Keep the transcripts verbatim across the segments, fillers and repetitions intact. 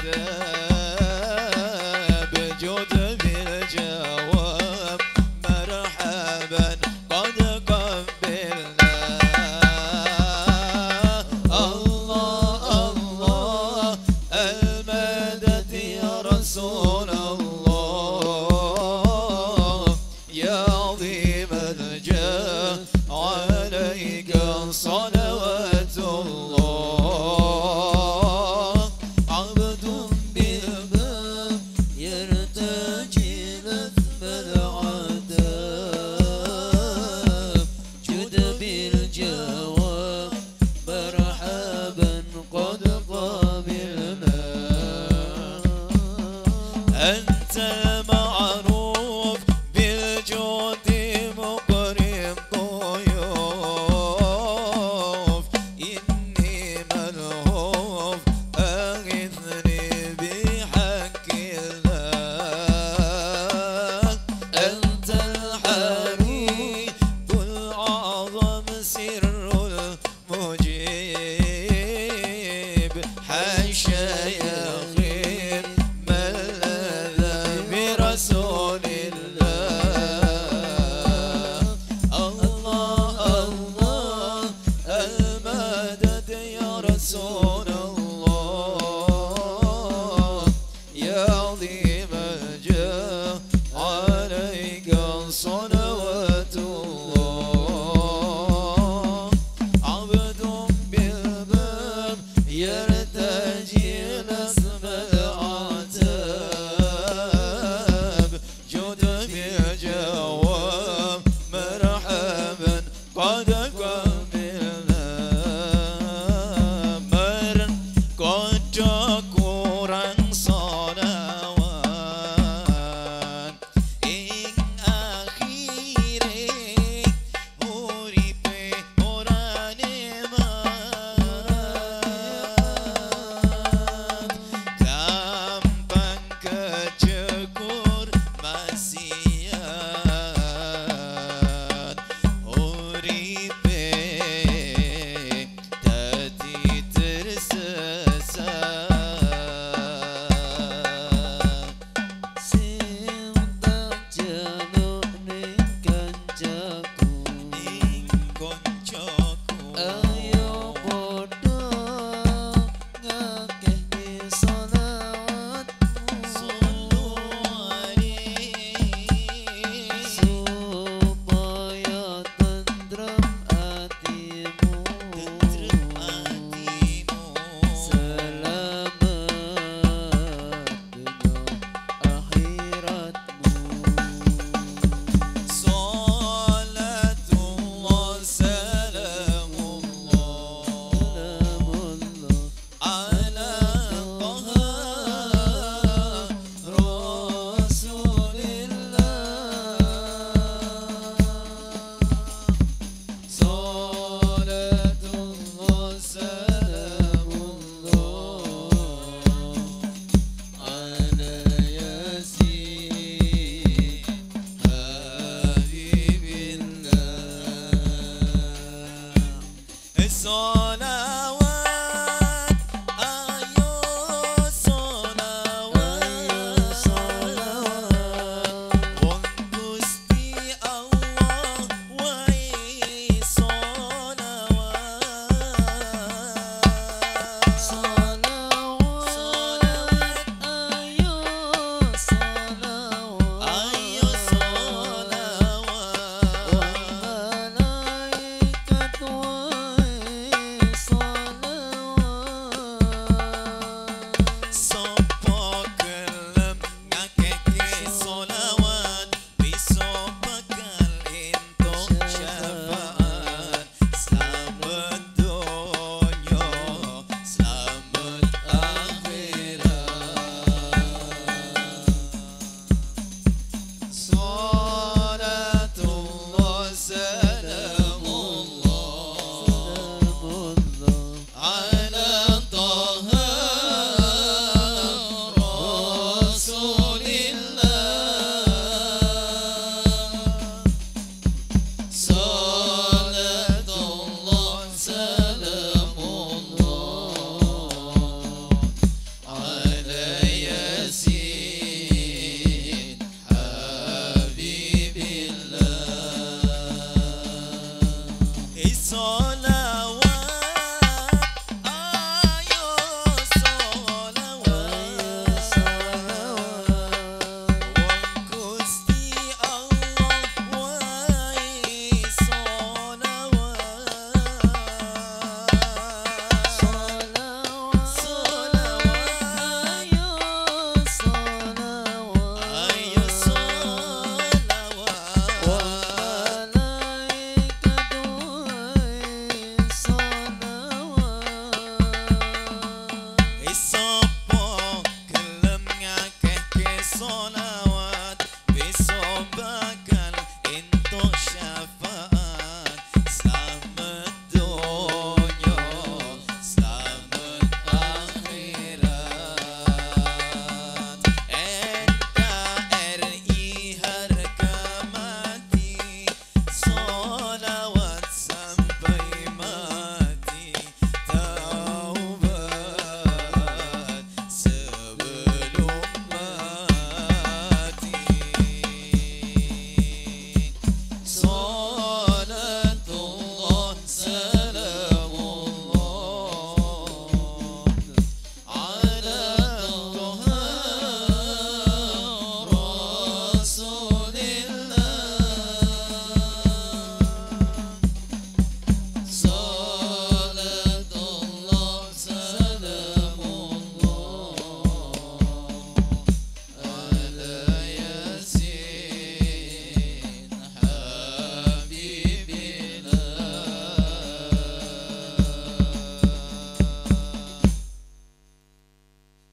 العذاب جود بالجواب مرحبا قد قبلنا الله الله المدد يا رسول الله يا عظيم الجاه عليك صلوات الله عبد بالباب يرتجي لثم العذاب جد بالجواب مرحبا قد قبلنا أنت المعروف بالجود مقري الضيوف إني ملهوف أغثني بحق الله أنت الحريف الأعظم سر المجيب حاشا يا خير من لذا برسول الله الله الله المدد يا رسول الله يا عظيم الجاه عليك صلوات الله عبد بالباب يرتجي نسم العتاب جود بالجواب مرحبا قد قبلنا مر قد kurang solawat ing akhire uripe ora neman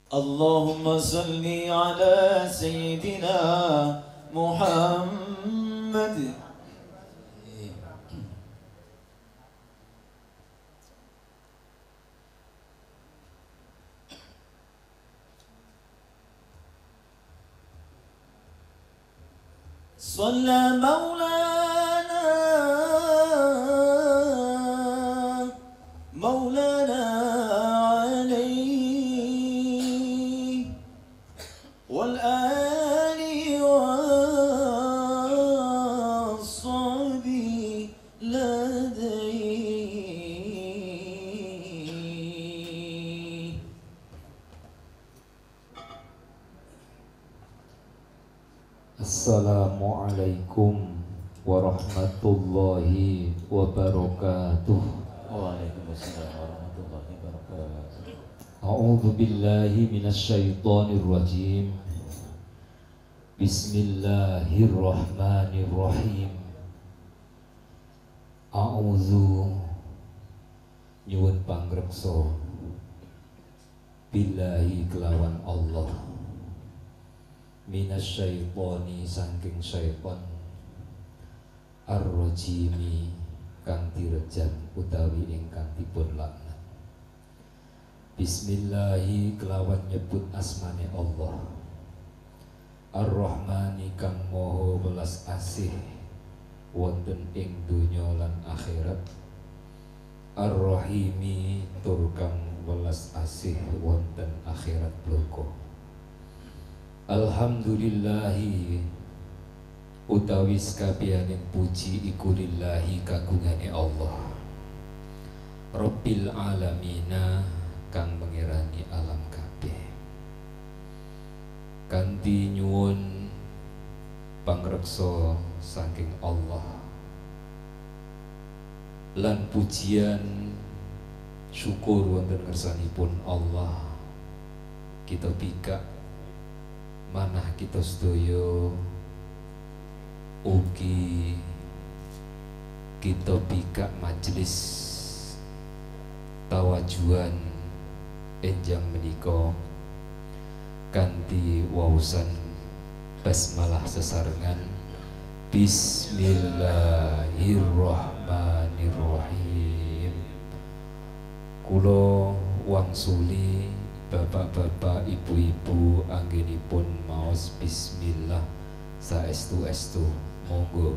اللهم صل على سيدنا محمد. صلى مولانا مولانا عليه والآل والصحب لديه. Assalamualaikum warahmatullahi wabarakatuh. Waalaikumsalam warahmatullahi wabarakatuh. A'udzu billahi minasyaitonir rajim. Bismillahirrahmanirrahim. A'udzu nyuwun pangreksa billahi kelawan Allah, minasyaitoni saking syaiton, ar-rajimi kang direjam utawi ingkang dipun laknat. Bismillahi kelawan nyebut asmane Allah, ar-rahmani kang maha welas asih wonten ing donya lan akhirat, ar-rahimi tur kang welas asih wonten akhirat bloko. Alhamdulillahi utawi sekabiyaning puji iku lillahi kagungane Allah, Rabbil alamina kang mengirani alam kabeh. Kanthi nyuwun pangreksa saking Allah lan pujian syukur wonten ngersanipun Allah, kita bika manah kita sedaya ugi kita bika majelis tawajuan enjang menika kanthi wausan basmalah sesarengan Bismillahirrahmanirrahim. Kula wangsuli bapak-bapak, ibu-ibu anggenipun maos bismillah saestu-estu. Monggo.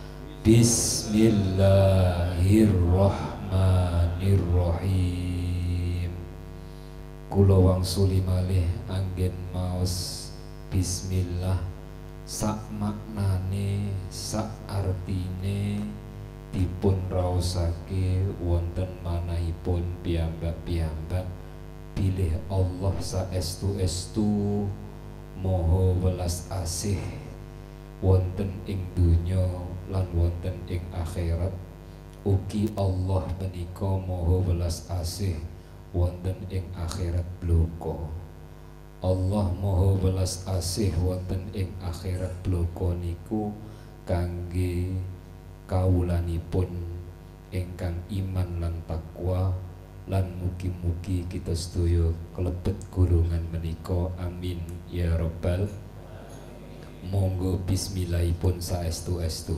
Bismillahirrahmanirrahim. Kula wangsuli malih anggen maos bismillah sak maknane, sak artine dipun raosake wonten manahipun piyambak-piyambak pilih Allah saestu-estu moho welas asih wonten ing dunya lan wonten ing akhirat. Ugi Allah menika moho welas asih wonten ing akhirat bloko. Allah moho welas asih wonten ing akhirat bloko niku kangge kawulanipun ingkang iman lan takwa, lan mugi-mugi kita sedaya kelebet golongan menika. Amin ya rabbal. Monggo bismillahipun saestu-estu.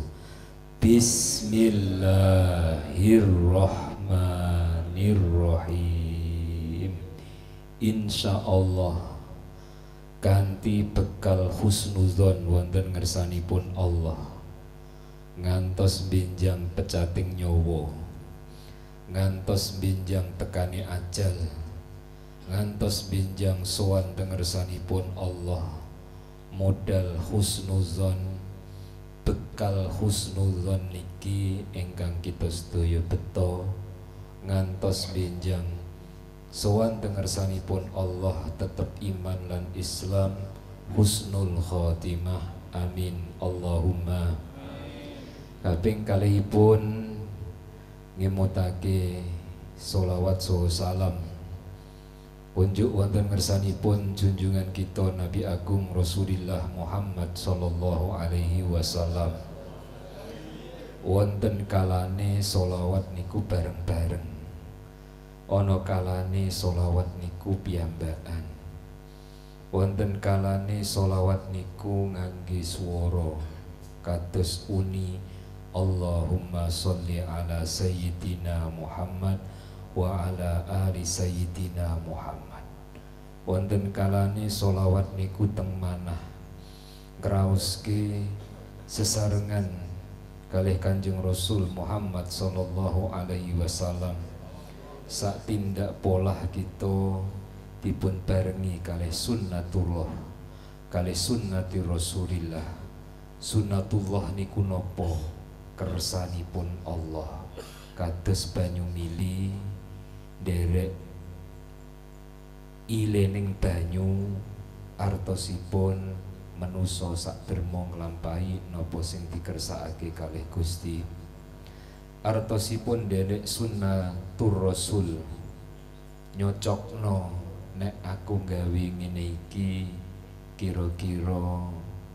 Bismillahirrahmanirrahim. Insyaallah kanthi bekal husnuzon wonten ngersanipun Allah, ngantos benjang pecating nyawa, ngantos benjang tekani ajal, ngantos benjang sowan tengersanipun Allah, modal husnuzon, bekal husnuzon niki ingkang kita sedaya beto, ngantos benjang sowan tengersanipun Allah tetep iman lan Islam, husnul khotimah. Amin Allahumma. Kaping kalihipun ngemutake sholawat saha salam unjuk wonten ngersanipun junjungan kita Nabi Agung Rasulullah Muhammad sallallahu alaihi wasallam. Wonten kalane sholawat niku bareng-bareng, ana kalane sholawat niku piyambakan. wonten kalane sholawat niku ngangge swara kados uni Allahumma sholli ala sayyidina Muhammad wa ala ali sayyidina Muhammad. Wonten kalane sholawat niku teng manah ngraoske sesarengan kalih Kanjeng Rasul Muhammad sallallahu alaihi wasallam. Sak tindak pola kita dipun barengi kalih sunnatullah, kalih sunnati Rasulillah. Sunnatullah niku napa? Kersanipun Allah kados banyu mili derek ilening banyu artosipun manusa sak derma nglampahi napa sing dikersakake kalih Gusti. Artosipun derek sunnatur Rasul nyocokno nek aku gawe ngene iki kira-kira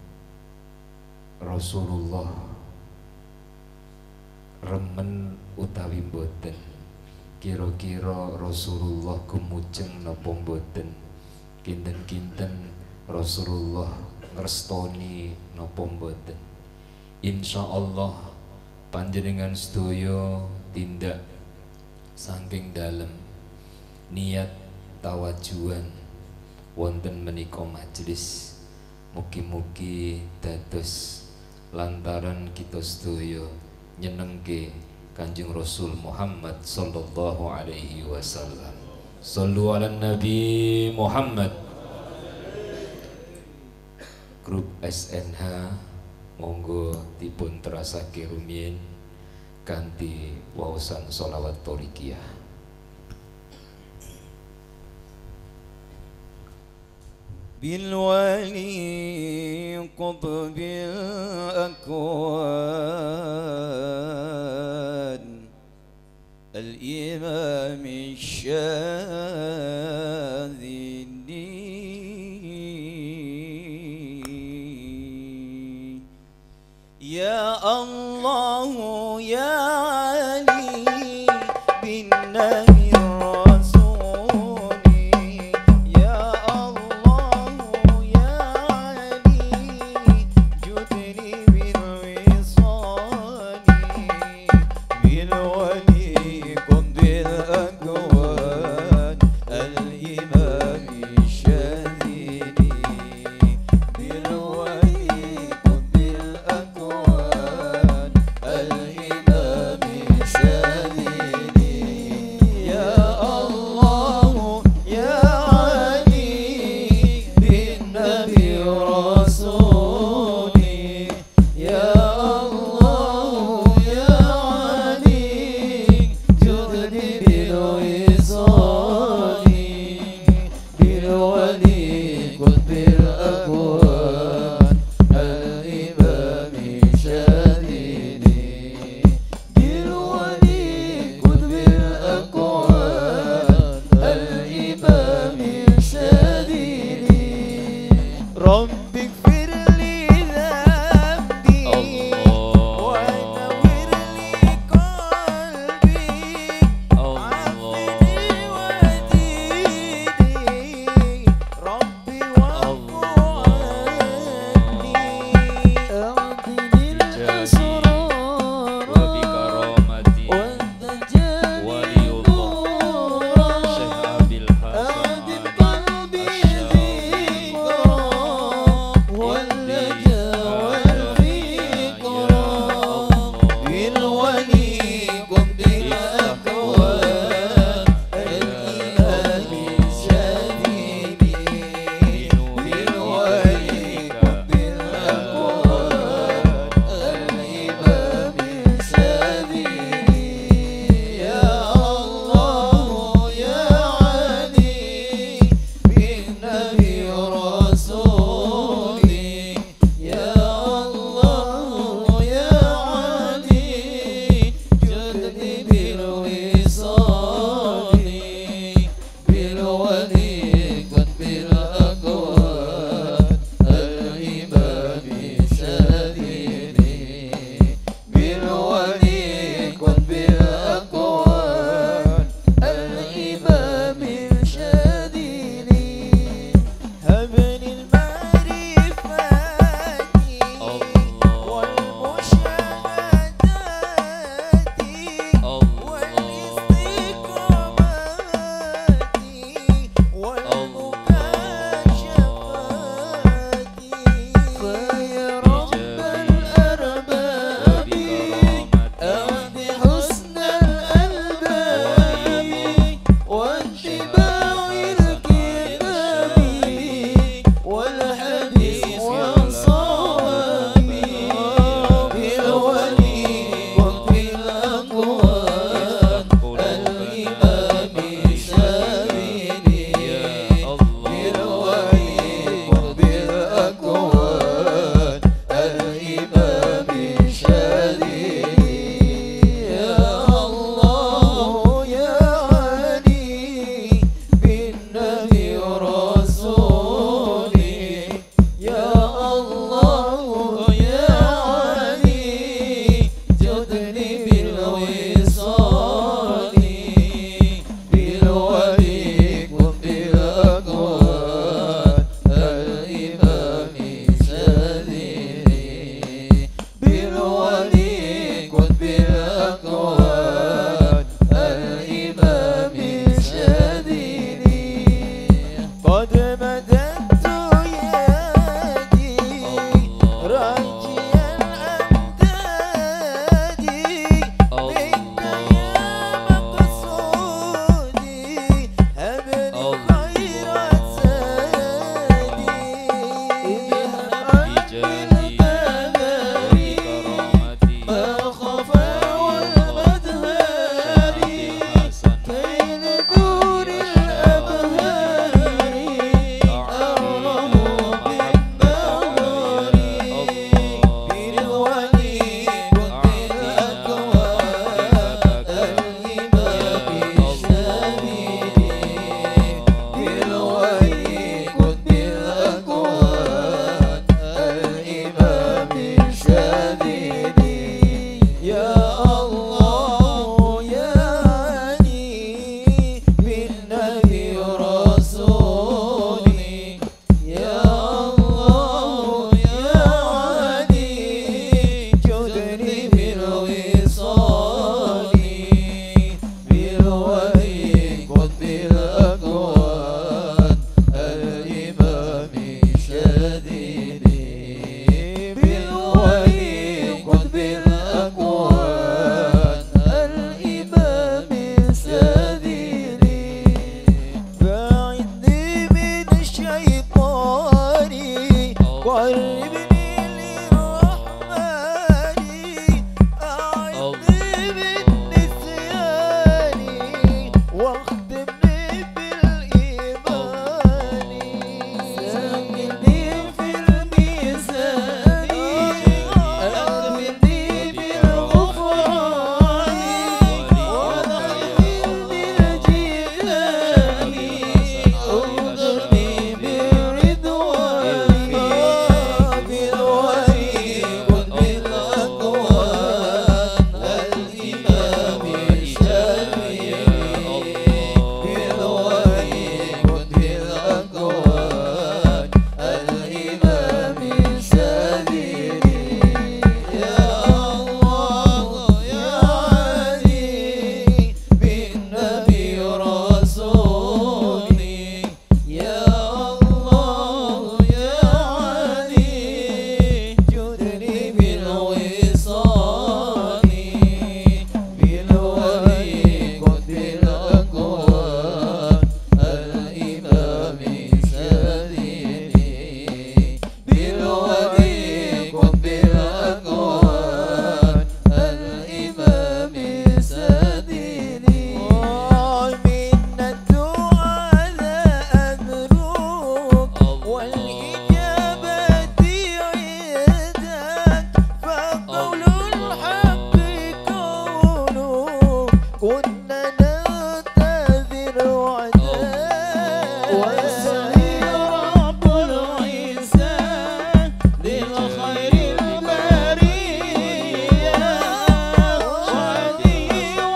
Rasulullah remen utawi mboten, kira-kira Rasulullah kumujeng napa mboten, kinten-kinten Rasulullah ngrestoni napa mboten. Insyaallah panjenengan sedaya tindak saking dalem niat tawajuan wonten menika majelis, mugi-mugi dados lantaran kita sedaya nyenengke Kanjeng Rasul Muhammad sallallahu alaihi wasallam. Shallu ala Nabi Muhammad. Grup S N H monggo dipun terasake rumiyin kanthi waosan sholawat thorikiyah. بالولي قطب الأكوان الإمام الشاذلي يا الله يا علي بالنبي Heaven وصلي رب العزة للخير البرية وعلي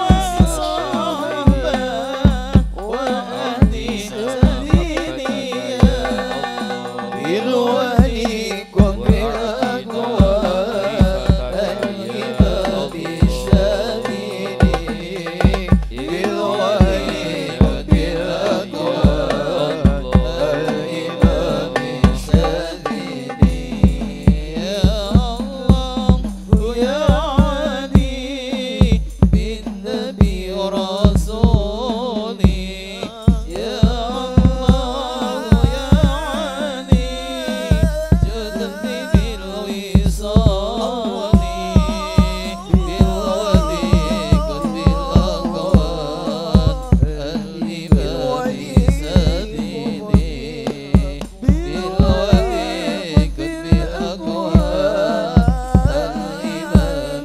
وصحبه وأهل سبيلية بالولي كن بالأكوان الإمام الشاملي بالولي كن بالأكوان الإمام الشاملي يا الله يا علي بالنبي رسولي يا الله يا علي جدني بالوصال بالودي كن بالأقوال الإمام سبيلي بالودي كن بالأقوال الإمام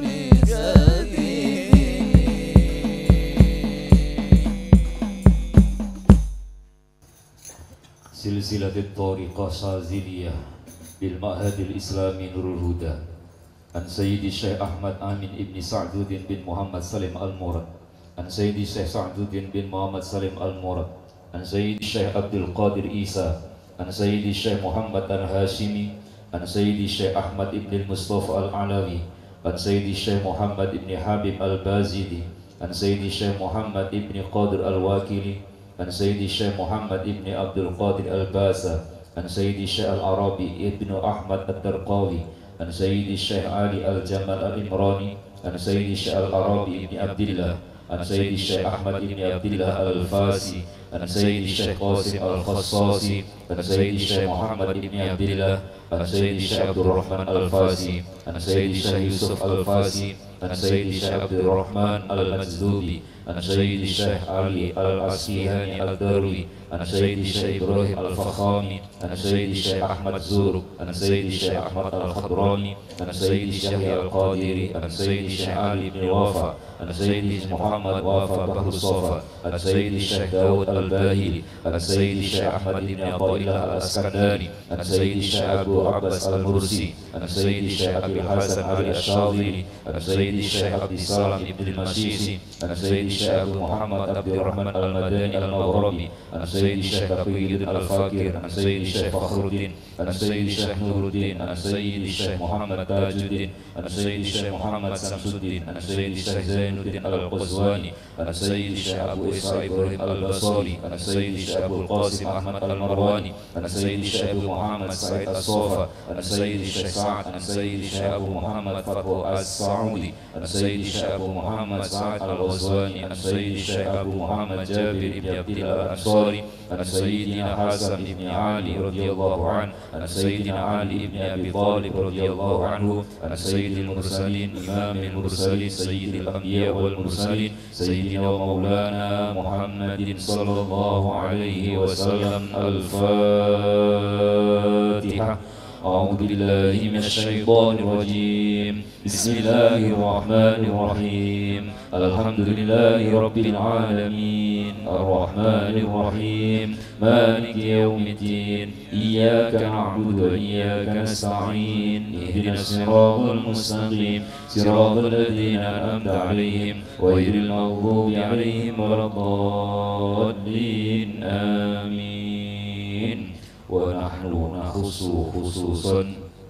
سبيلي سلسلة الطريقة شاذلية بالمعهد الإسلامي نور الهدى عن سيد الشيخ أحمد آمين ابن سعدود بن محمد سليم المراد عن سيد الشيخ سعدود بن محمد سليم المراد عن سيد الشيخ عبد القادر عيسى عن سيد الشيخ محمد الهاشمي عن سيد الشيخ أحمد ابن المصطفى العلوي عن سيد الشيخ محمد ابن حبيب البازدي عن سيد الشيخ محمد ابن قادر الواكلي عن سيد الشيخ محمد ابن عبد القادر الباسا عن سيد الشيخ العربي ابن أحمد الترقاوي عن سيد الشيخ علي الجمال الإمراني عن سيد الشيخ العربي ابن عبد الله عن سيد الشيخ أحمد ابن عبد الله الفاسي عن سيد الشيخ قاسم الخصاصي عن سيد الشيخ محمد ابن عبد الله عن سيد الشيخ عبد الرحمن الفاسي عن سيد الشيخ يوسف الفاسي عن سيد الشيخ عبد الرحمن المجذوبي عن سيد الشيخ علي الأصفهاني الدروي عن سيد الشيخ إبراهيم الفخامي عن سيد الشيخ أحمد زورق عن سيد الشيخ أحمد الخضراني عن سيد الشيخ القادري عن سيد الشيخ علي بن وافا عن سيد الشيخ محمد وافا بحر الصفا عن سيد الشيخ داود الباهلي عن سيد الشيخ أحمد بن عطاء الله الأسكندري عن سيد الشيخ أبو عباس المرسي عن سيد الشيخ أبي الحسن علي الشاذلي عن سيد الشيخ عبد السلام بن المسيسي عن سيد الشيخ أبو محمد عبد الرحمن المدني المغربي عن سيد الشيخ تقي الدين الفاكر عن سيد الشيخ فخر الدين عن سيد الشيخ نور الدين عن سيد الشيخ محمد تاج الدين عن سيد الشيخ محمد شمس الدين عن سيد الشيخ زين الدين القزواني عن سيد الشيخ أبو إسحاق إبراهيم البصري عن سيد الشيخ أبو القاسم أحمد المرواني عن سيد الشيخ أبو محمد سعيد الصوفا عن سيد الشيخ سعد عن سيد الشيخ أبو محمد فتح السعودي عن سيد الشيخ أبو محمد سعد الغزواني عن سيد الشيخ أبو محمد جابر بن عبد الله الأنصاري عن سيدنا حسن بن علي رضي الله عنه عن سيدنا علي بن أبي طالب رضي الله عنه عن سيد المرسلين إمام المرسلين سيد الأنبياء والمرسلين سيدنا ومولانا محمد صلى الله عليه وسلم. الفاتحة. أعوذ بالله من الشيطان الرجيم. بسم الله الرحمن الرحيم. الحمد لله رب العالمين الرحمن الرحيم مالك يوم الدين إياك نعبد وإياك نستعين اهدنا الصراط المستقيم صراط الذين أنعمت عليهم غير المغضوب عليهم ولا الضالين آمين. ونحن نخص خصوصا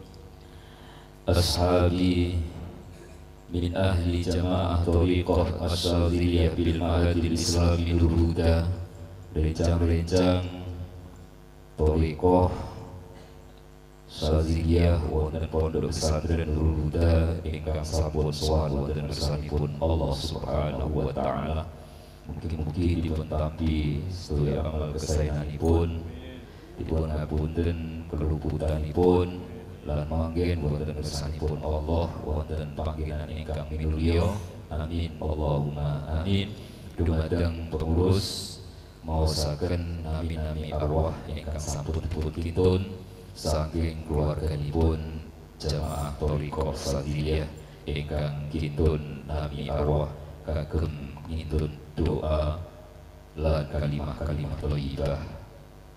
أصحابي من أهل جماعة طريقة الشاذلية بالمعهد الإسلامي Nur Huda, rencang-rencang Thariqah Syadziliyah wonten pondok pesantren Nur Huda ingkang sampun sowan wonten kersanipun Allah Subhanahu wa taala. Mugi-mugi dipun tampi sedaya amal kesayanganipun, dipun ngapunten keluputanipun, lan manggen wonten kersanipun Allah wonten panggenan ingkang minulya. Amin Allahumma amin. Dumateng pengurus maosaken nami-nami arwah ingkang sampun dipun kintun saking keluarganipun jamaah Thariqah Syadziliyah ingkang kintun nami arwah kagem ngintun doa lan kalimah-kalimah thayyibah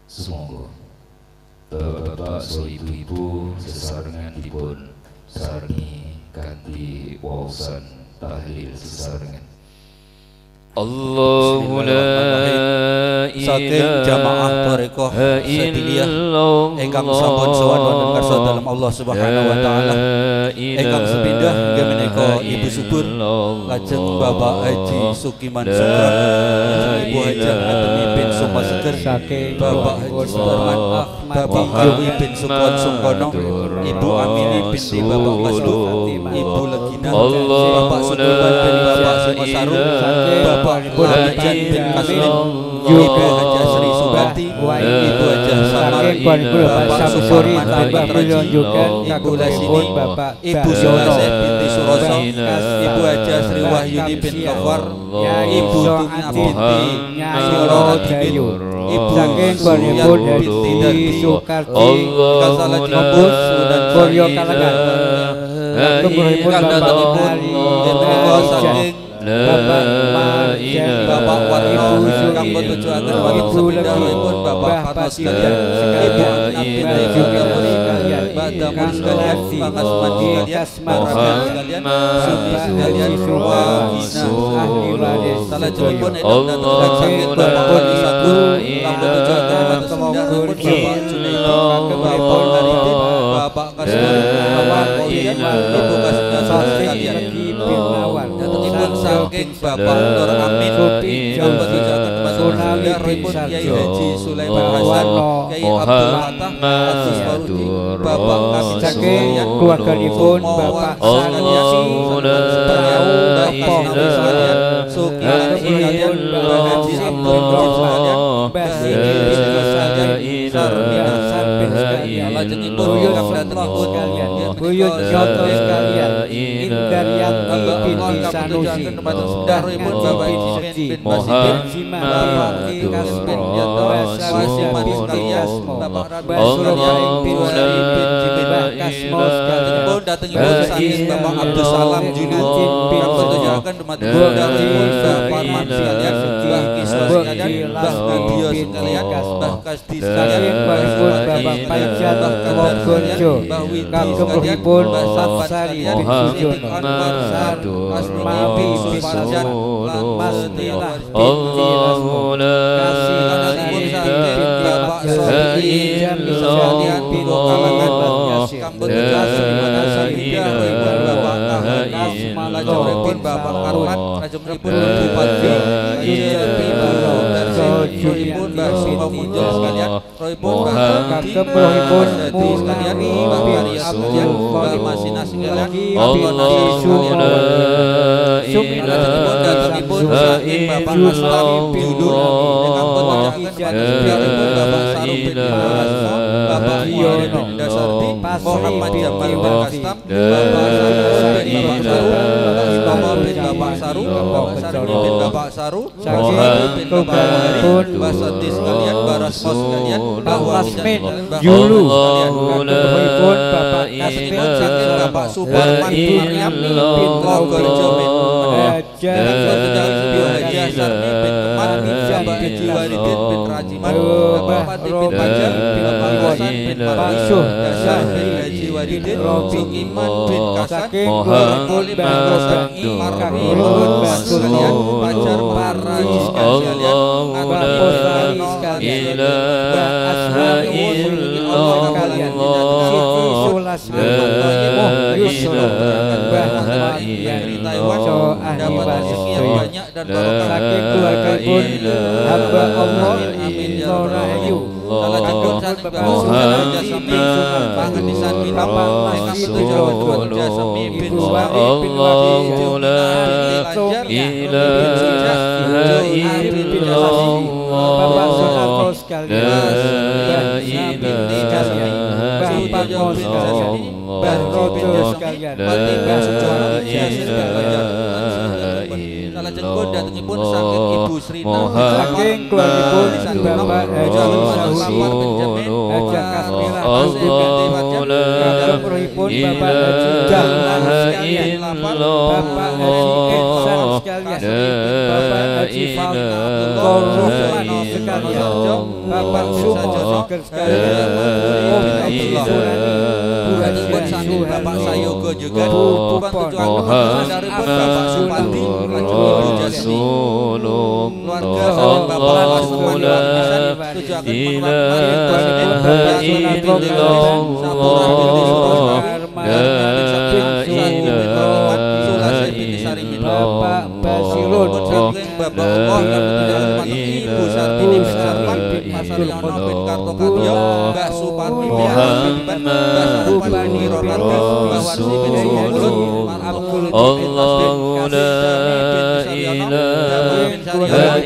Sumangga bapak-bapak so ibu-ibu sesarengan dipun sarengi kanthi wawasan tahlil sesarengan. Allahu la saking jamaah tarekat Sadiliyah ingkang sampun sowan wonten ngarsa dalem Allah Subhanahu wa taala ingkang sepindah inggih menika Ibu Subur lajeng Bapak Haji Sukiman Sukron Ibu Haji Atemi bin Sukma Seger Bapak Haji Sudarman Bapak Alwi bin Sukon Sungkono Ibu Amini binti Bapak Masdu Ibu Legina Bapak Sudarman bin Bapak Sumasaru Bapak Hajan bin Kasmin Ibu Haja Sri Subati Ibu Haja Samar Bapak Suparman bin Traji Ibu Lasini Ibu Sulase binti Suroso Ibu Haja Sri Wahyuni bin Kafar Ibu Tuna binti Suro Adibin Ibu Suyan binti Darbi Sukarti Kasala Jambus dan Boryo Kalangan Kang datangipun Dewa saking Bapak Bapak Warno kang tujuaken wonten sepindhahipun Bapak Karno sekalian Ibu Binti Sukamuri Mbak Damur sekalian Pangas Mandi sekalian Muhammad sekalian Sumi sekalian Wahina ahli waris salajengipun edhang dateng saking Bapak Wali Sakur kang tujuaken wonten sepindhahipun Bapak Junaidi Bapak Arifin Bapak Kasmur Bapak Koyan Ibu Kasmur sekalian datangipun saking Bapak Nur Amin kang tujuaken Saudaraipun Kiai Haji Sulaiman Hasan Kiai Abdul Fatah Aziz Farudi Bapak Kami saking keluarganipun Bapak Sanusi Bapak Nabi sekalian Sukilan sekalian Bapak Haji Abdul Majid sekalian Mbah Sini sekalian Sarmina Sarpin sekalian lajengipun kang datangipun Buyut Joto sekalian Indaryanti binti Sanusi Saudaraipun Bapak Isin bin Basirin Bapak Kasmin Yato Wasiman sekalian Bapak Rabi sekalian bin Wali bin Jibin Kasmo sekalian datangipun saking Bapak Abdul Salam Junun kang tujuaken dumateng Saudaraipun Bapak Parman sekalian Mbah Kiswa sekalian Mbah Nadio sekalian Mbah Kasdi sekalian Bapak Panjat Mbah Gonjo Mbah Widi sekalian Mbah Sabat sekalian Siti Anwar Sar Asmi Suparjan Mas Tila Allahu la Bapak Sohi sekalian Pigo Kalangan kang tujuaken dumateng Bapak Kahas malajengipun Bapak Karwan lajengipun Bupati Roipun Mbak Sima Munjul sekalian Roipun Mbak Kagem Roipun Dadi sekalian Mbak Maria sekalian Mbak Masina sekalian Mbak Nasir sekalian lajengipun datangipun saking Bapak Aslam Judul ingkang tujuaken dumateng Bapak Sarum bin Asma Bapak Yono bin Dasarti Muhammad Jamal bin Kastam Bapak Sarum bin Bapak Saru Bapak bin Bapak Saru Bapak Sarmi bin Bapak Saru Muhammad bin Bapak Hari Basati sekalian Barasmo sekalian Mbak Wasmin Yulu sekalian Bapak Kasmin saking Bapak Suparman Maryam bin Kogerjo bin Haja Haja Sarmi bin Kemal Bapak Haji Waridin bin Rajiman Bapak Fatih bin Pajar Bapak Hasan bin Marisuh Hasan bin Haji Waridin Sukiman bin Kasan Muhammad bin Kasan Marulun sekalian Pacar Paraji sekalian Bapak sekalian Bapak illallah Siti Sulas Yusuf Bapak dari Taiwan dapat rezeki yang banyak dan barokah saking keluarga pun hamba Allah amin ya rabbal salajengipun saking Bapak Jasami pangan di sami lapang ingkang tujuan buat Jasami bin Suwari bin Wadi Jumna bin Lanjar bin Jasami Bapak Sunarto sekalian binti Jasami Bapak Mos sekalian Bapak bin sekalian Bapak Sujono Jasin sekalian salajengipun datangipun saking Ibu Srina saking keluargipun Bapak Haji Sahur bin Jamin Haja Kasmila Haji binti Fajar keluargipun Bapak Haji Dahlan sekalian Bapak Haji Ihsan sekalian Bapak Bapak Sumo sekalian, Bapak Sayogo juga Muhammad Rasulullah Allahu la ilaha illallah Bapak Basirun Allahu la ilaha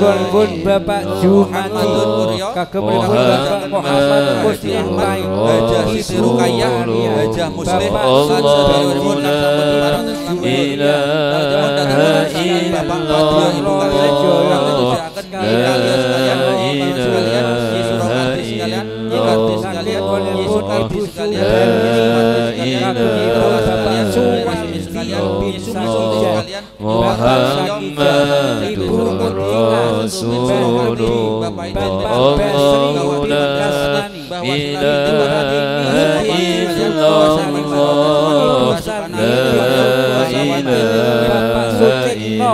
Pun Bapak Muhammadun Kuryo, kagem Bapak Muhammad Muslim Baik Hajah Siti Ruqayyah, Hajah Muslim, Allahumma la ilaha illallah, Bapak Fadia Ibu Kaljo, Muhammadur Rasulullah, Allahu la ilaha illallah, la ilaha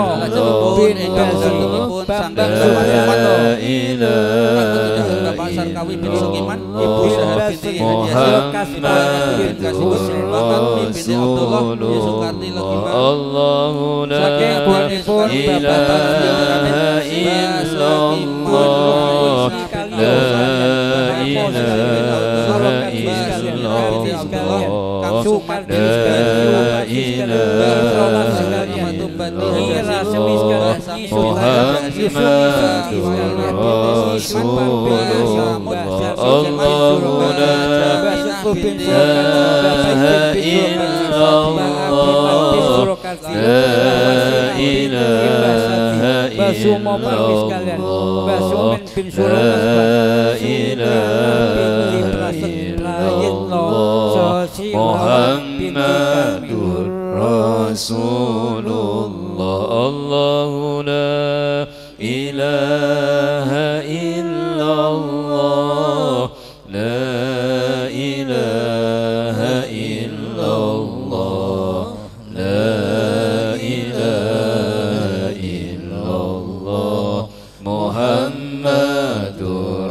Allahu la ilaha illallah, la ilaha Muhammadur Rasulullah, Allahu la ilaha illallah, la ilaha illallah, la ilaha illallah, Muhammadur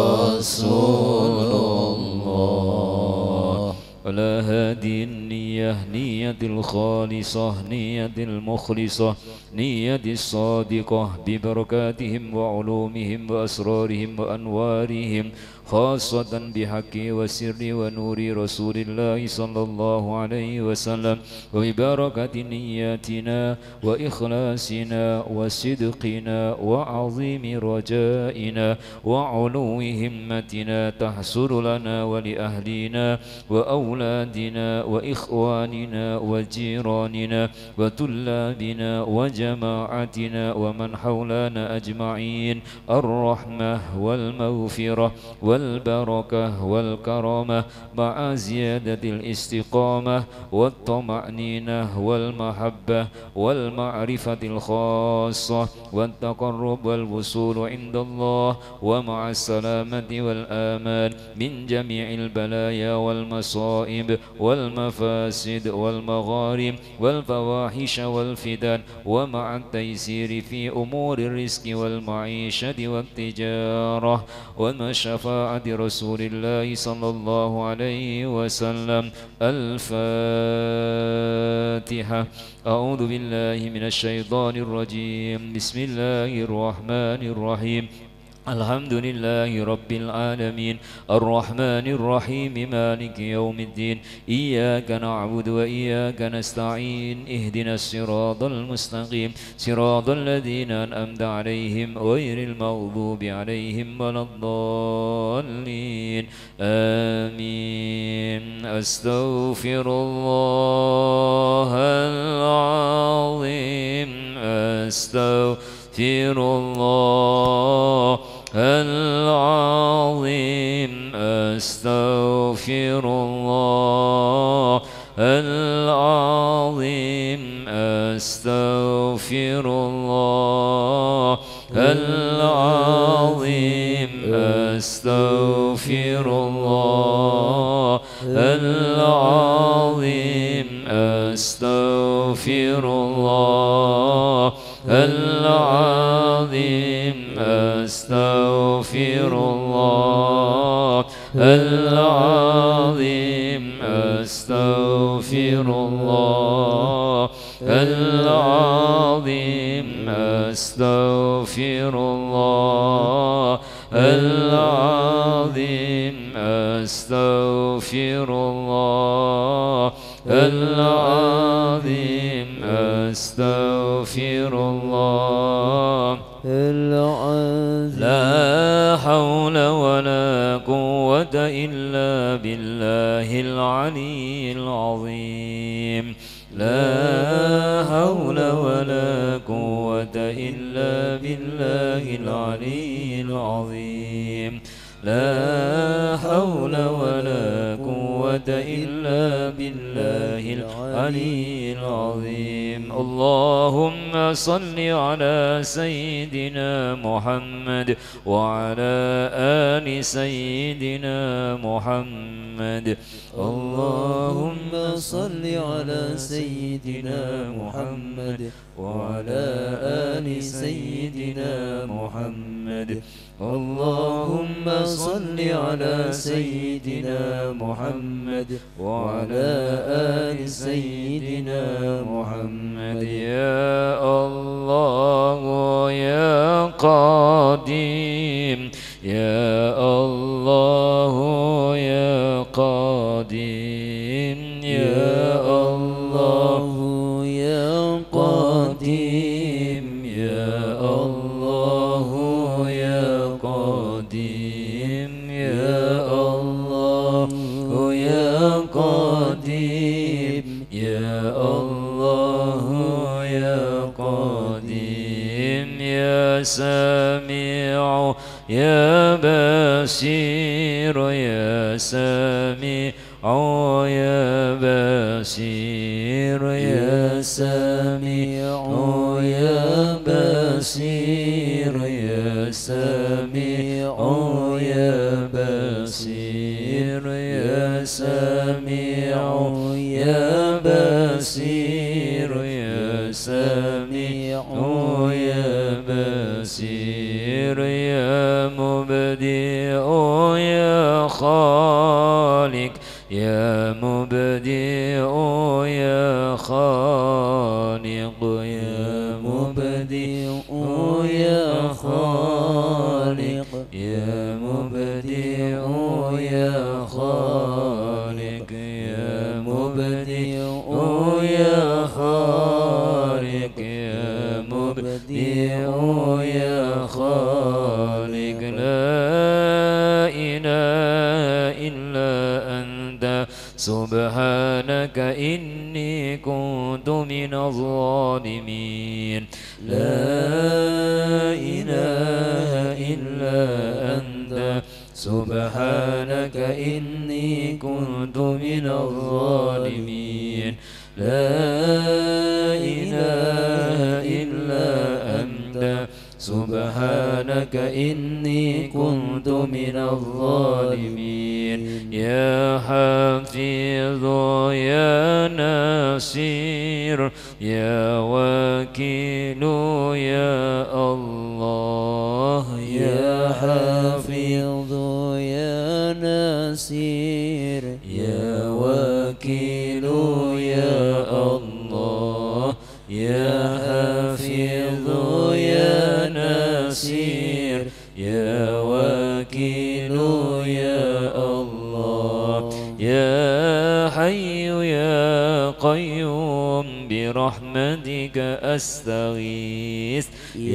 Rasulullah. Ala hadin niyah niyatil khalisah niyatil mukhlisah niyatis sadiqah bi barakatihim wa ulumihim wa asrarihim wa anwarihim khasatan bihaqqi wa sirri wa nuri Rasulillah sallallahu alaihi wasallam wa bi barakati niyatina wa ikhlasina wa sidqina wa azimi rajaina wa uluwi himmatina tahsulu lana wa li ahlina wa awladina wa ikhwanina wa jiranina wa tullabina wa jama'atina wa man hawlana ajma'in ar-rahmah wal maghfirah والبركة والكرامة مع زيادة الاستقامة والطمأنينة والمحبة والمعرفة الخاصة والتقرب والوصول عند الله ومع السلامة والآمان من جميع البلايا والمصائب والمفاسد والمغارم والفواحش والفتن ومع التيسير في أمور الرزق والمعيشة والتجارة ومشفاعة رسول الله صلى الله عليه وسلم. الفاتحة. أعوذ بالله من الشيطان الرجيم. بسم الله الرحمن الرحيم. الحمد لله رب العالمين الرحمن الرحيم مالك يوم الدين إياك نعبد وإياك نستعين اهدنا الصراط المستقيم صراط الذين أنعمت عليهم غير المغضوب عليهم ولا الضالين آمين. أستغفر الله العظيم أستغفر الله العظيم أستغفر الله العظيم أستغفر الله العظيم أستغفر الله العظيم أستغفر الله العظيم أستغفر الله العظيم أستغفر الله العظيم أستغفر الله العظيم أستغفر الله العظيم أستغفر الله العظيم لا حول ولا قوة إلا بالله العلي العظيم لا حول ولا قوة إلا بالله العلي العظيم لا حول ولا قوة إلا بالله العلي العظيم اللهم صل على سيدنا محمد وعلى آل سيدنا محمد اللهم صل على سيدنا محمد وعلى آل سيدنا محمد اللهم صل على سيدنا محمد وعلى آل سيدنا محمد يا الله يا قديم يا الله يا قديم يا الله يا قديم يا الله يا قديم يا الله يا قديم يا الله يا قديم يا سميع يا بصير يا سميع يا بصير يا سميع يا بصير يا سميع يا بصير يا سميع يا بصير يا سميع يا بصير يا مبدئ يا خالق يا مبدئ يا خالق يا مبدئ يا خالق يا مبدئ يا خالق يا مبدئ يا خالق يا مبدئ يا خالق لا إله إلا أنت سبحانك إني كنت من الظالمين لا إله إلا أنت سبحانك إني كنت من الظالمين لا إله إلا أنت سبحانك إني كنت من الظالمين يا حفيظ يا نصير يا وكيل يا الله يا حفيظ يا نصير يا وكيل يا الله يا حفيظ يا نصير يا وكيل يا الله يا حي يا قيوم برحمتك أستغيث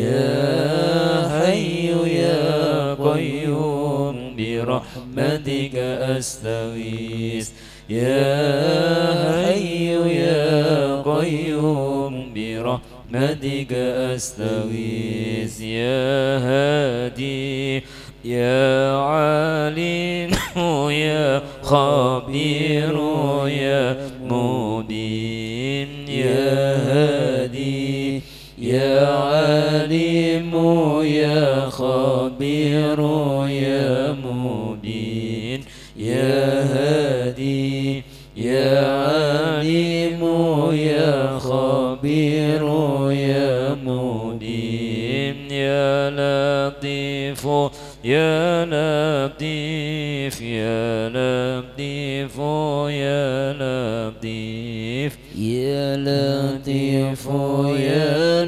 يا حي يا قيوم برحمتك أستغيث يا حي يا قيوم برحمتك أستغيث يا هادي يا عالم يا خبير يا مبين يا هادي يا عالم يا خبير يا مبين يا هادي يا عالم يا خبير يا مبين يا لطيف يا لطيف يا لطيف يا لطيف يا لطيف يا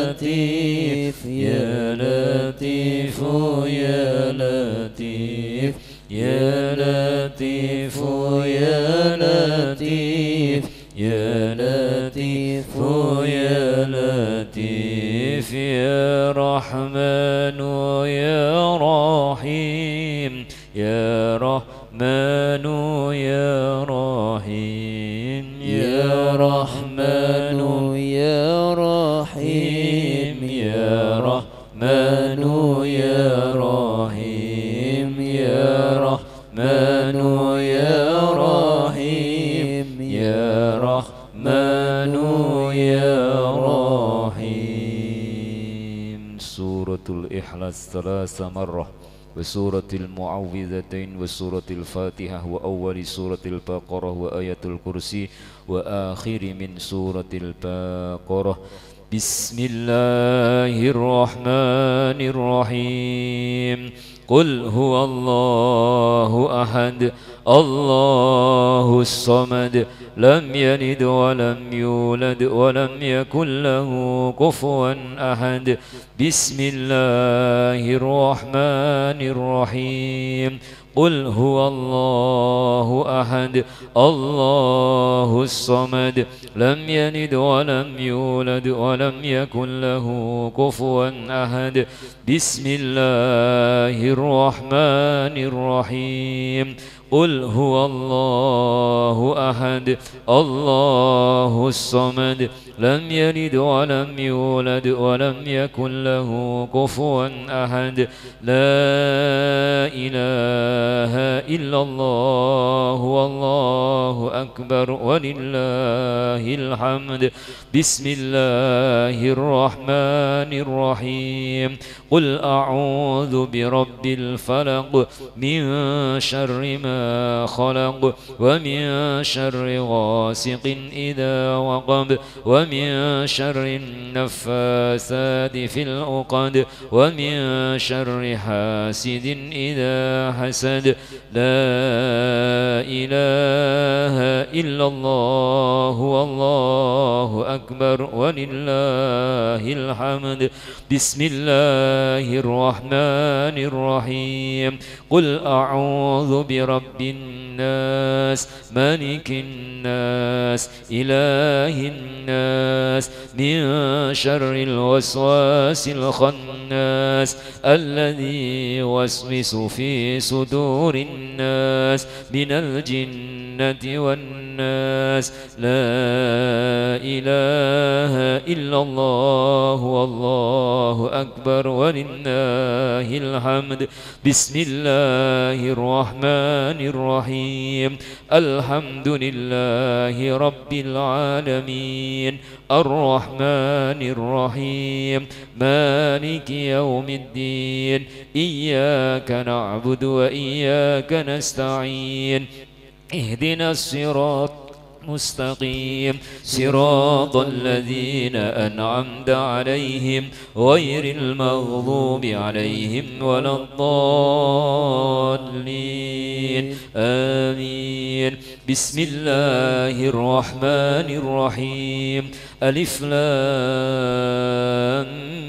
لطيف يا لطيف يا لطيف يا لطيف يا لطيف يا لطيف يا لطيف لطيف يا رحمن يا رحيم يا رحمن يا رحيم يا رحمن يا رحيم يا رحمن يا رحيم يا رحمن يا رحيم يا رحمن يا رحيم. سورة الإخلاص ثلاث مرة وسورة المعوذتين وسورة الفاتحة وأول سورة البقرة وآية الكرسي وآخر من سورة البقرة. بسم الله الرحمن الرحيم. قل هو الله أحد الله الصمد لم يلد ولم يولد ولم يكن له كفوا أحد. بسم الله الرحمن الرحيم. قل هو الله أحد الله الصمد لم يلد ولم يولد ولم يكن له كفوا أحد. بسم الله الرحمن الرحيم. قل هو الله أحد الله الصمد لم يلد ولم يولد ولم يكن له كفوا أحد. لا إله إلا الله والله أكبر ولله الحمد. بسم الله الرحمن الرحيم. قل أعوذ برب الفلق من شر ما خلق ومن شر غاسق إذا وقب ومن شر النفاثات في العقد ومن شر حاسد إذا حسد. لا إله إلا الله والله أكبر ولله الحمد. بسم الله الرحمن الرحيم. قل أعوذ برب الناس ملك الناس إله الناس من شر الوسواس الخناس الذي يوسوس في صدور الناس من الجنة والناس. لا إله إلا الله والله أكبر ولله الحمد. بسم الله الرحمن الرحيم. الحمد لله رب العالمين الرحمن الرحيم مالك يوم الدين. إياك نعبد وإياك نستعين. اهدنا الصراط مستقيم صراط الذين أنعمت عليهم غير المغضوب عليهم ولا الضالين آمين. بسم الله الرحمن الرحيم. ألف لام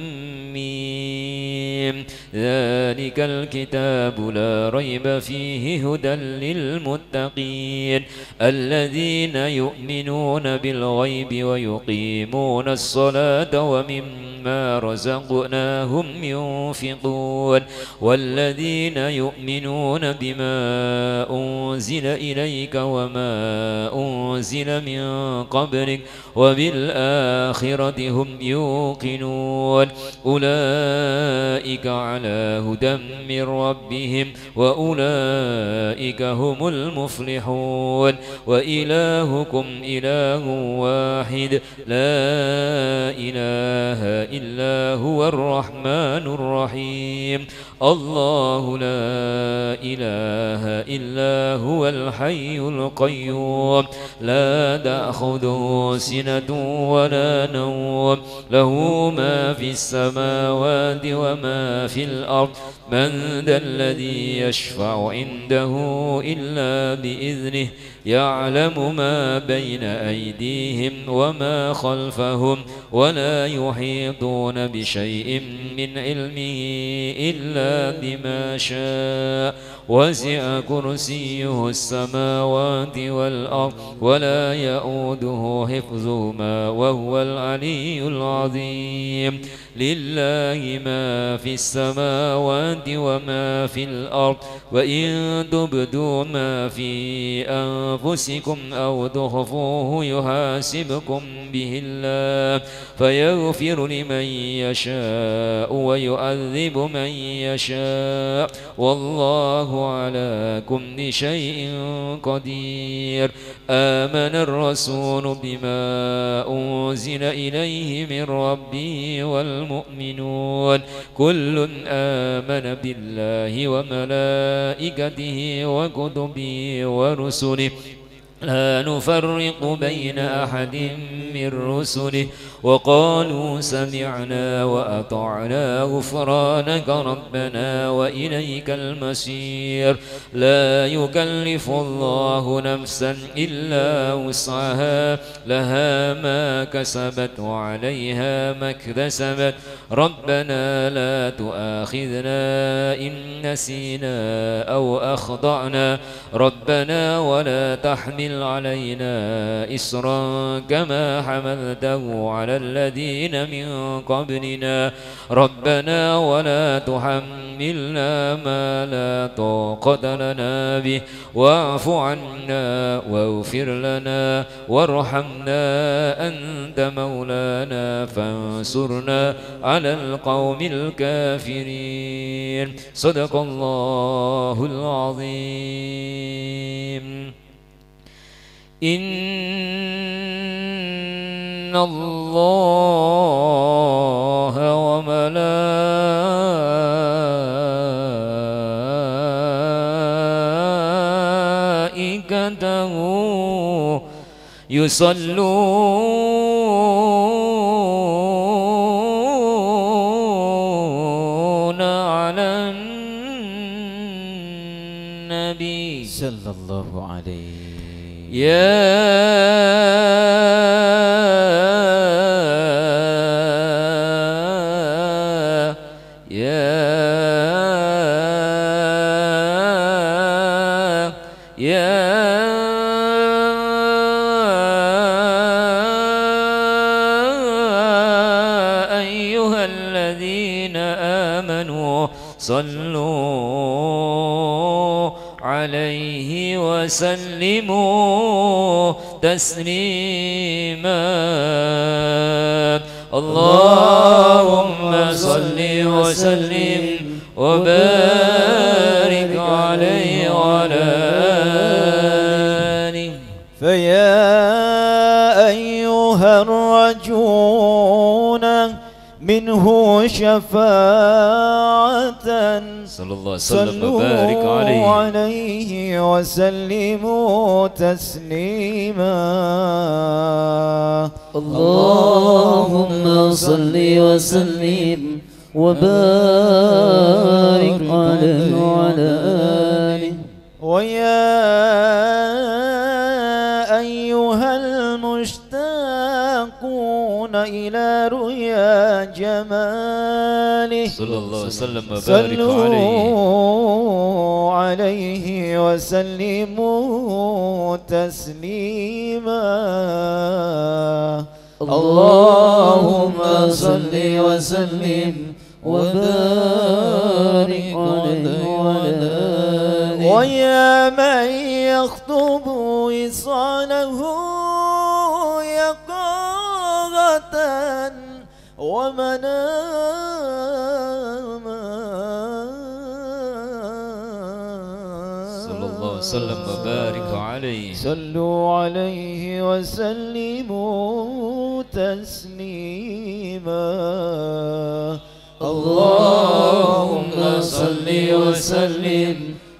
ميم. ذلك الكتاب لا ريب فيه هدى للمتقين الذين يؤمنون بالغيب ويقيمون الصلاة ومما رزقناهم ينفقون والذين يؤمنون بما أنزل إليك وما أنزل من قبلك وبالآخرة هم يوقنون. أولئك على هدى من ربهم وأولئك هم المفلحون. وإلهكم إله واحد لا إله إلا هو الرحمن الرحيم. الله لا إله إلا هو الحي القيوم لا تأخذه سنة ولا نوم له ما في السماوات وما في الأرض. من ذا الذي يشفع عنده إلا بإذنه يعلم ما بين أيديهم وما خلفهم ولا يحيطون بشيء من علمه إلا بما شاء وسع كرسيه السماوات والأرض ولا يؤوده حفظهما وهو العلي العظيم. لله ما في السماوات وما في الأرض وإن تبدوا ما في أنفسكم أو تخفوه يحاسبكم به الله فيغفر لمن يشاء ويعذب من يشاء والله على كل شيء قدير. آمن الرسول بما أنزل إليه من ربه والمؤمنون كل آمن بالله وملائكته وكتبه ورسله لا نفرق بين أحد من رسله وقالوا سمعنا وأطعنا غفرانك ربنا وإليك المصير. لا يكلف الله نفسا إلا وسعها لها ما كسبت وعليها ما اكتسبت ربنا لا تؤاخذنا إن نسينا أو أخطأنا ربنا ولا تحمل علينا إسرا كما حملته على الذين من قبلنا ربنا ولا تحملنا ما لا طاقة لنا به واعف عنا واغفر لنا وارحمنا أنت مولانا فانصرنا على القوم الكافرين. صدق الله العظيم. إن الله وملائكته يصلون على النبي صلى الله عليه يا يا يا أيها الذين آمنوا صلوا عليه وسلموا تسليما. اللهم صل وسلم وبارك عليه وعلى آله. فيا أيها الرجون منه شفاعة صلى الله وسلم وبارك عليه عليه وسلموا تسليما. اللهم صل وسلم وبارك عليه وعلى آله. ويا أيها المشتاقون إلى رؤيا جماله صلى الله وسلم وبارك عليه عليه وسلموا تسليما. اللهم صل وسلم وبارك عليه وعلى آله. ويا من يخطب وصاله يقظة ومناما صلى الله وسلم وبارك عليه. صلوا عليه وسلموا تسليما. اللهم صل وسلم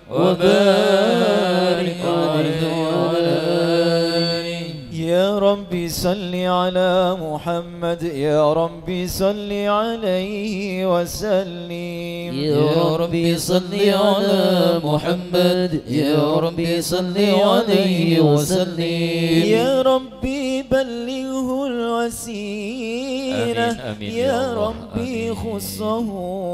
وبارك عليه وعلى آله. يا ربي صل على محمد يا ربي صل عليه وسلم. يا ربي صل على محمد يا ربي صل عليه وسلم. يا ربي بلغه الوسيلة آمين آمين يا رب ربي خصه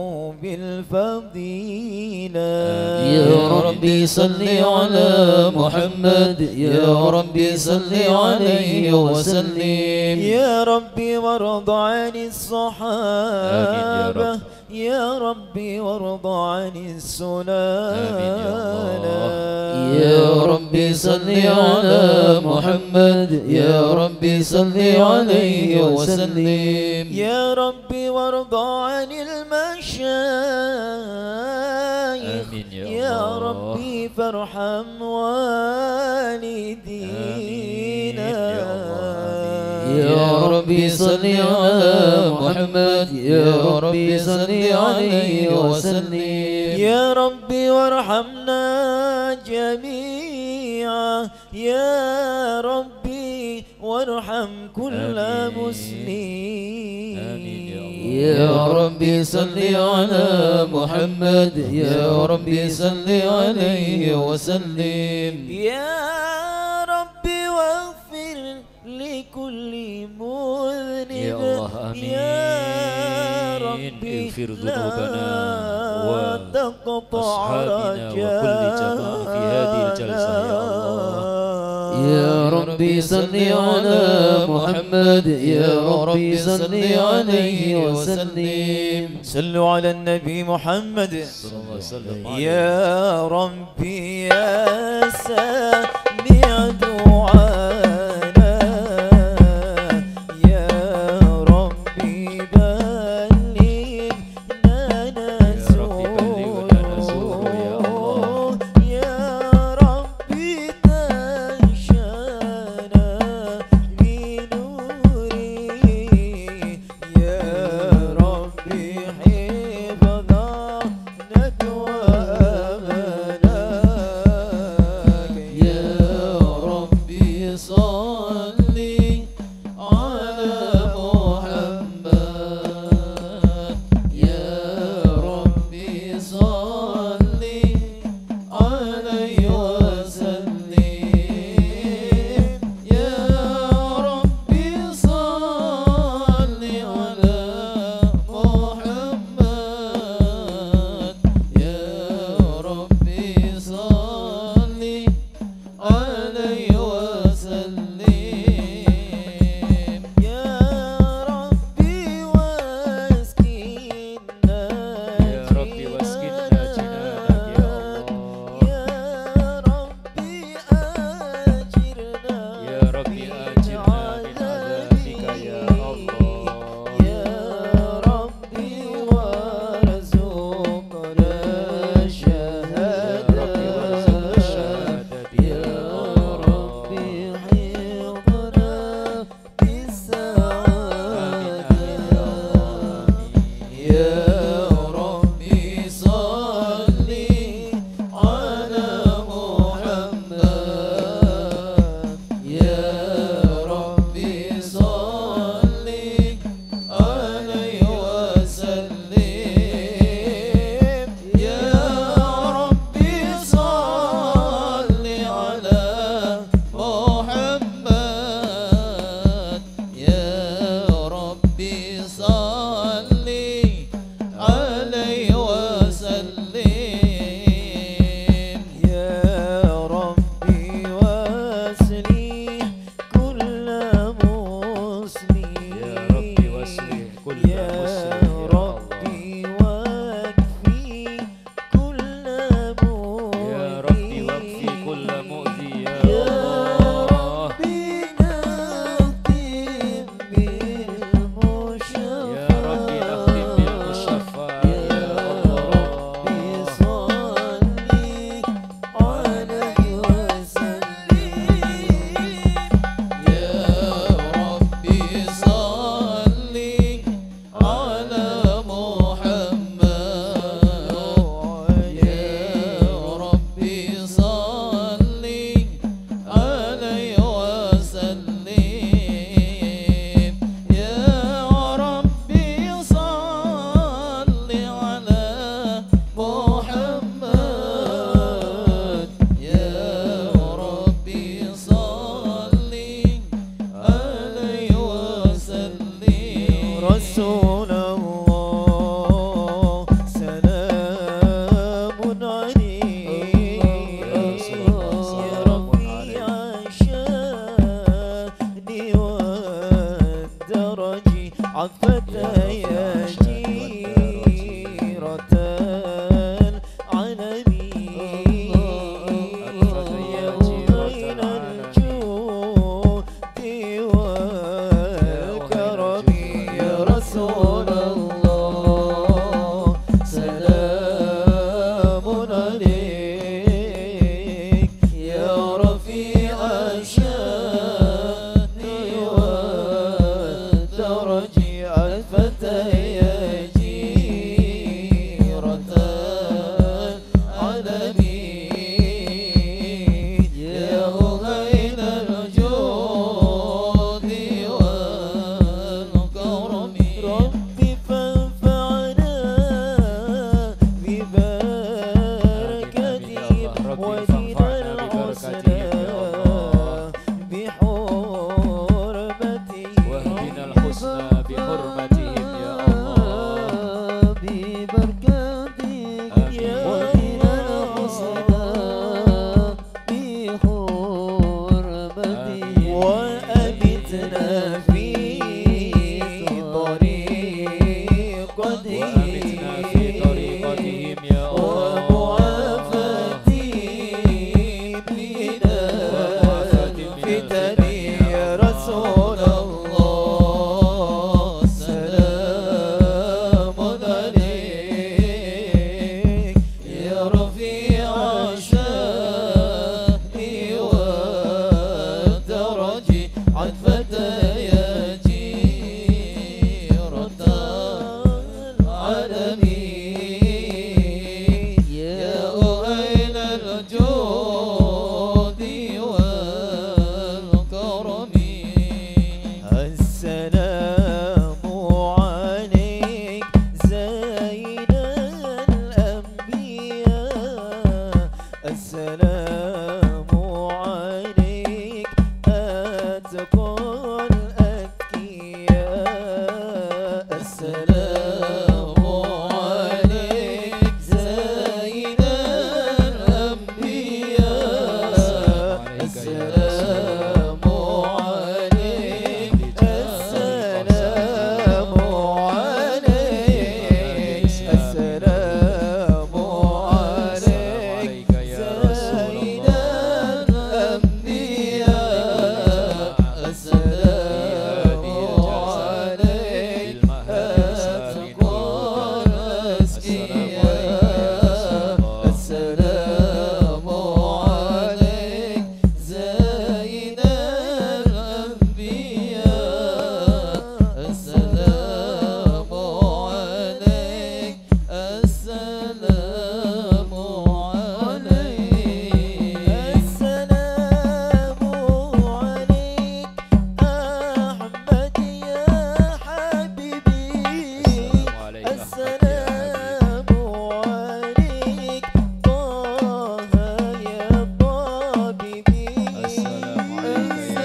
بالفضيلة يا ربي صل على محمد يا ربي صل عليه وسلم يا ربي وارض عن الصحابة يا ربي وارض عن السلالة يا ربي صل على محمد يا ربي صل عليه وسلم يا ربي وارض عن المشايخ يا ربي فارحم والدينا يا ربي صل على محمد يا ربي صل عليه وسلم يا ربي وارحمنا جميعا يا ربي وارحم كل مسلم يا ربي صل على محمد يا ربي صل عليه وسلم يا ربي واغفر لكل مذنب يا الله آمين يا ربي اغفر ذنوبنا لا تقطع وأصحابنا وكل جماعة في هذه الجلسة يا الله يا ربي صل على محمد يا ربي صل عليه وسلم صلوا على النبي محمد صلى الله عليه وسلم يا ربي يا سامع دعانا يا ربي بلغنا نزوله يا ربي تنشانا بنوره يا ربي حفظنا ندوى أمانك وانفعنا ببركتهم يا الله بحرمتهم واهدنا الحسنى بحرمتهم يا الله ببركاتك آمين. واهدنا الحسنى بحرمتك وأمتنا في طريقتهم وأمتنا في طريقتهم يا الله ومعافتي بنا فتن يا رسول الله سلام عليك يا رفيع الشأن والدرج عن فتيات جيرة العالمين يا أهل الجود والكرم السلام عليك زين الأنبياء السلام عليك أتقى الأتقياء السلام عليك زين الأنبياء السلام عليك السلام عليك السلام عليك زين الأنبياء السلام عليك أتقى الأتقياء السلام عليك زين الأنبياء السلام عليك السلام عليك السلام عليك أحمد يا حبيبي السلام عليك طه يا طبيبي السلام عليك يا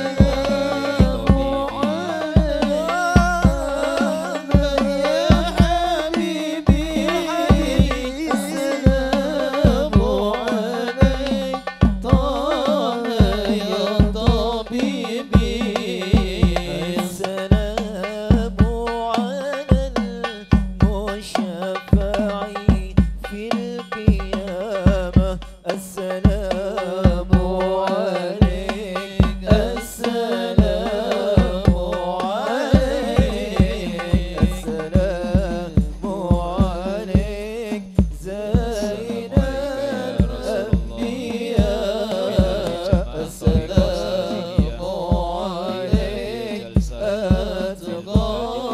السلام عليك السلام عليك السلام عليك زين الأنبياء السلام عليك أتقى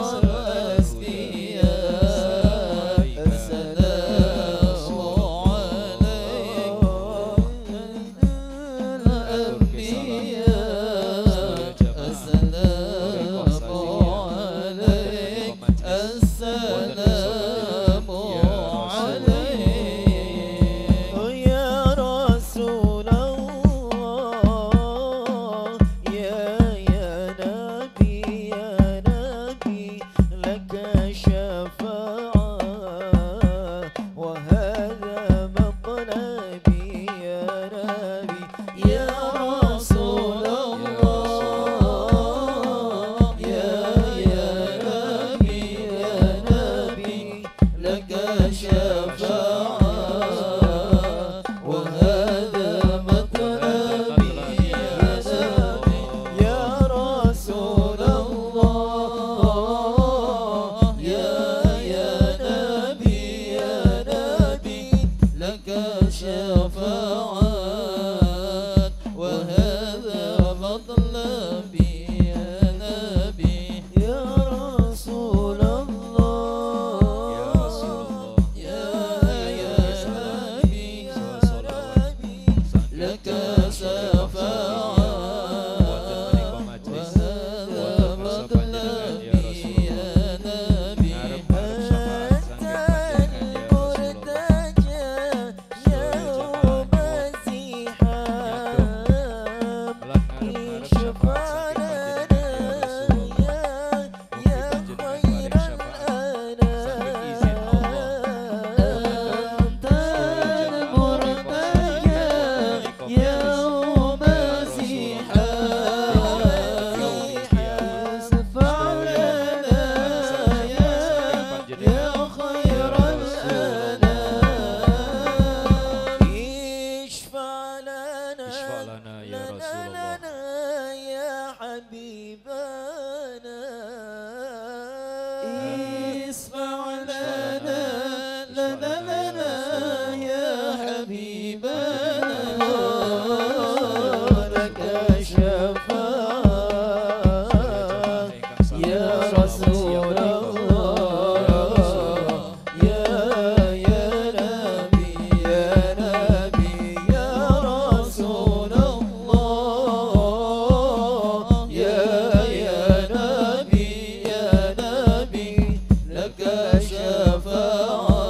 الأتقياء السلام اشفع لنا يا رسول الله يا حبيبنا اسمع لنا لنا لنا يا حبيبنا لك شفاعة يا رسول الله يا يا نبي يا نبي يا رسول الله يا يا نبي يا نبي لك شفاعة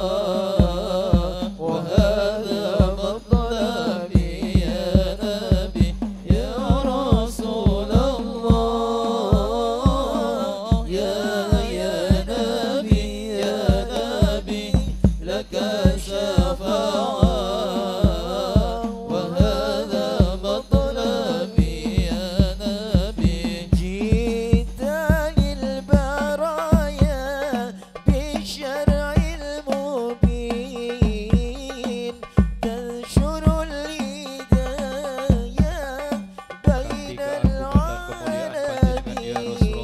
وهذا مطلبي يا نبي يا رسول الله يا يا نبي يا نبي لك شفاعة وهذا مطلبي يا نبي جئت للبرايا بالشرع المبين تنشر الهداية بين العالمين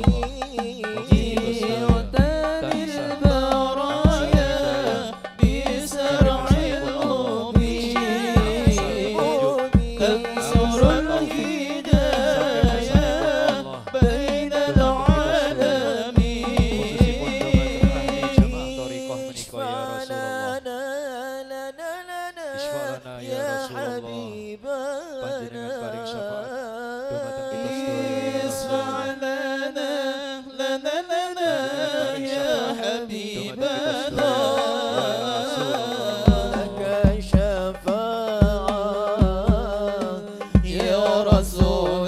جئت للبرايا بشرع المبين تنشر الهداية بين العالمين اشفع لنا لنا لنا اشفع لنا يا يا رسول الله panjenengan paring syafaat dumateng kita sedaya اسمع لنا لنا لنا يا حبيبنا لك شفاعة يا رسول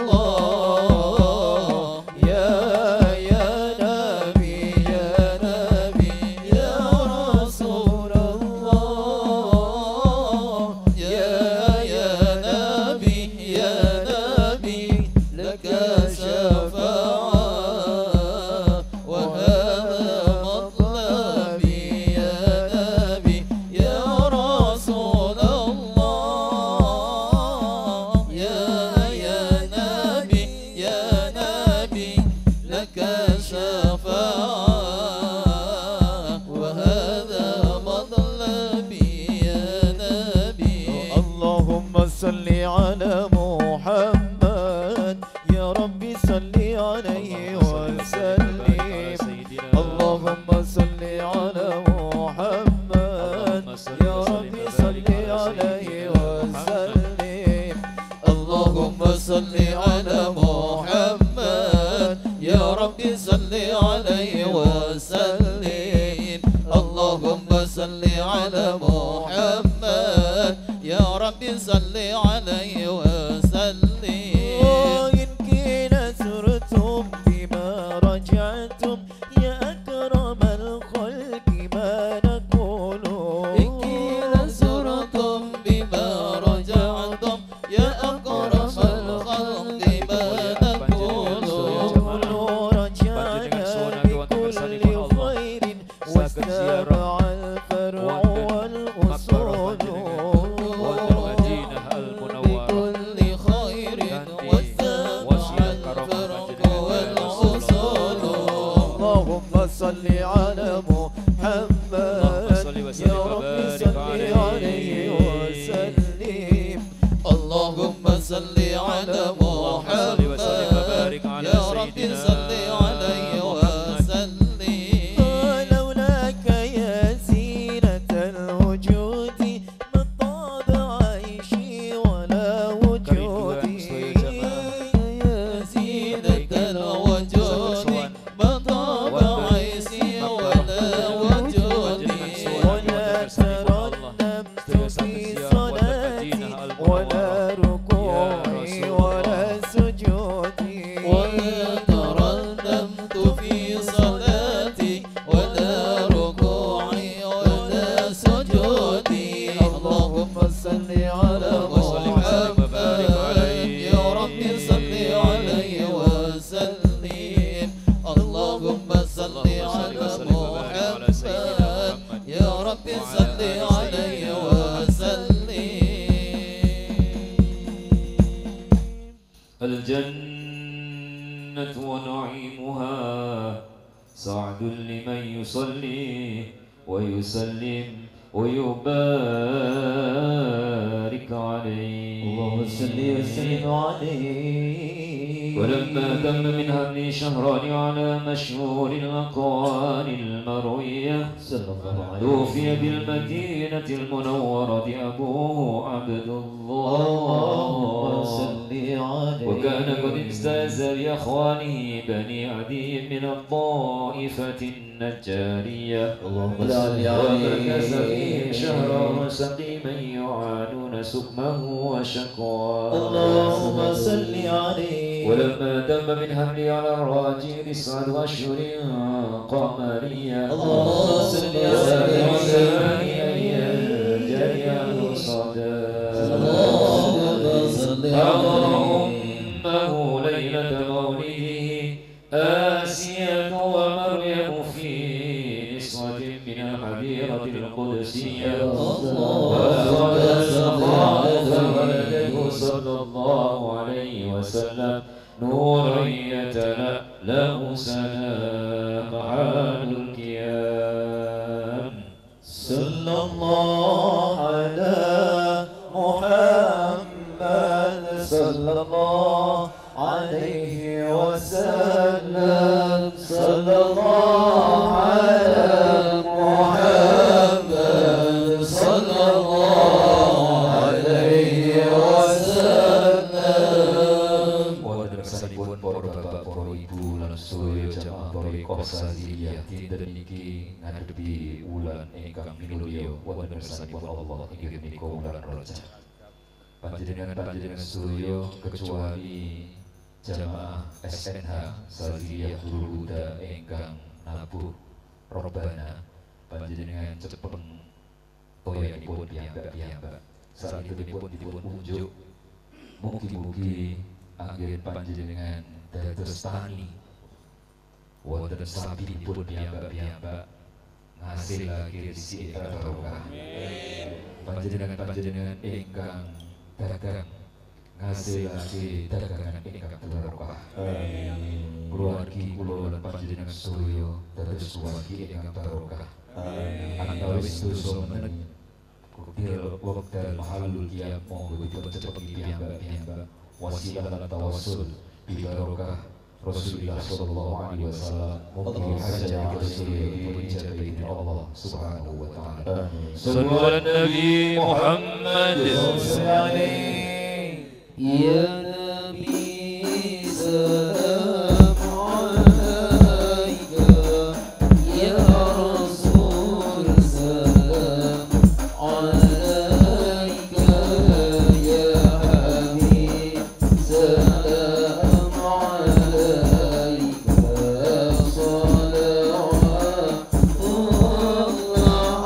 الله يا يا نبي يا نبي يا رسول الله يا يا نبي يا نبي لك شفاعة وهذا مطلبي يا نبي يا رسول الله يا يا نبي يا نبي لك شفاعة وهذا مطلبي يا نبي اللهم صل على محمد يا ربي صل عليه وسلم اللهم صل على محمد يا ربي صل عليه وسلم اللهم صل على محمد يا ربي صل عليه وسلم اللهم صل على محمد يا ربي صل عليه وسلم إن كنا زرتم بما رجعتم يا أكرم الخلق ما نقول إن كنا زرتم بما رجعتم يا أكرم الخلق ما نقول رجعنا بكل خير واستبع الفرع والأصول والمدينة المنورة بكل خير واستبع الفرع والأصول اللهم صل على محمد يا رب صل عليه وسلم اللهم صل على محمد يا رب صل عليه وسلم لولاك يا زينة الوجود ما طاب عيشي ولا وجودي يا زينة الوجود ما طاب عيشي ولا وجودي ولا ترنمت في صلاتي ولا ركوعي ولا سجودي ولا ترنمت الجنة ونعيمها سعد لمن يصلي ويسلم ويبارك عليه. اللهم صل وسلم عليه. ولما تم من هبل شهران على مشهور الأقوال المروية توفي بالمدينة المنورة أبوه عبد الله وكان قد اجتاز بأخوانه بني عدي من الطائفة النجارية ومكث فيه شهرا سقيما يعانون سقمه وشكواه. اللهم صل عليه. ولما تم من حمله على الراجل تسعة أشهر قمرية اللهم صل عليه. جريان صدى اللهم أمه ليلة مولده آسية ومريم في نسوة من الحديرة القدسية فولده صلى الله عليه وسلم نورا يتلألأ سنا محال الكيان. صلى الله على محمد صلى الله عليه وسلم. صلى الله على محمد صلى الله عليه وسلم. Wonten kesanipun para bapak, para ibu lan sedaya jamaah Thariqah Sadziliyah dinten niki ngadepi wulan ingkang minulya wonten kesanipun Allah inggih menika wulan Rajab. Panjenengan-panjenengan sedaya kecuali jamaah S N H Sadziliyah Nurul Huda ingkang nabuh Robbana panjenengan cepeng toyanipun piyambak-piyambak salibipun dipun unjuk mugi-mugi anggen panjenengan dados tani wonten sabinipun piyambak-piyambak ngasilake rezeki ingkang barokah. Panjenengan-panjenengan ingkang dagang ngasilake dagangan ingkang barokah. Keluargi kula lan panjenengan sedaya dados keluargi ingkang barokah. Antawis dosa meneng kutil wekdal mahalul qiyam monggo dipun cepengi piyambak-piyambak wasilah lan tawassul bi barokah Rasulullah sallallahu alaihi wasallam. Mugi hajat kita sedaya dipun ijabahi Allah subhanahu wa ta'ala. Sallu ala Nabi Muhammad sallallahu alaihi Ya Nabi salam alaika, Ya Rasul salam alaika, Ya Habib salam alaika, salawatullah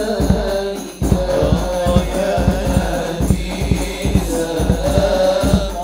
alaika, Ya Nabi salam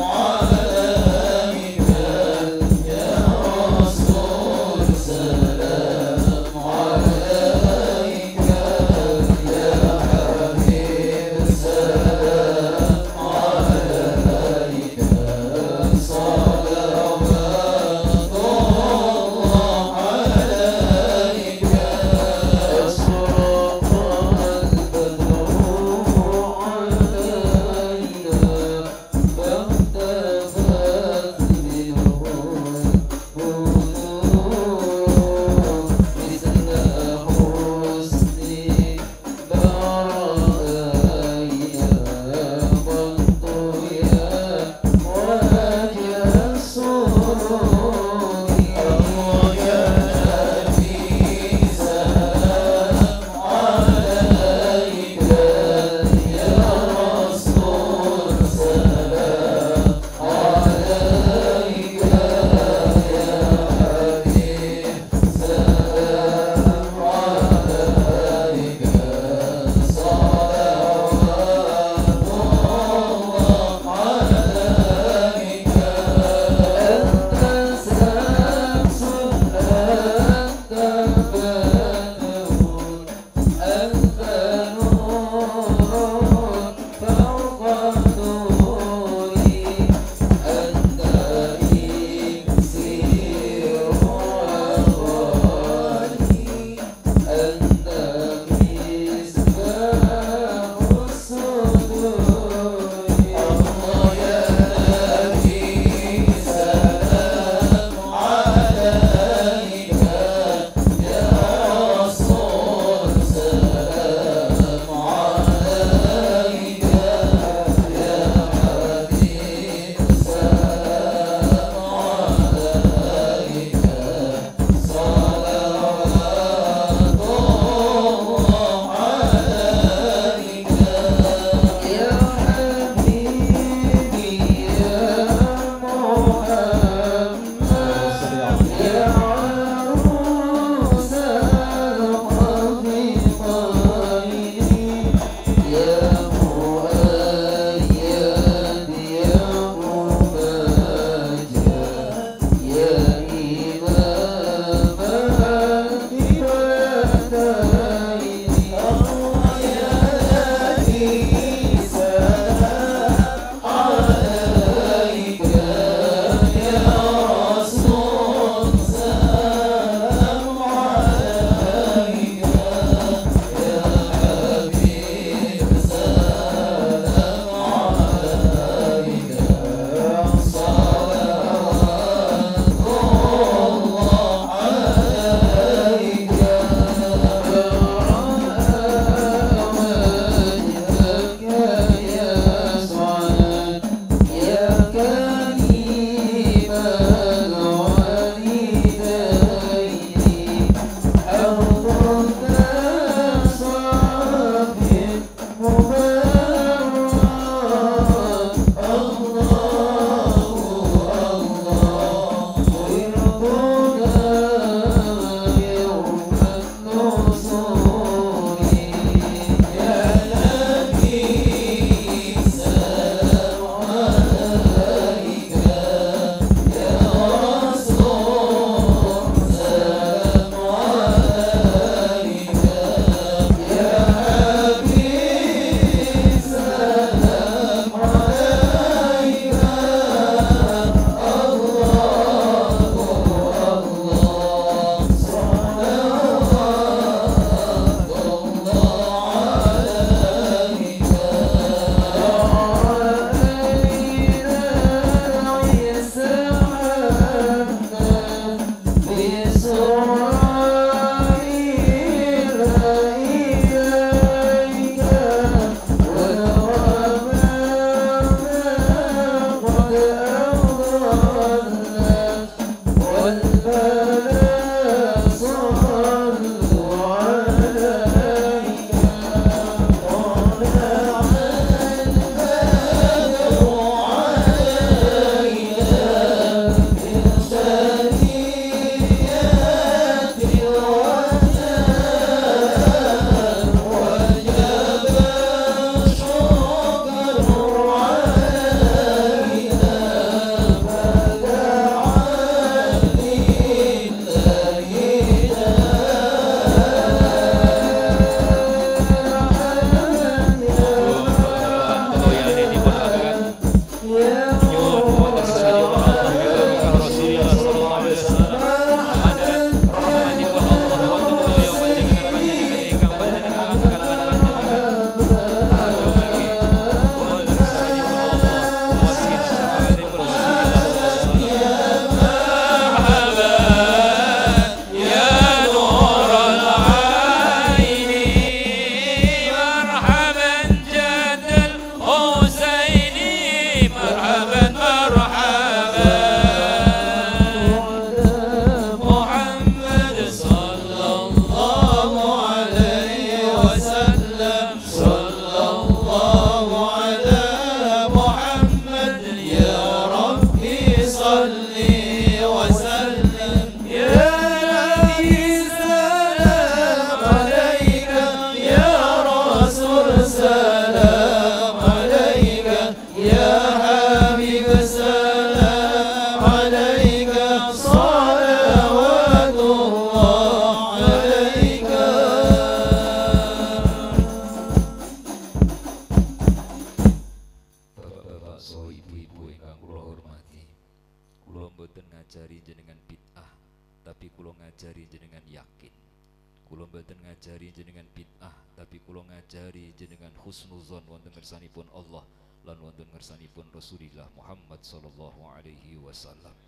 ibu-ibu ingkang kula hormati, kula mboten ngajari jenengan bid'ah, tapi kula ngajari jenengan yakin. Kula mboten ngajari jenengan bid'ah, tapi kula ngajari jenengan husnuzon wonten ngersanipun Allah lan wonten ngersanipun Rasulullah Muhammad sallallahu alaihi wasallam.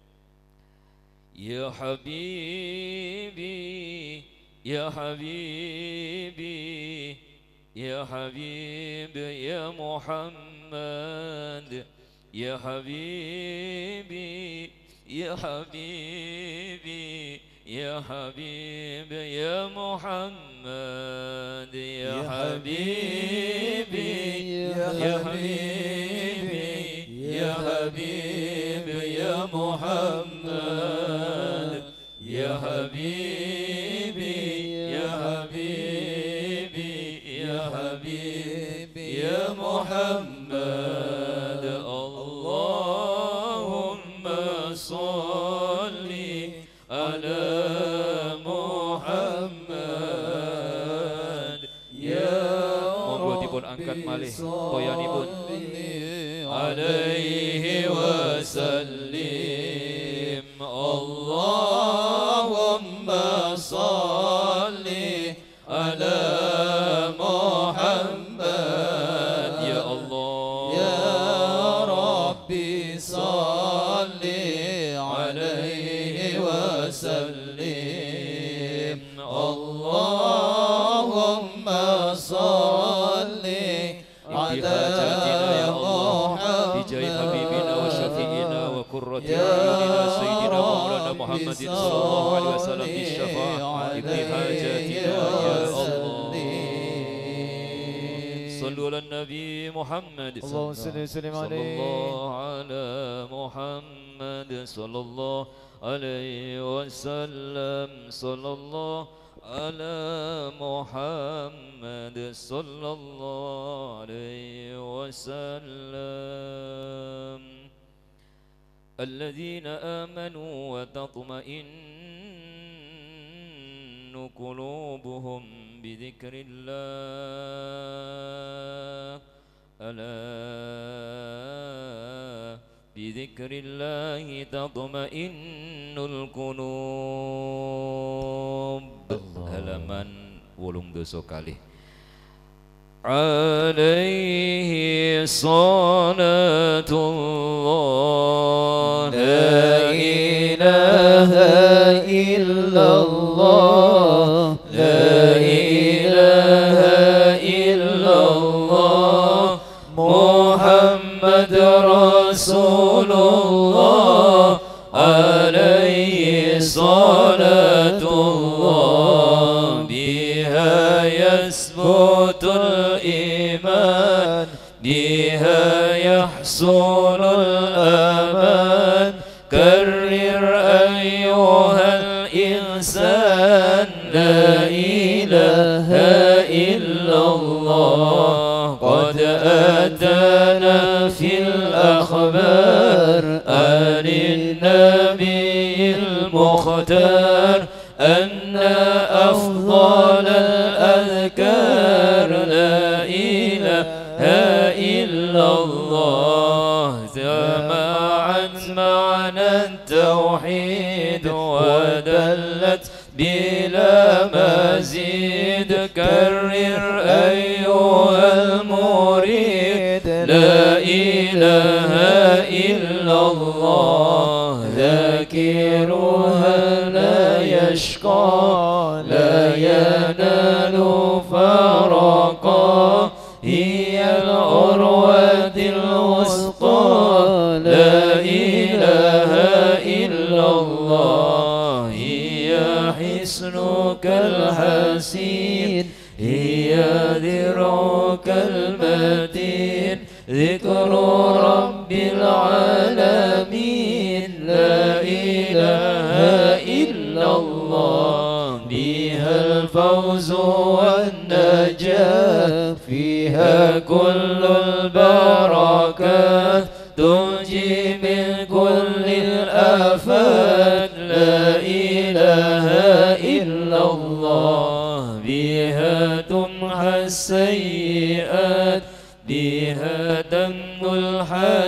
Ya Habibi, Ya Habibi, Ya Habib, Ya Muhammad, Ya Habibi, Ya Habibi, Ya Habib, Ya Muhammad, Ya Habibi, Ya Habibi, Ya Habib, Ya Muhammad, Ya Habibi, Ya Habibi, Ya Habibi, Ya Muhammad. Allahumma salli ala Muhammad. Ya monggo dipun angkat malih toyanipun alaihi wasallim. Allahumma salli ala Muhammad. Ya Allah, ya Rabbi salli alaihi wasallim. Allahumma salli ala Muhammad. Bijai habibina wa syafi'ina wa qurrati a'yunina sayyidina maulana Muhammadin sallallahu alaihi wasallam bi syafa'ah ibni hajatina ya Allah. Sallu ala Nabi Muhammad sallallahu ala Muhammad sallallahu alaihi wasallam. Sallallahu ala Muhammad sallallahu alaihi wasallam. Alladzina amanu wa tatma'innu qulubuhum bidzikrillah. Ala bidzikrillahi tatma'innul qulub. Halaman wolung dosa kali. Alaihi salatullah, la ilaha illallah, la ilaha illallah, Muhammad Rasulullah. Alaihi salatullah, biha yasbutul iman, biha yahsulul aman. Karrir ayyuhal insan, la ilaha illallah. Qad atana fil akhbar anin nabiyil mukhtar anna afdalal adhkar la ilaha illallah. Jama'at ma'na التوحيد ودلت بلا مزيد. كرر أيها المريد لا إله إلا الله. ذاكرها لا يشقى لا ينال فرقا. هي العروة الوثقى لا إله إلا الله. هي حصنك الحسين هي ذرعك المتين. ذكر رب العالمين لا إله إلا الله. بها الفوز والنجاة فيها كل البركات. تنجي من كل الآفات لا إله إلا الله. بها تمحى السيئات بها تمن الحياة.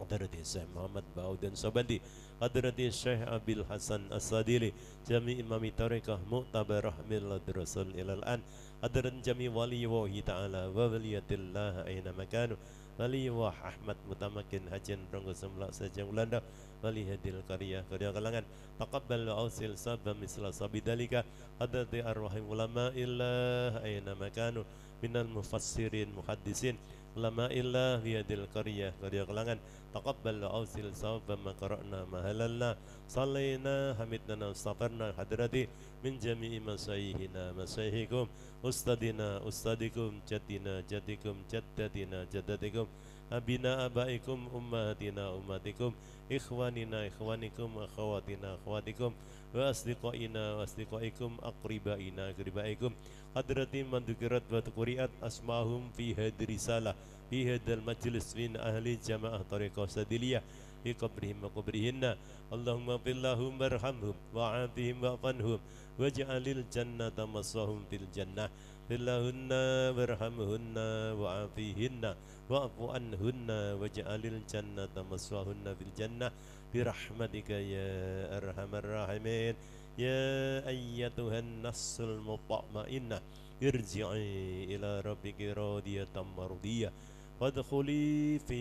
حضرة الشيخ محمد باودن Sobandi, حضرة الشيخ أبي الحسن الصادلي, جميع إمام طريقة معتبرة ملة الرسول إلى الآن, حضرة جميع ولي الله تعالى وولية الله أينما كانوا, ولي الله أحمد متمكن Haji Ronggo Semlak Sejang Belanda, ولي هذه القرية قرية Kalangan, تقبل وأوصل صبا مثل صب ذلك, حضرة أرواح علماء الله أينما كانوا من المفسرين محدثين علماء الله في هذه القرية قرية Kalangan, تقبل وأوصل صوابا ما قرأنا ما هللنا صلينا حمدنا واستغفرنا حضرتي من جميع مشايخنا مشايخكم أستاذنا أستاذكم جدنا جدكم جدتنا جدتكم أبينا أبائكم أمهاتنا أمهاتكم إخواننا إخوانكم أخواتنا أخواتكم وأصدقائنا وأصدقائكم أقربائنا أقربائكم حضرتي من ذكرت وتقرئت أسماءهم في هذه الرسالة في هذا المجلس من أهل جماعة طريقة سدلية في قبرهم وقبرهن اللهم اغفر لهم وارحمهم وعافهم واعف عنهم واجعل الجنة مصواهم في الجنة اغفر لهن وارحمهن وعافيهن واعف عنهن واجعل الجنة مصواهن في الجنة برحمتك يا أرحم الراحمين يا أيتها النفس المطمئنة ارجعي إلى ربك راضية مرضية وادخلي في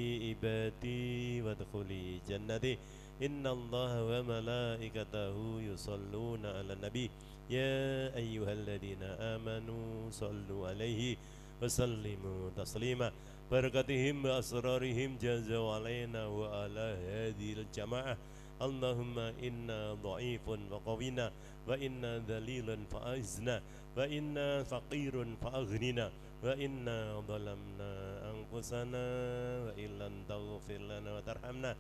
عبادي وادخلي جنتي إن الله وملائكته يصلون على النبي يا أيها الذين آمنوا صلوا عليه وسلموا تسليما بركتهم وأسرارهم جازوا علينا وعلى هذه الجماعة اللهم إنا ضعيف وقوينا وإنا ذليل فأعزنا وإنا فقير فأغننا وإنا ظلمنا أنفسنا وإن لم تغفر لنا وترحمنا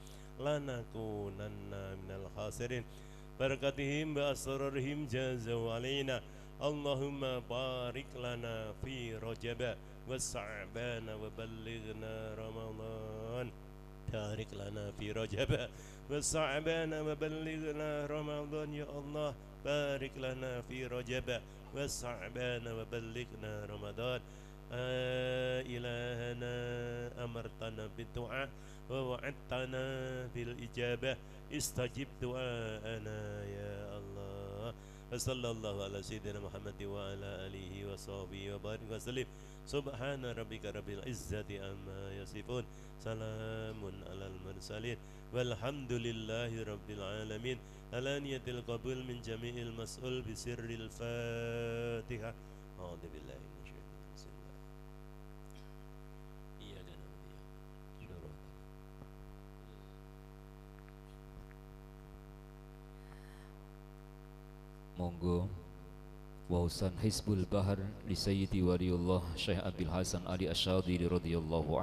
لنكونن من الخاسرين بركتهم وأسرارهم جازوا علينا اللهم بارك لنا في رجب وشعبان وبلغنا رمضان بارك لنا في رجب وشعبان وبلغنا رمضان يا الله بارك لنا في رجب وشعبان وبلغنا رمضان آه إلهنا أمرتنا بالدعاء ووعدتنا بالإجابة استجب دعاءنا يا الله وصلى الله على سيدنا محمد وعلى آله وصحبه وبارك وسلم سبحان ربك رب العزة عما يصفون سلام على المرسلين والحمد لله رب العالمين علانية القبول من جميع المسؤول بسر الفاتحة أعوذ بالله من الشيطان بسم الله إياك نعبد شروط Monggo wausan Hizbul Bahar li Sayyidi Waliullah Syekh Abil Hasan Ali Asyadili radhiyallahu an.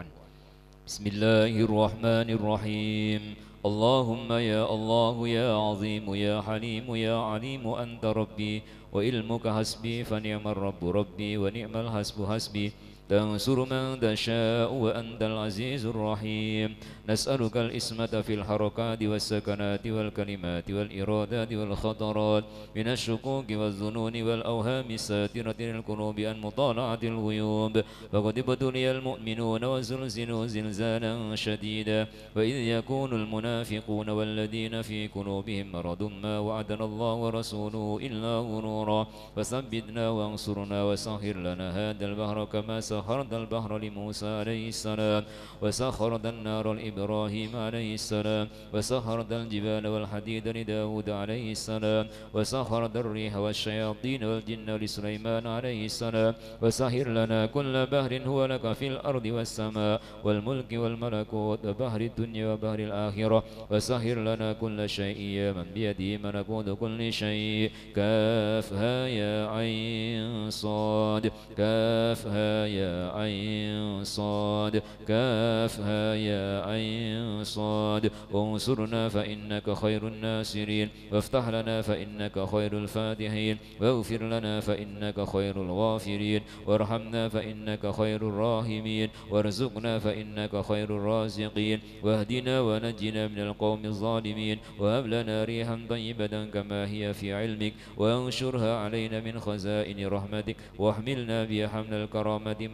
Bismillahirrahmanirrahim. Allahumma ya Allah ya Azim ya Halim ya Alim anta Rabbi wa ilmuka hasbi fa ni'mar Rabbu Rabbi wa ni'mal hasbu hasbi تنصر من تشاء وأنت العزيز الرحيم نسألك الإسمة في الحركات والسكنات والكلمات والإرادات والخطرات من الشكوك والظنون والأوهام الساترة للقلوب عن مطالعة الغيوب فقد ابتلي المؤمنون وزلزلوا زلزالا شديدا وإذ يكون المنافقون والذين في قلوبهم مرض ما وعدنا الله ورسوله إلا غرورا فثبتنا وانصرنا وسهر لنا هذا البحر كما سخرت البحر لموسى عليه السلام وسخرت النار لإبراهيم عليه السلام وسخرت الجبال والحديد لداود عليه السلام وسخرت الريح والشياطين والجن لسليمان عليه السلام وسهر لنا كل بحر هو لك في الأرض والسماء والملك والملكوت وبحر الدنيا وبحر الآخرة وسهر لنا كل شيء يا من بيده ملكوت كل شيء كافها يا عين صاد كافها يا عين صاد كافها يا عين صاد وانصرنا فإنك خير الناصرين وافتح لنا فإنك خير الفاتحين واغفر لنا فإنك خير الغافرين وارحمنا فإنك خير الراحمين وارزقنا فإنك خير الرازقين واهدنا ونجنا من القوم الظالمين وهب لنا ريحا طيبة كما هي في علمك وانشرها علينا من خزائن رحمتك واحملنا بها حمل الكرامة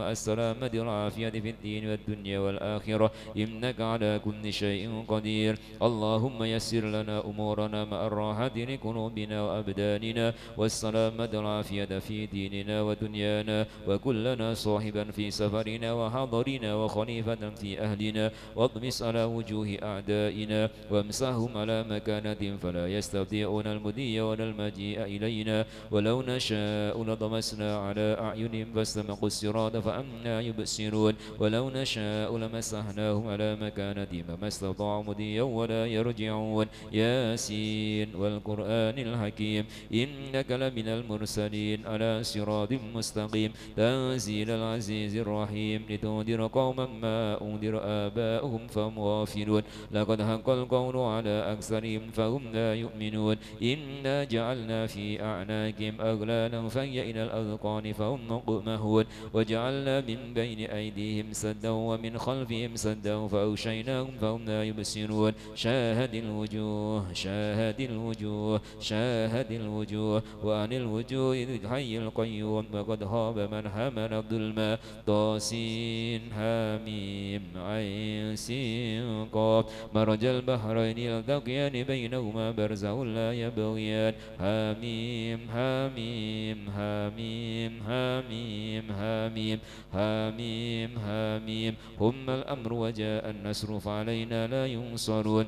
مع السلامة والعافية في الدين والدنيا والآخرة إنك على كل شيء قدير. اللهم يسر لنا أمورنا مع الراحة لقلوبنا وأبداننا والسلامة والعافية في ديننا ودنيانا، وكلنا صاحبا في سفرنا وحضرنا وخليفة في أهلنا، واطمس على وجوه أعدائنا وامسحهم على مكانة فلا يستطيعون المضي ولا المجيء إلينا، ولو نشاء لطمسنا على أعينهم فاستبقوا الصراط فأنا يبصرون، ولو نشاء لمسحناهم على مكانتهم فما استطاعوا مضيا ولا يرجعون. ياسين والقرآن الحكيم إنك لمن المرسلين على صراط مستقيم تنزيل العزيز الرحيم لتنذر قوما ما أنذر آباؤهم فهم غافلون. لقد حق القول على أكثرهم فهم لا يؤمنون. إنا جعلنا في أعناقهم أغلالا فهي إلى الأذقان فهم مقمحون، وجعلنا من بين أيديهم سدا ومن خلفهم سدا فأغشيناهم فهم لا يبصرون. شاهد الوجوه شاهد الوجوه شاهد الوجوه وعن الوجوه الحي القيوم، وقد خاب من حمل الظلم. طاسين حميم عين سين قاف مرج البحرين يلتقيان بينهما برزخ لا يبغيان. حميم حميم حميم حميم حميم حميم حميم هم الأمر وجاء النصر فعلينا لا ينصرون.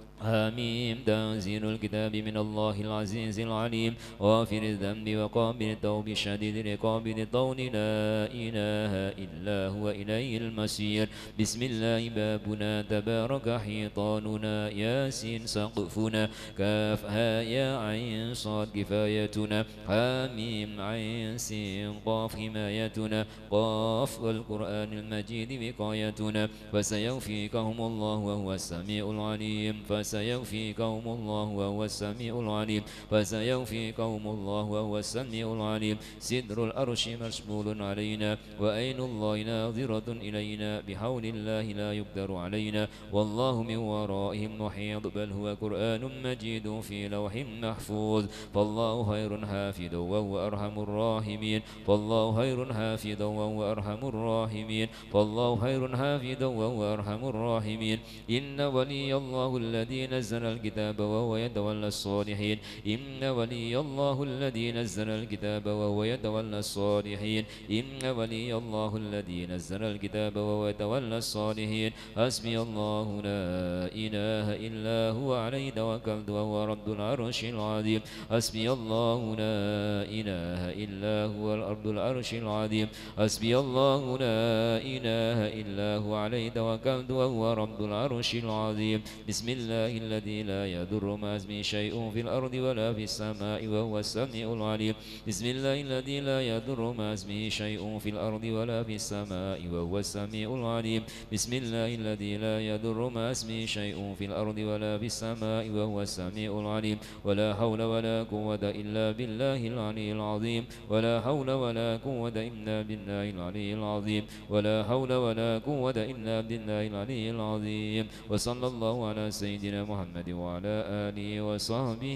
حميم تنزيل الكتاب من الله العزيز العليم غافر الذنب وقابل التوب شديد العقاب ذي الطول لا إله إلا هو إليه المصير. بسم الله بابنا تبارك حيطاننا ياسين سقفنا كاف ها يا عين صاد كفايتنا. حميم عين سين قاف حمايتنا قاف والقرآن المجيد وقايتنا. فسيوفيكهم الله وهو السميع العليم فسيوفيكهم الله وهو السميع العليم فسيوفيكهم الله وهو السميع العليم. سدر الأرش مشمول علينا وأين الله ناظرة إلينا بحول الله لا يقدر علينا والله من ورائهم محيط بل هو قرآن مجيد في لوح محفوظ. فالله خير حافظا وهو أرحم الراحمين فالله خير حافظا وهو أرحم الراحمين فالله خير حافظا وهو أرحم الراحمين. إن ولي الله الذي نزل الكتاب وهو يتولى الصالحين إن ولي الله الذي نزل الكتاب وهو يتولى الصالحين إن ولي الله الذي نزل الكتاب وهو يتولى الصالحين. حسبي الله لا إله إلا هو عليه توكلت وهو رب العرش العظيم. حسبي الله لا إله إلا هو رب العرش العظيم. حسبي الله لا إله إلا هو عليه توكلت وهو رب العرش العظيم. بسم الله الذي لا يضر مع اسمه شيء في الأرض ولا في السماء وهو السميع العليم. بسم الله الذي لا يضر مع اسمه شيء في الأرض ولا في السماء وهو السميع العليم. بسم الله الذي لا يضر مع اسمه شيء في الأرض ولا في السماء وهو السميع العليم. ولا حول ولا قوة إلا بالله العلي العظيم ولا حول ولا قوة إلا بالله العلي العظيم ولا حول ولا قوة إلا بالله العلي العظيم. وصلى الله على سيدنا محمد وعلى آله وصحبه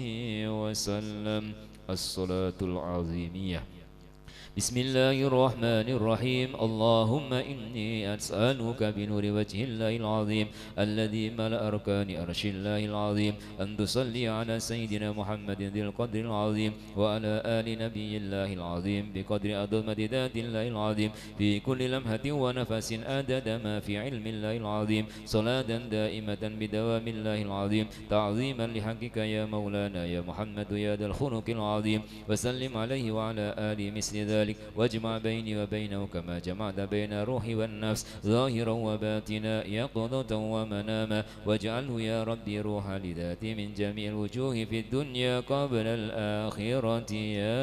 وسلم. الصلاة العظيمية. بسم الله الرحمن الرحيم. اللهم إني أسألك بنور وجه الله العظيم الذي ملأ أركان عرش الله العظيم أن تصلي على سيدنا محمد ذي القدر العظيم وعلى آل نبي الله العظيم بقدر عظمة ذات الله العظيم في كل لمحة ونفس عدد ما في علم الله العظيم صلاة دائمة بدوام الله العظيم تعظيما لحقك يا مولانا يا محمد يا ذا الخلق العظيم. وسلم عليه وعلى آله مثل ذلك واجمع بيني وبينه كما جمعت بين الروح والنفس ظاهرا وباطنا يقظة ومناما واجعله يا ربي روحا لذاتي من جميع الوجوه في الدنيا قبل الآخرة يا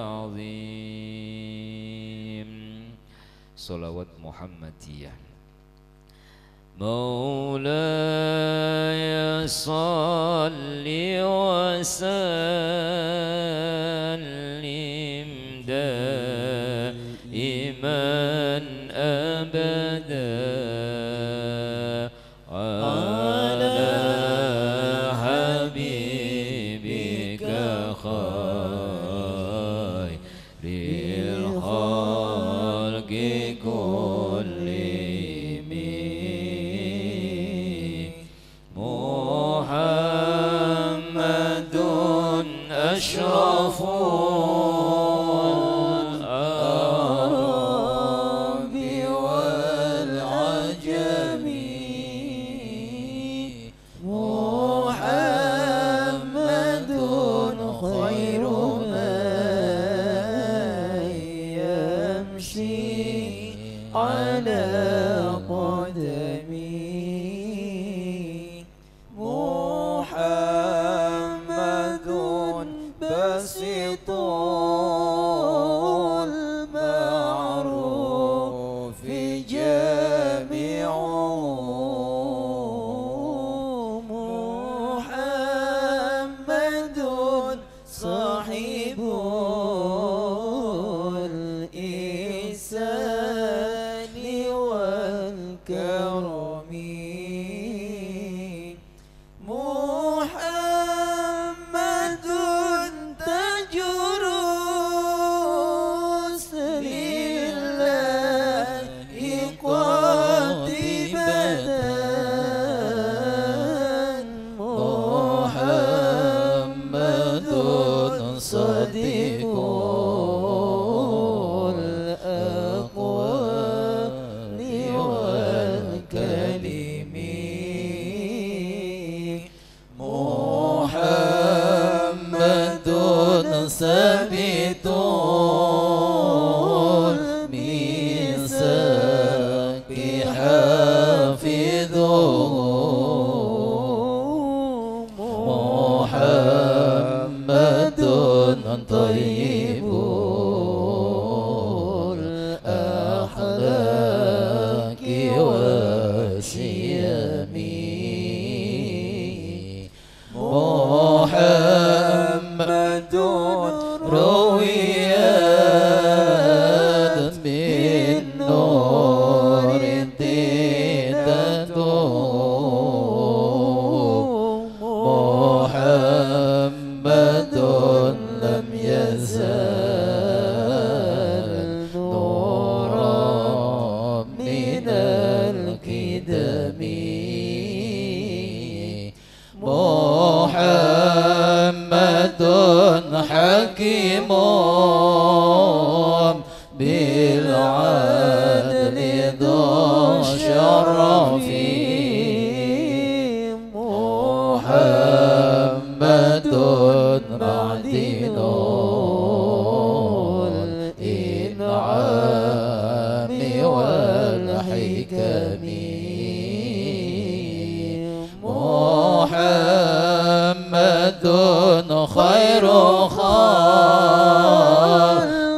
عظيم. صلوات محمدية. مولاي صل وسلم دائما أبدا على حبيبك خير الخلق كلهم. محمد طيب الأخلاق والسيم محمد رويات من نور امتداد محمد لم يزال نورا من القدم محمد حكيم بالعدل ذو الشرف محمد معدن الإنعام والحكم محمد خير خلق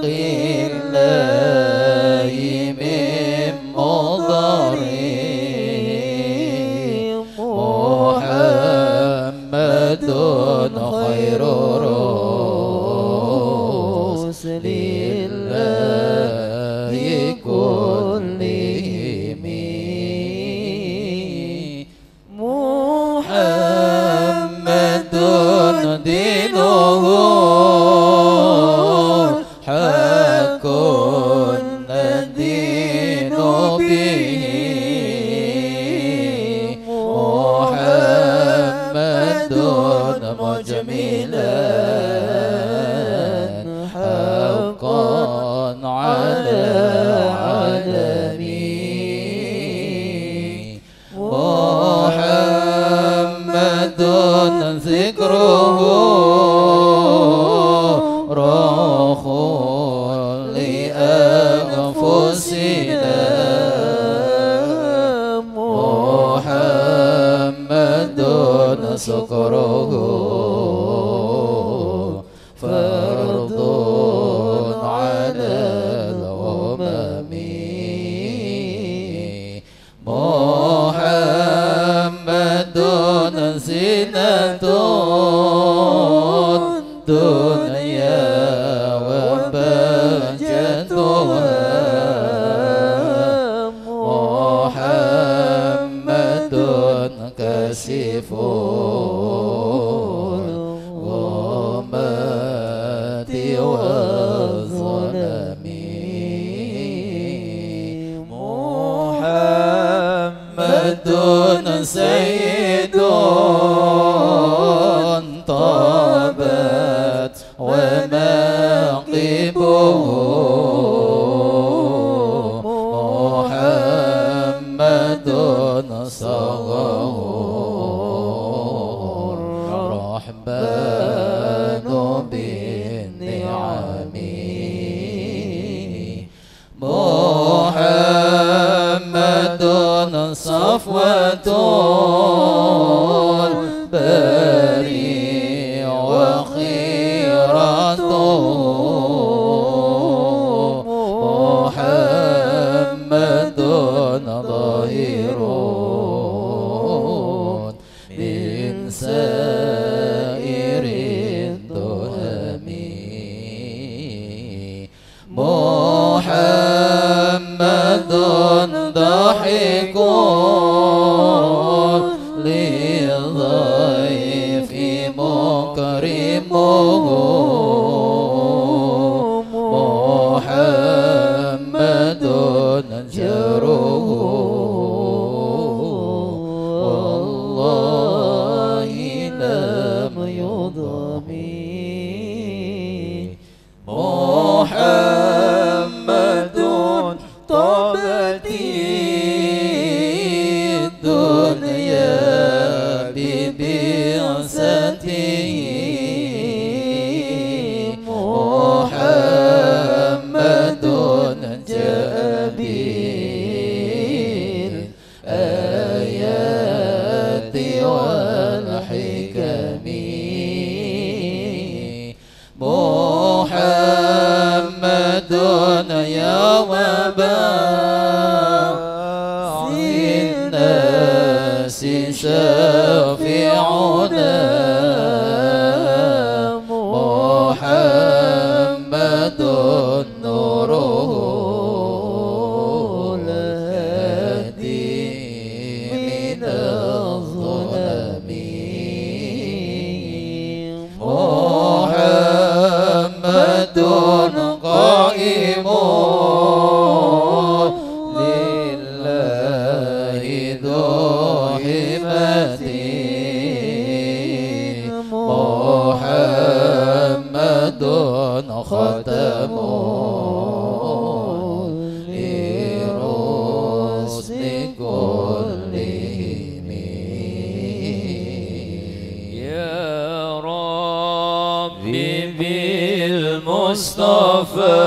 الله من مضر محمد خير رسل الله كلهم محمد دينه حق الدين به محمد مجملا حقا على العالمين محمد ذكره روح لأنفسنا محمد سكره فرض على الأمم محمد زينة الدنيا وبهجتها محمد كاشف الغمات والظلم محمد سيد طابت ومنقبه محمد صغاه الرحمن بالنعم محمد صفوة البري وخيرته محمد ظاهر من سائر الدهم محمد ضاحك للضيف مكرمه محمد جاره والله لم يضم محمد طابت الدنيا ببعثته محمد جاء بالآيات والحكم محمد يوم بعث الناس شافعنا محمد نوره الهادي من الظلم محمد قائم لله ذو همة محمد ختم لرسل كلهم يا ربي بالمصطفى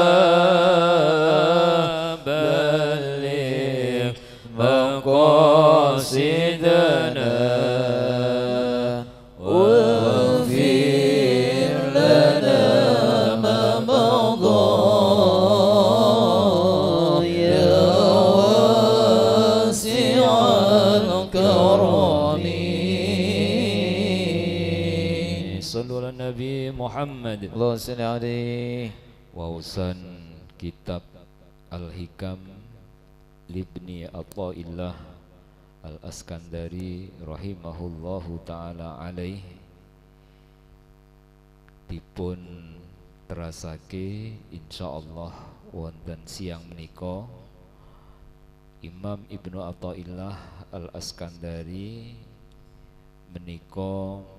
بلغ مقاصدنا واغفر لنا ما مضى يا واسع الكرم صلوا على النبي محمد اللهم صل عليه. Wausan kitab Al-Hikam Libni Athaillah Al-Askandari rahimahullahu ta'ala alaih dipun terasake insyaallah wonten siang menika Imam Ibnu Athaillah Al-Askandari menika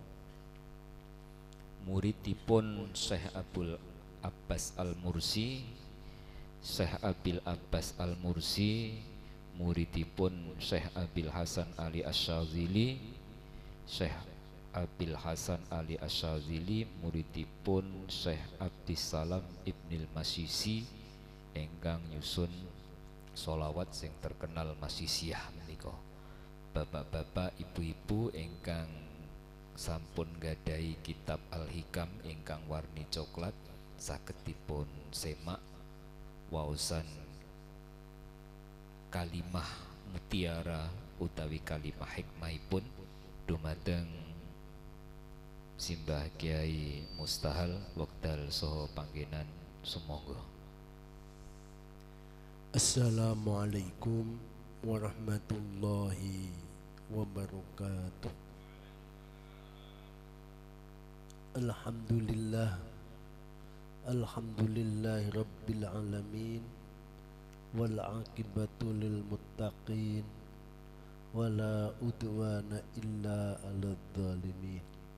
muridipun Syekh Abdul Abbas Al-Mursi. Syekh Abil Abbas Al-Mursi muridipun Syekh Abil Hasan Ali Asy-Syadzili. Syekh Abil Hasan Ali Asy-Syadzili muridipun Syekh Abdissalam Ibnil Masisi ingkang nyusun sholawat sing terkenal Masisiyah menika. Bapak-bapak, ibu-ibu ingkang sampun gadai kitab Al-Hikam ingkang warni coklat saged dipun semak waosan kalimah mutiara utawi kalimah hikmahipun dumateng Simbah Kiai Mustahal wekdal saha panggenan sumangga. Assalamualaikum warahmatullahi wabarakatuh. Alhamdulillah Alhamdulillahi rabbil alamin wal aqibatu lil muttaqin wala udwana illa 'alal zalimin.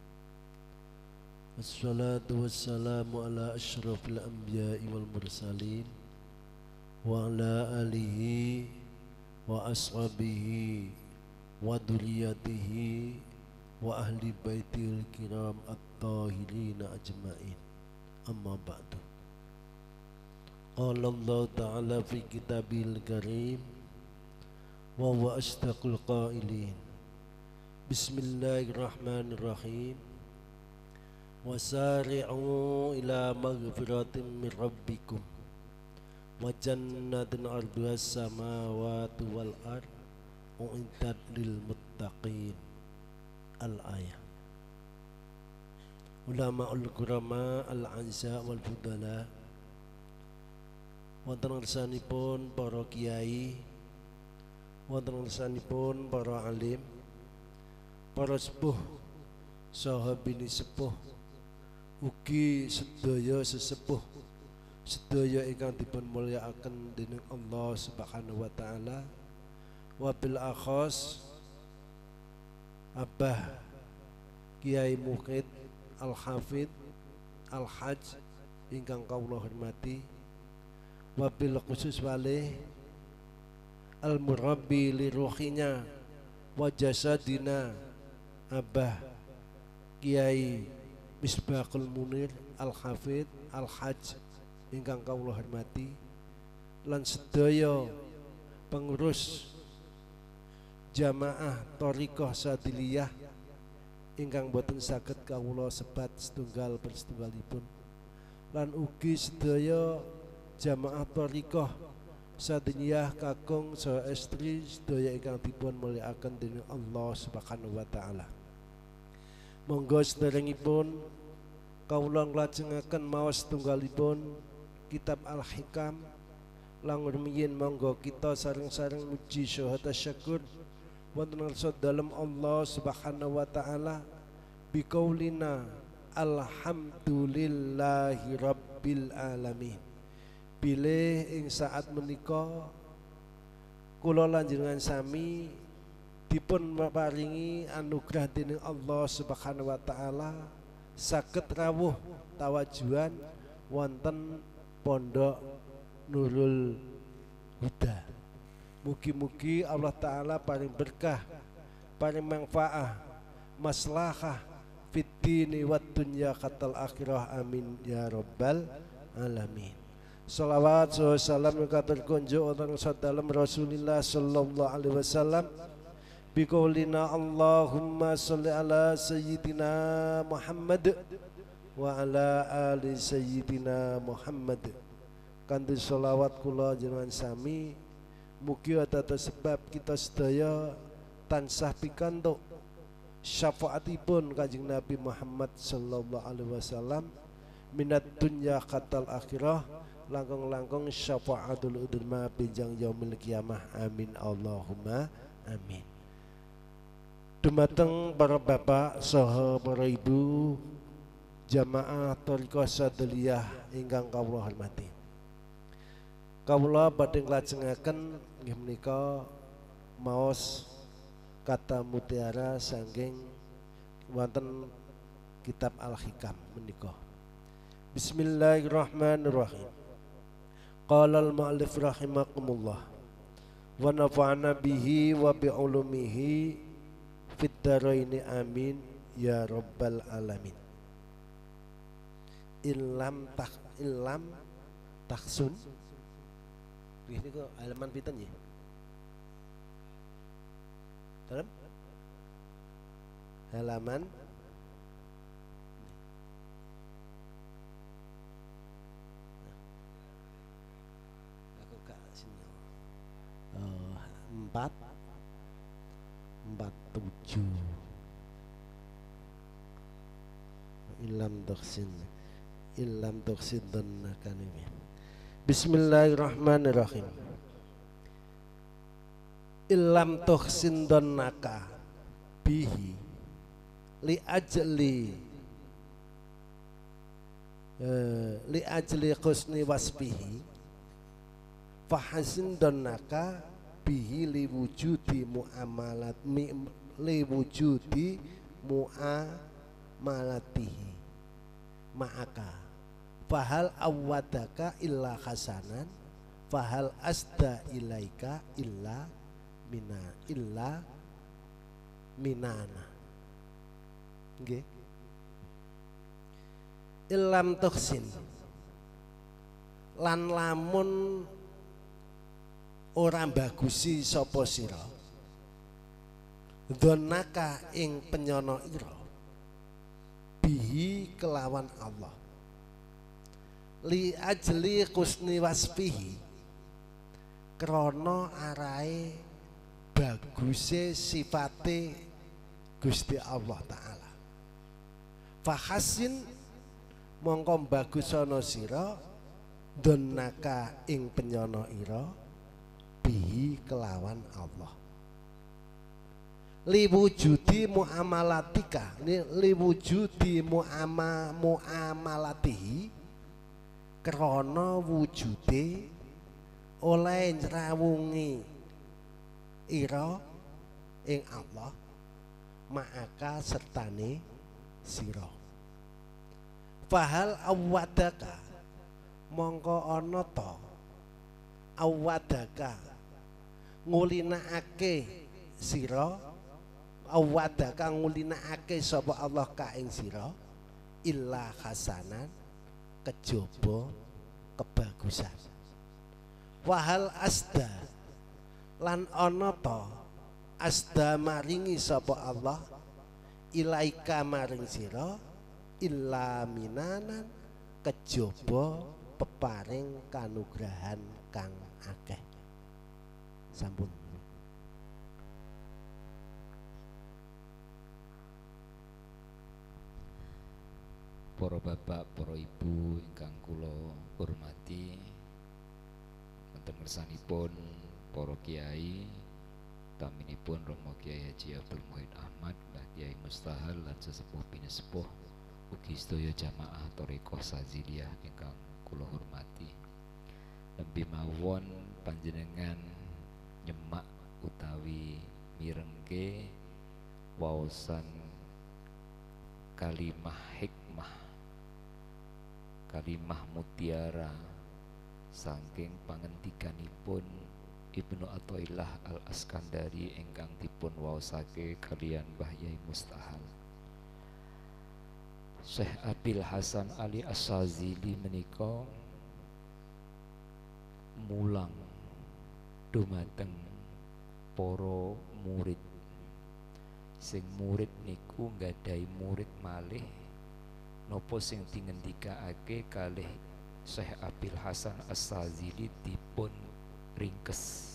Wassalatu wassalamu ala asyrafil anbiya'i wal mursalin wa ala alihi wa ashabihi wa dzurriyyatihi wa ahli baitil kiram at-tahirina ajma'in. Amma ba'du. Qala Allah ta'ala fi kitabil karim wa huwa asdaqul qailin. Bismillahirrahmanirrahim. Wasari'u ila maghfiratin min rabbikum wa jannatin arduhas samawati wal ard u'iddat lil muttaqin. Al-ayah. Ulama'ul kurama al-ansa wal fudala wonten ngersanipun para kiai, wonten ngersanipun para alim, para sepuh saha bini sepuh ugi sedaya sesepuh sedaya ingkang dipun mulyakaken dening Allah Subhanahu wa taala. Wabil akhos Abah Kiai Mukhid Al-Hafidh Al-Hajj ingkang kawula hormati. Wabil khusus walih Al-Murabbi li ruhinya wa jasadina Abah Kiai Misbahul Munir Al-Hafidh Al-Hajj ingkang kawula hormati lan sedaya pengurus jamaah thariqah Sadiliyah ingkang boten saged kawula sebat setunggal persetunggalipun, lan ugi sedaya jamaah thariqah Sadiliyah kakung saha estri sedaya ingkang dipun mulyakaken dening Allah Subhanahu wa taala. Monggo sederengipun kawula nglajengaken maos setunggalipun kitab Al-Hikam. Langur miyin monggo kita sareng-sareng muji syuhada syakur wonten dalam Allah Subhanahu wa taala biqaulina alhamdulillahi rabbil alamin. Bilih ing saat menika kula lanjenengan sami dipun paringi anugerah dening Allah Subhanahu wa taala saged rawuh tawajuhan wonten pondok Nurul Huda. Mugi-mugi Allah Ta'ala paling berkah, paling manfaah, maslahah fid dini wad dunya katal akhirah, amin ya rabbal alamin. Salawat salam katur kunjuk wonten dalam Rasulillah sallallahu alaihi wasallam biqaulina Allahumma sholli ala sayyidina Muhammad wa ala ali sayyidina Muhammad. Kanthi sholawat kula jenengan sami mugi atas sebab kita sedaya tansah pikantuk syafaatipun Kanjeng Nabi Muhammad sallallahu alaihi wasallam minat dunya katal akhirah, langkung-langkung syafaatul udhma pinjang yaumil qiyamah, amin Allahumma amin. Dumateng para bapak saha para ibu jamaah thariqah Sadiliyah ingkang kawula hormati, kawula badhe nglajengaken nggih menika maos kata mutiara saking wonten kitab Al-Hikam menika. Bismillahirrahmanirrahim. Qala al-mu'allif rahimakumullah wa nafa'ana bihi wa bi ulumihi fid dharaini amin ya rabbal alamin. Ilam tak ilam taksun. Ini kok halaman pinten nggih? Dalam halaman aku gak sinyal. Oh, empat empat tujuh. Ilam taksin ilam taksin dan kanimi. Bismillahirrahmanirrahim. Illam tuhsin donnaka bihi li ajli uh, li ajli husni wasbihi fahasin donnaka bihi li wujudi muamalat mi, li wujudi muamalatihi ma'aka fahal awwadaka illa hasanan fahal asda ilaika illa mina illa minana. Nggih. Illam tuhsin lan lamun ora bagusi sapa sira dzonaka ing penyono ira bihi kelawan Allah li ajli kusni wasfihi krana arae baguse sifate Gusti Allah taala. Fahasin mongko bagusana sira donaka ing penyono ira bihi kelawan Allah. Liwujudi muamalatika liwujudi muama muamalatihi krana wujude oleh nyrawungi ira ing Allah ma'aka sertane sira. Fahal awadaka mongko ana ta awadaka ngulinakake sira awadaka ngulinakake sapa Allah ka ing sira illa hasanan kejaba kebagusan. Wahal asda lan ana ta asda maringi sapa Allah ilaika maring sira illa minanan kejaba peparing kanugrahan kang akeh. Sampun. Para bapak, para ibu ingkang kula hormati, wonten ngersanipun para kiai, taminipun Romo Kiai Haji Abdul Muhyidd Ahmad, Mbah Kiai Mustahal lan sesepuh pinesepuh ugi sedaya jamaah Thariqah Saziliyah ingkang kula hormati. Nembe mawon panjenengan nyemak utawi mirengke waosan kalimah hikmah, kalimah mutiara saking pangendikanipun Ibnu Athaillah Al-Askandari ingkang dipun waosake kaliyan Mbah Yai Mustahal. Syekh Abil Hasan Ali As-Sazili menika mulang dumateng para murid. Sing murid niku nggadahi murid malih napa sing dingendikake kalih Syekh Abil Hasan As-Sazili dipun ringkes.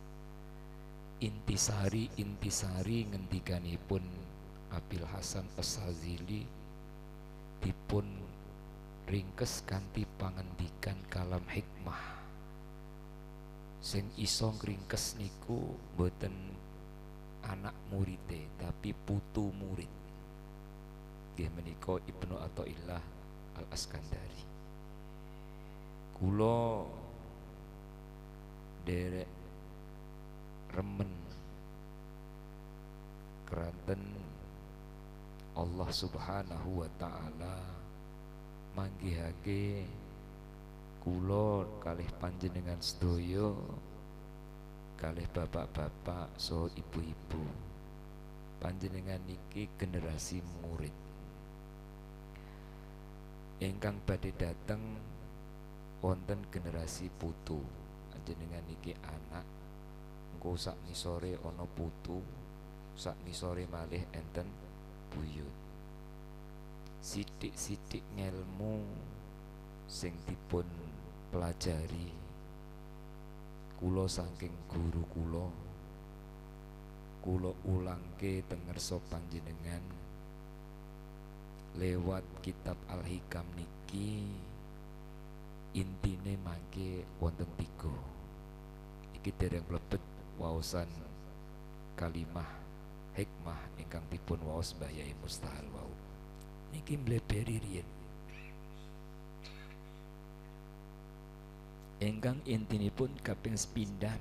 Intisari intisari ngendikanipun Abil Hasan As-Sazili dipun ringkes kanthi pangendikan kalam hikmah. Sing iso ngringkes niku boten anak muride tapi putu murid. Nggih menika Ibnu Athaillah Al-Askandari. Kula derek remen keranten Allah Subhanahu wa taala manggihake kula kalih panjenengan sedaya, kalih bapak-bapak so ibu-ibu, panjenengan niki generasi murid ingkang badhe dateng wonten generasi putu. Panjenengan niki anak, engko sak ngisore ana putu, sak ngisore malih enten buyut. Sithik-sithik ngelmu sing dipun pelajari kula saking guru kula, kula ulangke teng ngarsa panjenengan lewat kitab Al-Hikam niki. Intine mangke wonten tiga. Iki dereng mlebet waosan kalimah hikmah ingkang dipun waos Mbah Yai Mustahal wau. Niki mleberi riyen. Ingkang intinipun kaping sepindhah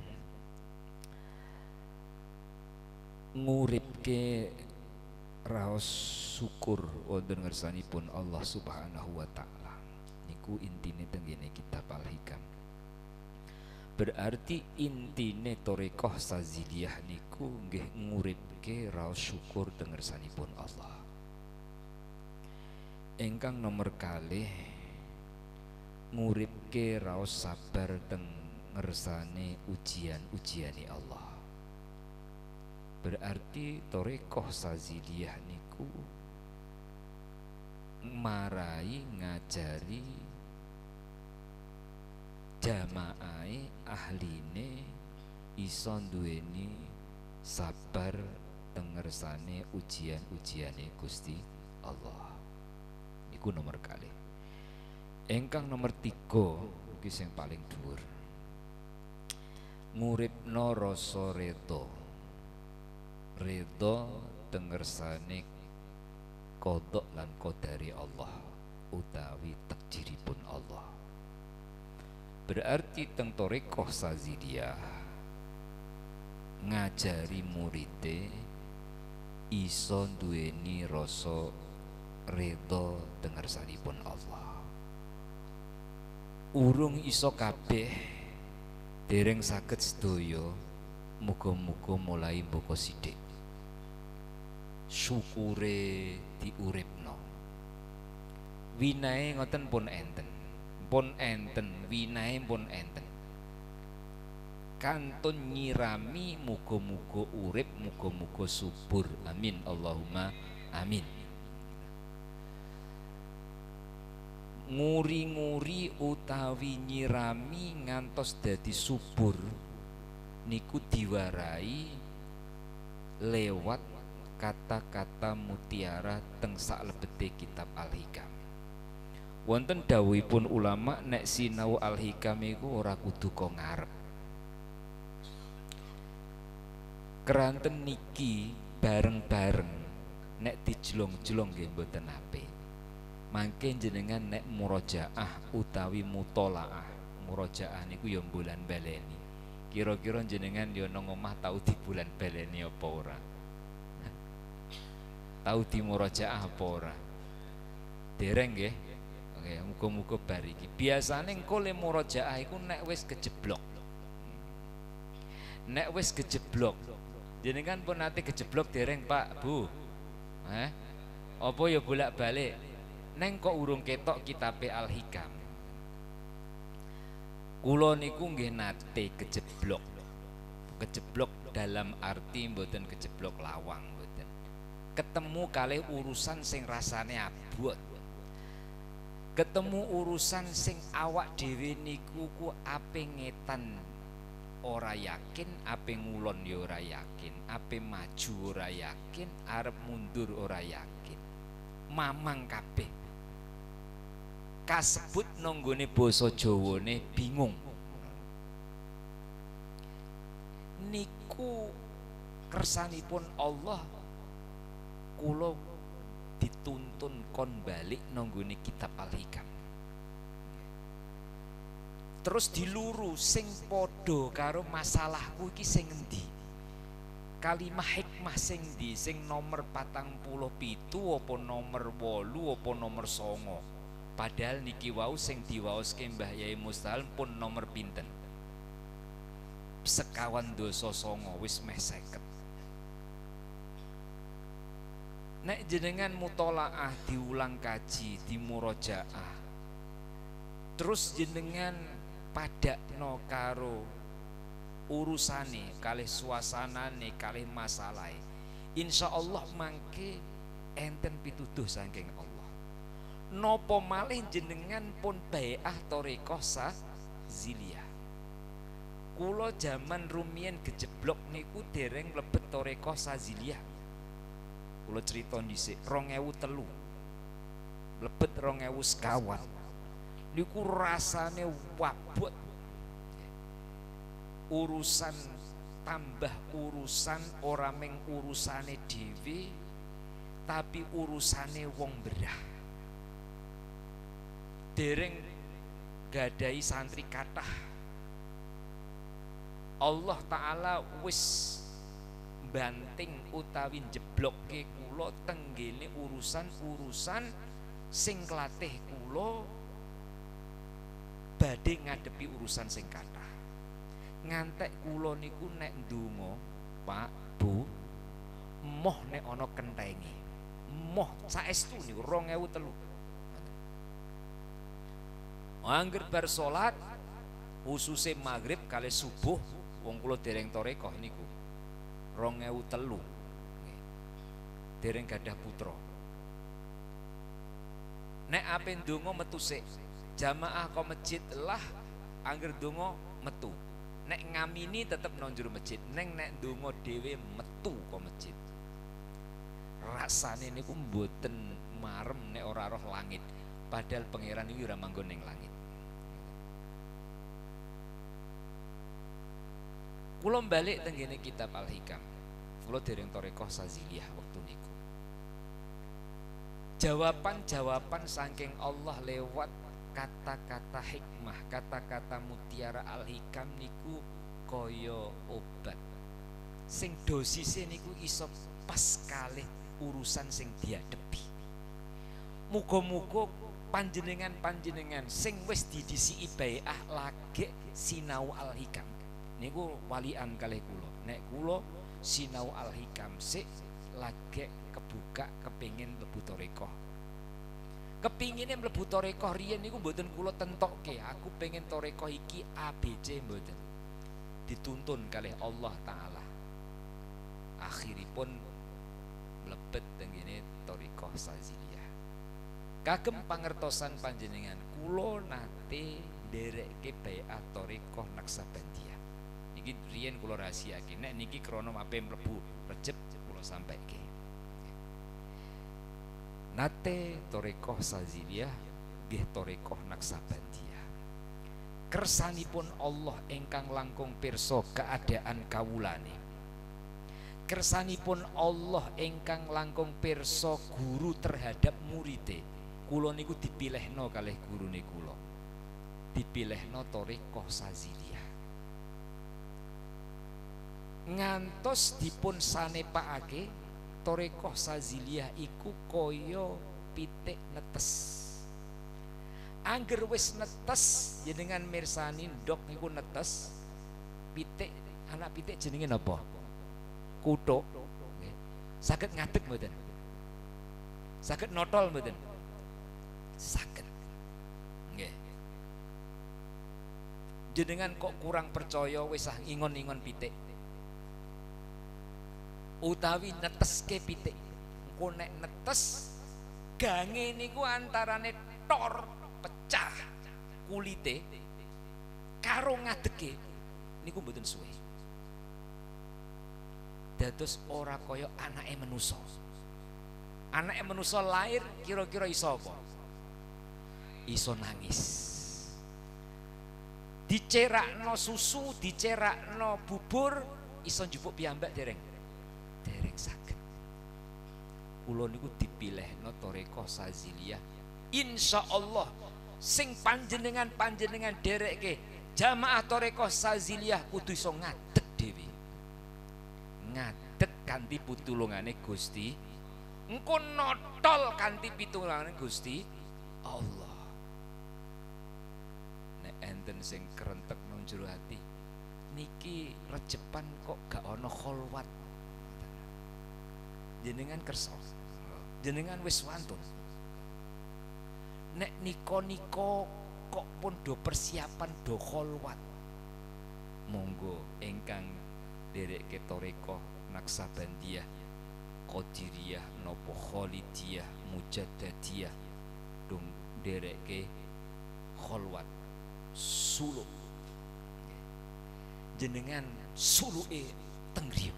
nguripke raos syukur wonten ngersanipun Allah Subhanahu wa taala. Niku intine teng ngene kitab Al-Hikam. Berarti intine Thariqah Saziliyah niku nggih nguripke raos syukur teng ngersanipun Allah. Ingkang nomor kalih nguripke raos sabar teng ngersane ujian-ujiane Allah. Berarti Thariqah Saziliyah niku marai ngajari jamaah ahline iso duweni sabar teng ngersane ujian-ujiane Gusti Allah. Niku nomor kalih. Engkang nomor tiga iki sing paling dhuwur. Nguripno rasa reda. Reda teng ngersane qada lan qadari Allah utawi takdiripun Allah. Berarti teng Thariqah Saziliyah ngajari muride iso duweni rasa reda teng ngarsanipun Allah. Urung iso kabeh dereng saged sedaya, muga-muga mulai mboko sithik. Syukure diuripno. Winae ngoten pun enten. Pun enten, winae pun enten. kantun nyirami muga-muga urip, muga-muga subur. Amin Allahumma amin. Nguri-nguri utawi nyirami ngantos dadi subur niku diwarai lewat kata-kata mutiara teng salebete kitab Al-Hikam. Wonten dawuhipun ulama nek sinau Al-Hikam iku ora kudu kok ngarep. Keranten niki bareng-bareng nek dijlong-jlong nggih mboten apik. Mangke jenengan nek murojaah utawi mutolaah. Murojaah niku ya bulan baleni. Kira-kira jenengan ya nang omah tau di bulan baleni apa ora? Tau di murojaah apa ora? Dereng nggih. Oke, muga-muga bar iki. Biasane engko le murojaah iku nek wis kejeblok. Nek wis kejeblok. Jenengan pun nate kejeblok dereng Pak, Bu. Heh. Apa ya bolak-balik? Neng kok urung ketok kitabe Al-Hikam. Kula niku nggih nate kejeblok. Kejeblok dalam arti mboten kejeblok lawang mboten. Ketemu kalih urusan sing rasane abot. Ketemu urusan sing awak dhewe niku ku ape ngetan ora yakin, ape ngulon ya ora yakin, ape maju ora yakin, arep mundur ora yakin. Mamang kabeh. Kasebut nanggone basa Jawane bingung. Niku kersanipun Allah kula dituntun kon balik nanggone kitab Al-Hikam. Terus diluru sing padha karo masalahku iki sing endi? Kalimah hikmah sing ndi? Sing nomor patang puluh pitu apa nomor wolu apa nomor songo? Padahal niki wau sing diwaoske Mbah Yai Mustahil pun nomor pinten? Sekawan dosa songo wis meh seket. Nek jenengan mutolaah diulang kaji, dimurojaah. Terus jenengan padakno karo urusane, kalih suasanane, kalih masalahe. Insyaallah mangke enten pituduh saking Allah. Nopo malih jenengan pun bai'ah thariqah Saziliyah. Kula jaman rumiyin gejeblok niku dereng mlebet thariqah Saziliyah. Kula crita dhisik rong ewu telu. Mlebet rong ewu sekawan. Niku rasane wabot. Urusan tambah urusan ora meng urusane dhewe tapi urusane wong berah. Dereng gadai santri kathah. Allah Ta'ala wis banting utawi njeblokke kula tenggene urusan-urusan sing klatih kula badhe ngadepi urusan sing kathah. Ngantek kula niku nek ndonga, Pak, Bu, moh nek ana kenthenge. Moh saestu niku rong ewu telu. Angger bar salat khususe maghrib kali subuh wong kula dereng thariqah niku rong ewu telu. Dereng gadah putra. Nek ape ndonga metu sik, jamaah kok masjid lah angger ndonga metu. Nek ngamini tetep nang jero masjid, neng nek ndonga dhewe metu kok masjid. Rasane niku mboten marem nek ora roh langit. Padahal pangeran iki ora manggon ning langit. Kula balik tenggene kitab Al-Hikam. Kula dereng thariqah Saziliyah waktu niku. Jawaban-jawaban saking Allah lewat kata-kata hikmah, kata-kata mutiara Al-Hikam niku kaya obat. Sing dosise niku iso pas kalih urusan sing diadepi. Muga-muga panjenengan-panjenengan sing wis didhisiki bai'ah lagi sinau Al-Hikam niku walian kalih kula. Nek kula sinau Al-Hikam sik lagi kebuka kepingin mlebu thariqah. Kepingine mlebu thariqah riyen niku mboten kula tentokke, aku pengen thariqah iki A B C mboten. dituntun kalih Allah taala. Akhiripun mlebet tengene thariqah Saziliyah. Kagem pangertosan panjenengan kula nate nderekke bai'ah thariqah Naksabandiyah. Iki riyen kula rahasiake. Nek niki krana ape mlebu Rejeb kula sampaike. Nate thariqah Saziliyah nggih thariqah Naksabandiyah. Kersanipun Allah ingkang langkung pirsa keadaan kawulane. Kersanipun Allah ingkang langkung pirsa guru terhadap muride. Kula niku dipilihno kalih gurune kula. Dipilihno thariqah Saziliyah. Ngantos dipun sanepakake thariqah Saziliyah iku kaya pitik netes. Angger wis netes jenengan mirsani ndok niku netes. Pitik, anak pitik jenenge napa? Kuthuk. Nggih. Saged ngadeg mboten? Saged notol mboten? Saged. Nggih. Jenengan kok kurang percaya wis ah ingon-ingon pitik. Utawi neteske pitik. Engko nek netes gange niku antarane tor pecah kulite karo ngadege niku mboten suwe. Dados ora kaya anake manusa. Anake manusa lahir kira-kira iso apa? Iso nangis. Dicerakno susu, dicerakno bubur, iso njupuk piyambak dereng? Dereng saged. Kula niku dipilihno thariqah Saziliyah. Insyaallah sing panjenengan panjenengan derekke jamaah thariqah Saziliyah kudu iso ngadeg dhewe. Ngadeg kanthi pitulungane Gusti. Engko notol kanthi pitulungane Gusti Allah. Nek enten sing kerentek nang jero ati, niki rejepan kok gak ana kholwat. Jenengan kersa. Jenengan wis wantun. Nek niko-niko kok pun do persiapan do kholwat. Monggo ingkang derekke thariqah Naksabandiyah, Qadiriyah napa Khalidiyah, Mujaddadiyah dong derekke kholwat suluk. Jenengan suluke teng griya.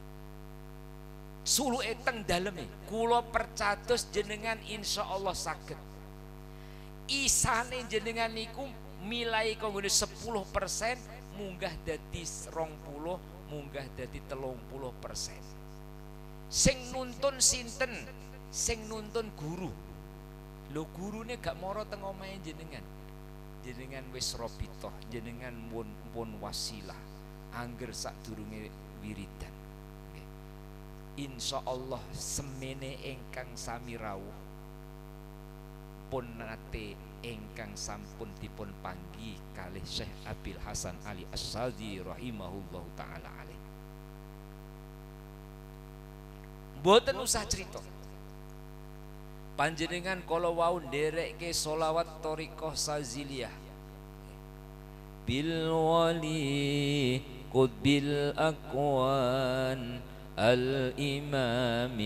Suluke teng daleme. Kula percados jenengan insyaallah saged. Isane jenengan niku milai kanggone sepuluh persen munggah dadi rong puluh, munggah dadi telung puluh persen. Sing nuntun sinten? Sing nuntun guru. Lho gurune gak mara teng omahe jenengan. Jenengan wis robitoh, jenengan pun pun wasilah. Angger sadurunge wiridan. Insyaallah semene ingkang sami rawuh pun nate ingkang sampun dipun panggi kalih Syekh Abil Hasan Ali As-Sadzi rahimahullahu taala alaih. Mboten usah cerita. Panjenengan kala wau nderekke selawat thariqah Saziliyah. Bil wali qutbil aqwan al imam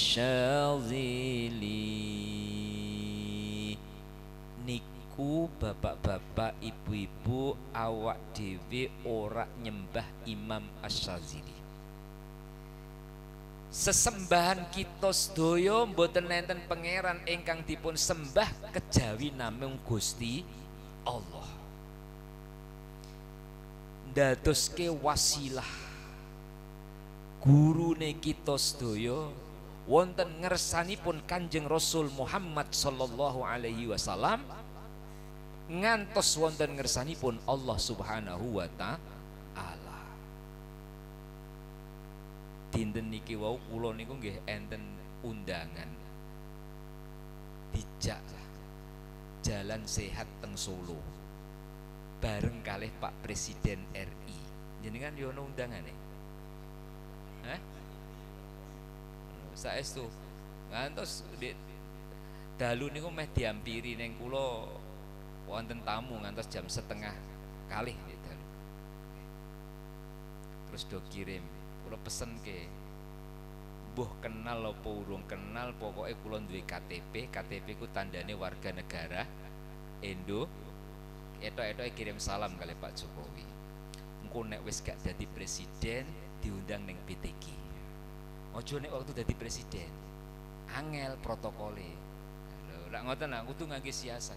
Syazili. Niku bapak-bapak, ibu-ibu, awak dhewe ora nyembah Imam Asy-Syazili. Sesembahan kita sedaya mboten nenten pangeran ingkang dipun sembah kejawi namung Gusti Allah. Ndadoske wasilah gurune kita sedaya wonten ngersanipun Kanjeng Rasul Muhammad sallallahu alaihi wasallam ngantos wonten ngersanipun Allah Subhanahu wa taala. Dinten niki wau kula niku nggih enten undangan dijak jalan sehat teng Solo bareng kalih Pak Presiden R I. Jenengan yo ono undangane? Hah? Saestu ngantos di dalu niku meh diampiri ning kula wonten tamu ngantos jam setengah kalih dalu. terus do kirim kula pesen ke mbuh kenal apa urung kenal pokoknya kula duwe K T P K T P ku tandane warga negara Indo etok-etok kirim salam kali Pak Jokowi engko nek wis gak dadi presiden diundang ning P T G ojo nek waktu dadi presiden angel protokole lho lak ngoten aku tuh ngangge siasat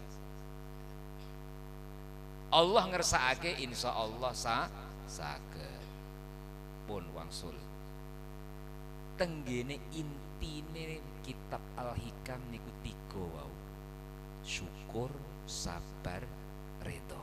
Allah ngersakake insyaallah sa saged pun wangsul tenggene intine kitab Al-Hikam niku tiga wau syukur sabar ridho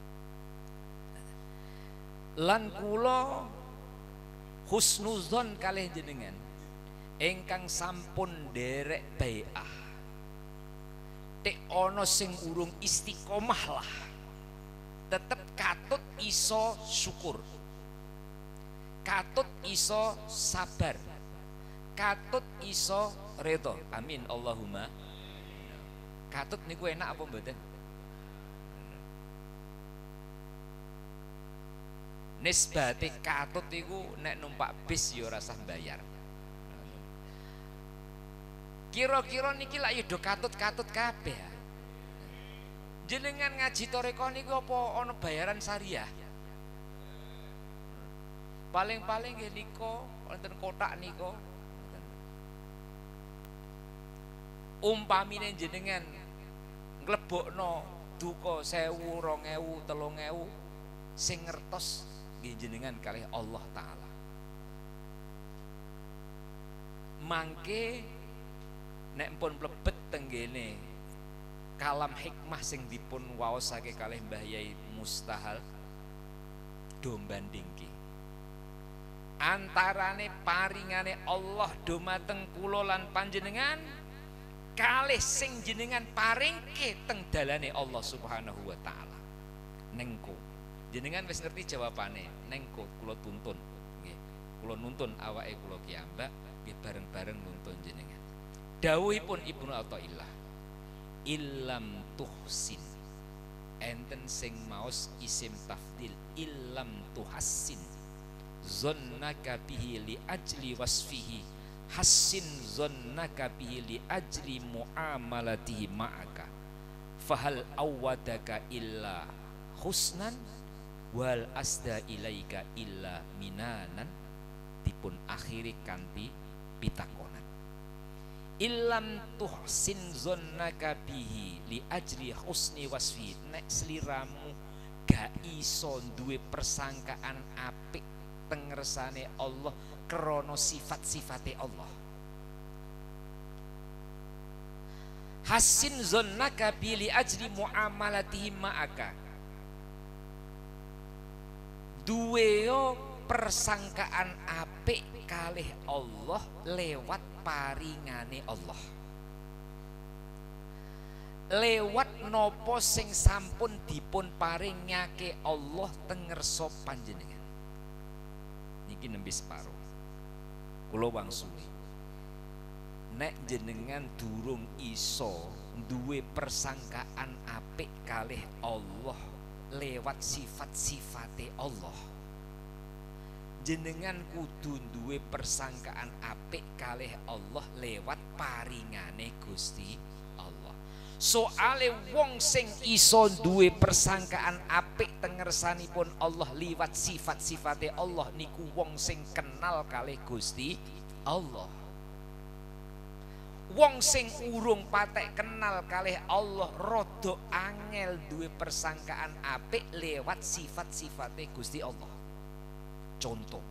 lan kula husnuzon kalih jenengan ingkang sampun derek bai'ah tek ana sing urung istiqomah lah tetep katut iso syukur katut iso sabar katut iso ridho amin Allahumma katut niku enak apa mboten nisbate katut iku nek numpak bis ya ora usah bayar kira-kira niki lak ya do katut-katut kabeh jenengan ngaji toreko niku apa ana bayaran syariah paling-paling nggih nika wonten kotak nika umpamine jenengan nglebokno duka sewu rong ewu telung ewu sing ngertos nggih jenengan kalih Allah taala mangke nek pun mlebet tenggene kalam hikmah sing dipun waosake kalih Mbah Yai Mustahal do bandingke antarane paringane Allah dumateng kula lan panjenengan kalih sing jenengan paringke teng dalane Allah Subhanahu wa taala nengko jenengan wis ngerti jawabane nengko kula tuntun nggih kula nuntun awake kula kiambak nggih bareng-bareng nuntun jenengan dawuhipun Ibnu Athaillah illam tuhsin enten sing maos isim tafdil illam tuhassin zannaka bihi li ajli wasfihi hassin zannaka bihi li ajli muamalatihi ma'aka fahal awadaka illa husnan wal asda ilaika illa minanan dipun akhiri kanthi pitakonan illam tuhsin zannaka bihi li ajli husni wasfi nek sliramu gak iso duwe persangkaan apik tengersane Allah krana sifat-sifate Allah hasin zannaka bihi li ajli muamalatihi ma'aka duwe persangkaan apik kalih Allah lewat paringane Allah lewat nopo sing sampun dipun paringake Allah tengerso panjenengan niki nembe separo kula wangsuli nek jenengan durung iso duwe persangkaan apik kalih Allah lewat sifat-sifate Allah jenengan kudu duwe persangkaan apik kalih Allah lewat paringane Gusti Allah soale wong sing iso duwe persangkaan apik tengersanipun Allah liwat sifat-sifate Allah niku wong sing kenal kalih Gusti Allah wong sing urung patek kenal kalih Allah rada angel duwe persangkaan apik lewat sifat-sifate Gusti Allah contoh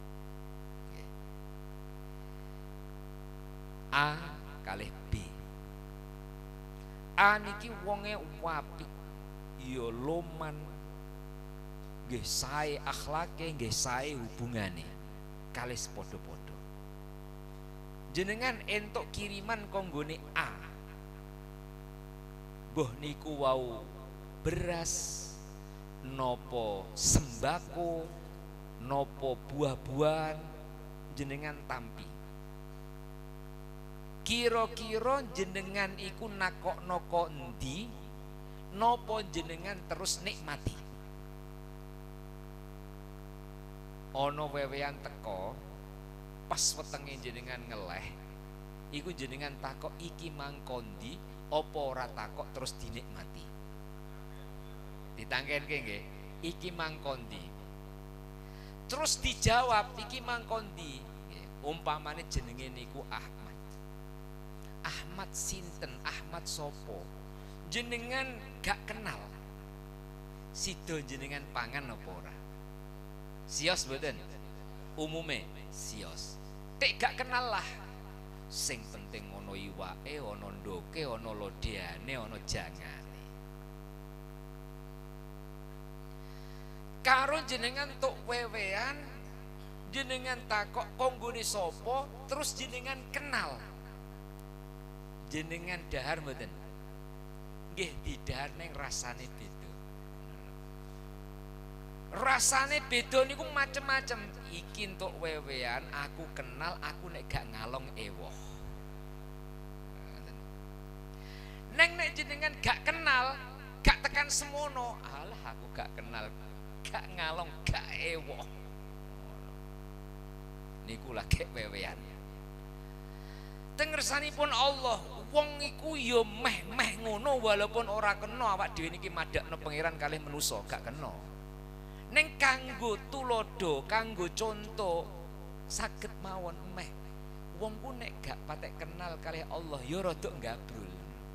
A kalih B A niki wonge apik ya loman nggih sae akhlake nggih sae hubungane kalih padha-padha jenengan entuk kiriman konggone A mbuh niku wau beras nopo sembako nopo buah-buahan jenengan tampi kira-kira jenengan iku nakok-noko endi nopo jenengan terus nikmati ana wewean teko pas wetenge jenengan ngeleh iku jenengan takok iki mangkondi apa ora takok terus dinikmati. Ditangkenke nggih, iki mangkondi. Terus dijawab iki mangkondi. Umpamane jenenge niku Ahmad. Ahmad sinten? Ahmad sopo? Jenengan gak kenal. Sido jenengan pangan apa ora? Sios mboten? Umume sios. Tek gak kenal lah. Sing penting ono iwake, ono ndoke, ono lodeane, ono jangane. Karo jenengan tuk wewean, jenengan takok konggone sapa, terus jenengan kenal. Jenengan dahar mboten? Nggih didahar ning rasane beda. Rasane beda niku macem-macem. Iki entuk wewean, aku kenal, aku nek gak ngalong ewoh. Neng nek jenengan gak kenal, gak tekan semono, alah aku gak kenal, gak ngalong, gak ewoh. Niku lagi wewean. Tengersanipun Allah, wong iku ya meh-meh ngono walaupun ora kena awak dhewe niki madakno pangeran kalih manusa, gak kena. Neng kanggo tulodo, kanggo contoh saged mawon meh. Wong ku nek gak patek kenal kalih Allah ya rada nggabrul.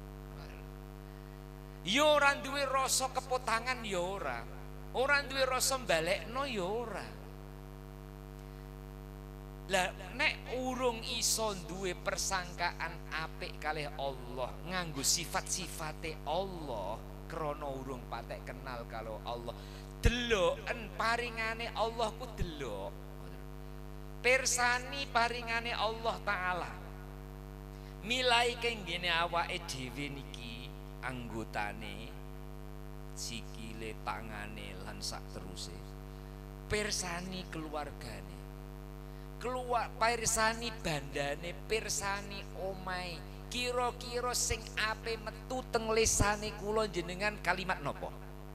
Ya ora duwe rasa kepotangan ya ora. Ora duwe rasa mbalekno ya ora. Lah nek urung iso duwe persangkaan apik kalih Allah, nganggo sifat-sifate Allah, krana urung patek kenal karo Allah. Deloken paringane Allah ku delok. Pirsani paringane Allah taala. Milai kenggene awake dhewe niki anggotane, sikile, tangane lan sak teruse. Pirsani keluargane. Keluar pirsani bandane, pirsani omahe. Kira-kira sing ape metu teng lisane kula jenengan kalimat napa?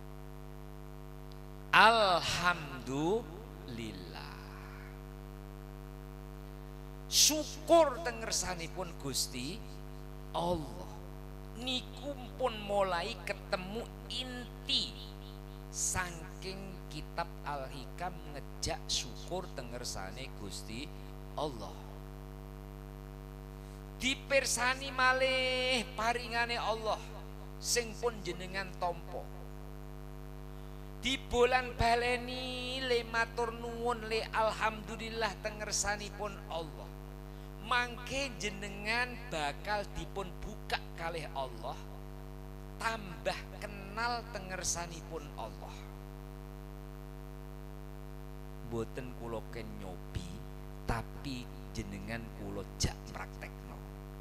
Alhamdulillah. Syukur tengersanipun Gusti Allah. Niku pun mulai ketemu inti saking kitab Al-Hikam ngejak syukur tengersane Gusti Allah. Dipirsani malih paringane Allah sing pun jenengan tampa. Di bulan baleni le matur nuwun le alhamdulillah tengersanipun Allah. Mangke jenengan bakal dipun buka kalih Allah, tambah kenal tengersanipun Allah. Boten kula ken nyobi, tapi jenengan kula jak praktekno.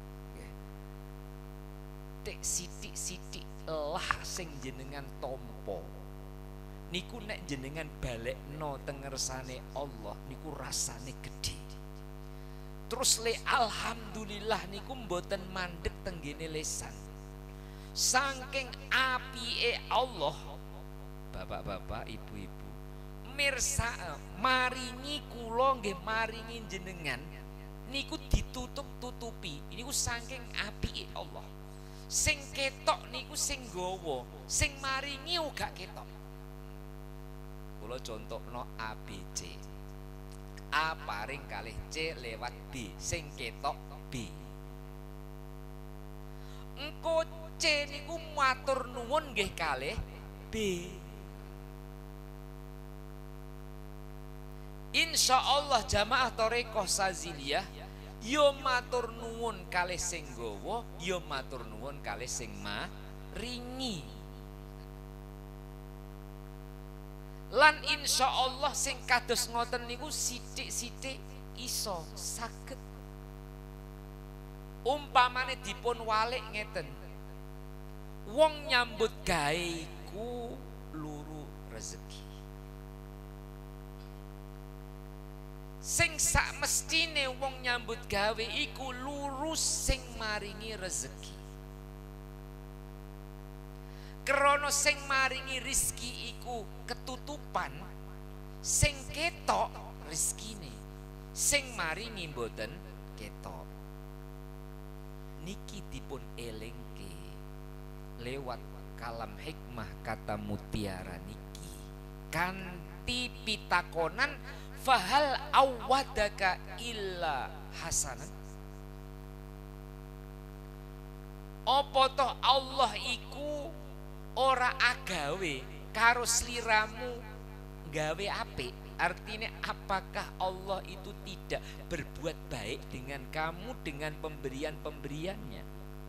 Tek sithik-sithik lah sing jenengan tampa. Niku nek jenengan balekno tengersane Allah niku rasane gede. Terus le alhamdulillah niku mboten mandek tenggene lisan. Saking apike Allah, bapak-bapak, ibu-ibu, mirsa maringi kula nggih maringi jenengan niku ditutup-tutupi. Niku saking apike Allah. Sing ketok niku sing gawa, sing maringi uga ketok. Kula contohno A B C. A paring kalih C lewat B, sing ketok B. Engko C niku matur nuwun nggih kalih B. Insyaallah jamaah Thariqah Saziliyah yo matur nuwun kalih sing gawa, yo matur nuwun kalih sing maringi. Lan insya Allah sing kados ngoten niku sithik-sithik iso saged. Umpamane dipun walik ngeten. Wong nyambut gawe iku luru rezeki. Sing sak mestine wong nyambut gawe iku lurus sing maringi rezeki. Krana sing maringi rizki iku ketutupan, sing ketok rezekine. Sing maringi mboten ketok. Niki dipun elingke lewat kalam hikmah kata mutiara niki. Kanti pitakonan fahal awadaka illa hasanan. Apa toh Allah iku ora agawe karo sliramu gawe apik? Artinya apakah Allah itu tidak berbuat baik dengan kamu dengan pemberian-pemberiannya?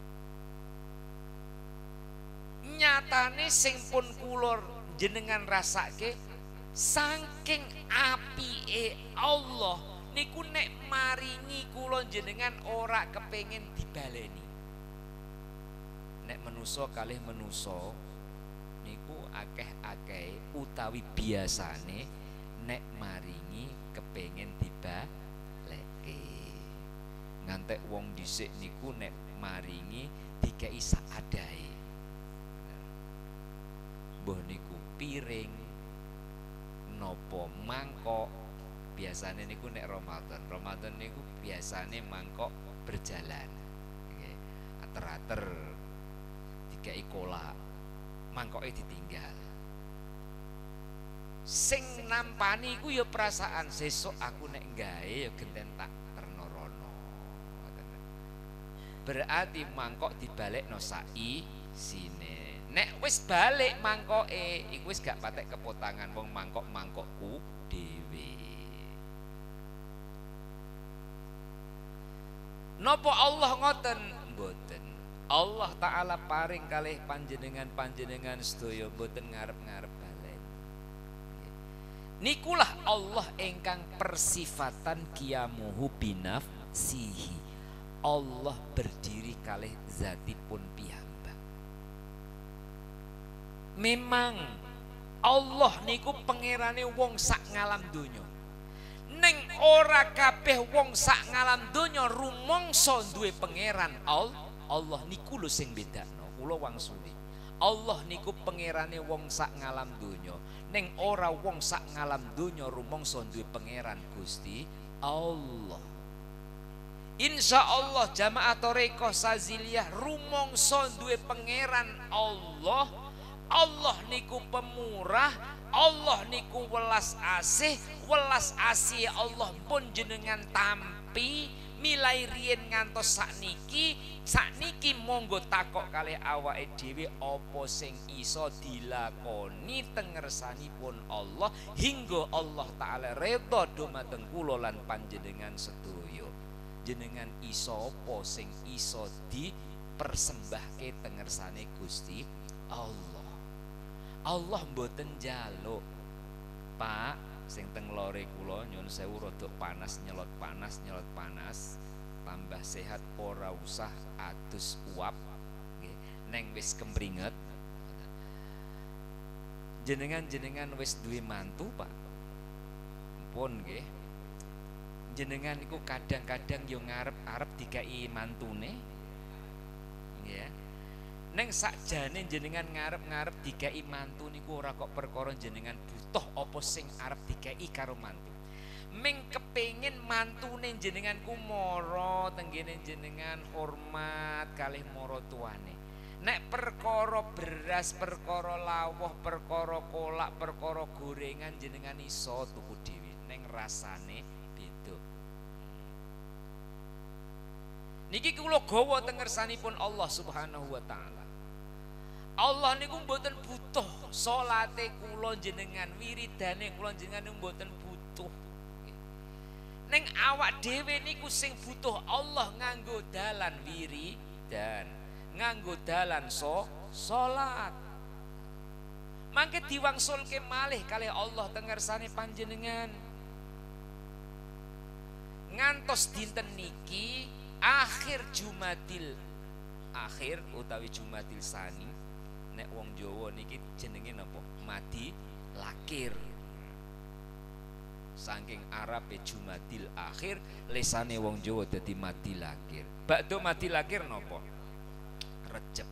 Nyatane sing pun kula jenengan rasake saking apike Allah niku nek maringi kula jenengan ora kepengin dibaleni. Nek menusa kalih menusa niku akeh-akeh utawi biasane nek maringi kepengin dibalekke. Ngantek wong dhisik niku nek maringi dikei saadahe. Mbah niku piring nopo mangkok biasane niku nek Ramadan. Ramadan niku biasane mangkok berjalan. Nggih. Ater-ater dikei kolak. Mangkoke ditinggal. Sing nampani ku ya perasaan sesuk aku nek gawe ya genten tak terno rono. Berarti mangkok dibalekno sai sine. Nek wis balik mangkoke iku wis gak patek kepotangan wong mangkok-mangkokku dhewe. Napa Allah ngoten? Mboten. Allah Ta'ala paring kalih panjenengan-panjenengan sedaya mboten ngarep-ngarep balen. Nikulah Allah ingkang persifatan qiyamuhu binafsihi. Allah berdiri kalih zatipun piyambak. Memang Allah niku pangerane wong sak ngalam donya. Ning ora kabeh wong sak ngalam donya rumangsa duwe pangeran Allah. Allah niku lho sing bedakno. Kula wangsuli. Allah niku pangerane wong sak ngalam donya. Ning ora wong sak ngalam donya rumangsa duwe pangeran Gusti Allah. Insya Allah jamaah Thariqah Saziliyah rumangsa duwe pangeran Allah. Allah niku pemurah, Allah niku welas asih, welas asih Allah pun jenengan tampi milai riyen ngantos sakniki, sakniki monggo takok kalih awake dhewe apa sing iso dilakoni teng ngersanipun Allah hingga Allah Taala redha dumateng kula lan panjenengan sedaya. Jenengan iso apa sing iso dipersembahke teng ngersane Gusti Allah. Allah mboten njaluk, Pak, sing teng lore kula nyuwun sewu rada panas nyelot panas nyelot panas, tambah sehat ora usah adus uap, nggih. Neng wis kemringet. Jenengan-jenengan wis duwe mantu, Pak. Pun nggih. Jenengan iku kadang-kadang yo ngarep-arep dikai mantune. Nggih. Neng sakjane jenengan ngarep-ngarep dikai mantu niku ora kok perkara jenengan butuh apa sing arep dikai karo mantu. Ming kepengin mantune jenengan ku mara tenggene jenengan hormat kalih mara tuane. Nek perkara beras, perkara lawuh, perkara kolak, perkara gorengan jenengan iso tuku dhewe. Neng rasane beda. Niki kula gawa teng ngersanipun Allah Subhanahu wa taala. Allah niku mboten butuh salate kula jenengan, wiridane kula jenengan niku mboten butuh. Ning awak dhewe niku sing butuh Allah nganggo dalan wiridan, nganggo dalan so salat. Mangke diwangsulke malih kalih Allah teng ngersane panjenengan. Ngantos dinten niki akhir Jumadil akhir utawi Jumadil Sani. Nek wong Jawa niki jenenge napa? Madi lakir. Saking Arabe Jumadil akhir, lesane wong Jawa dadi madi lakir. Bakdo madi lakir napa? Recep.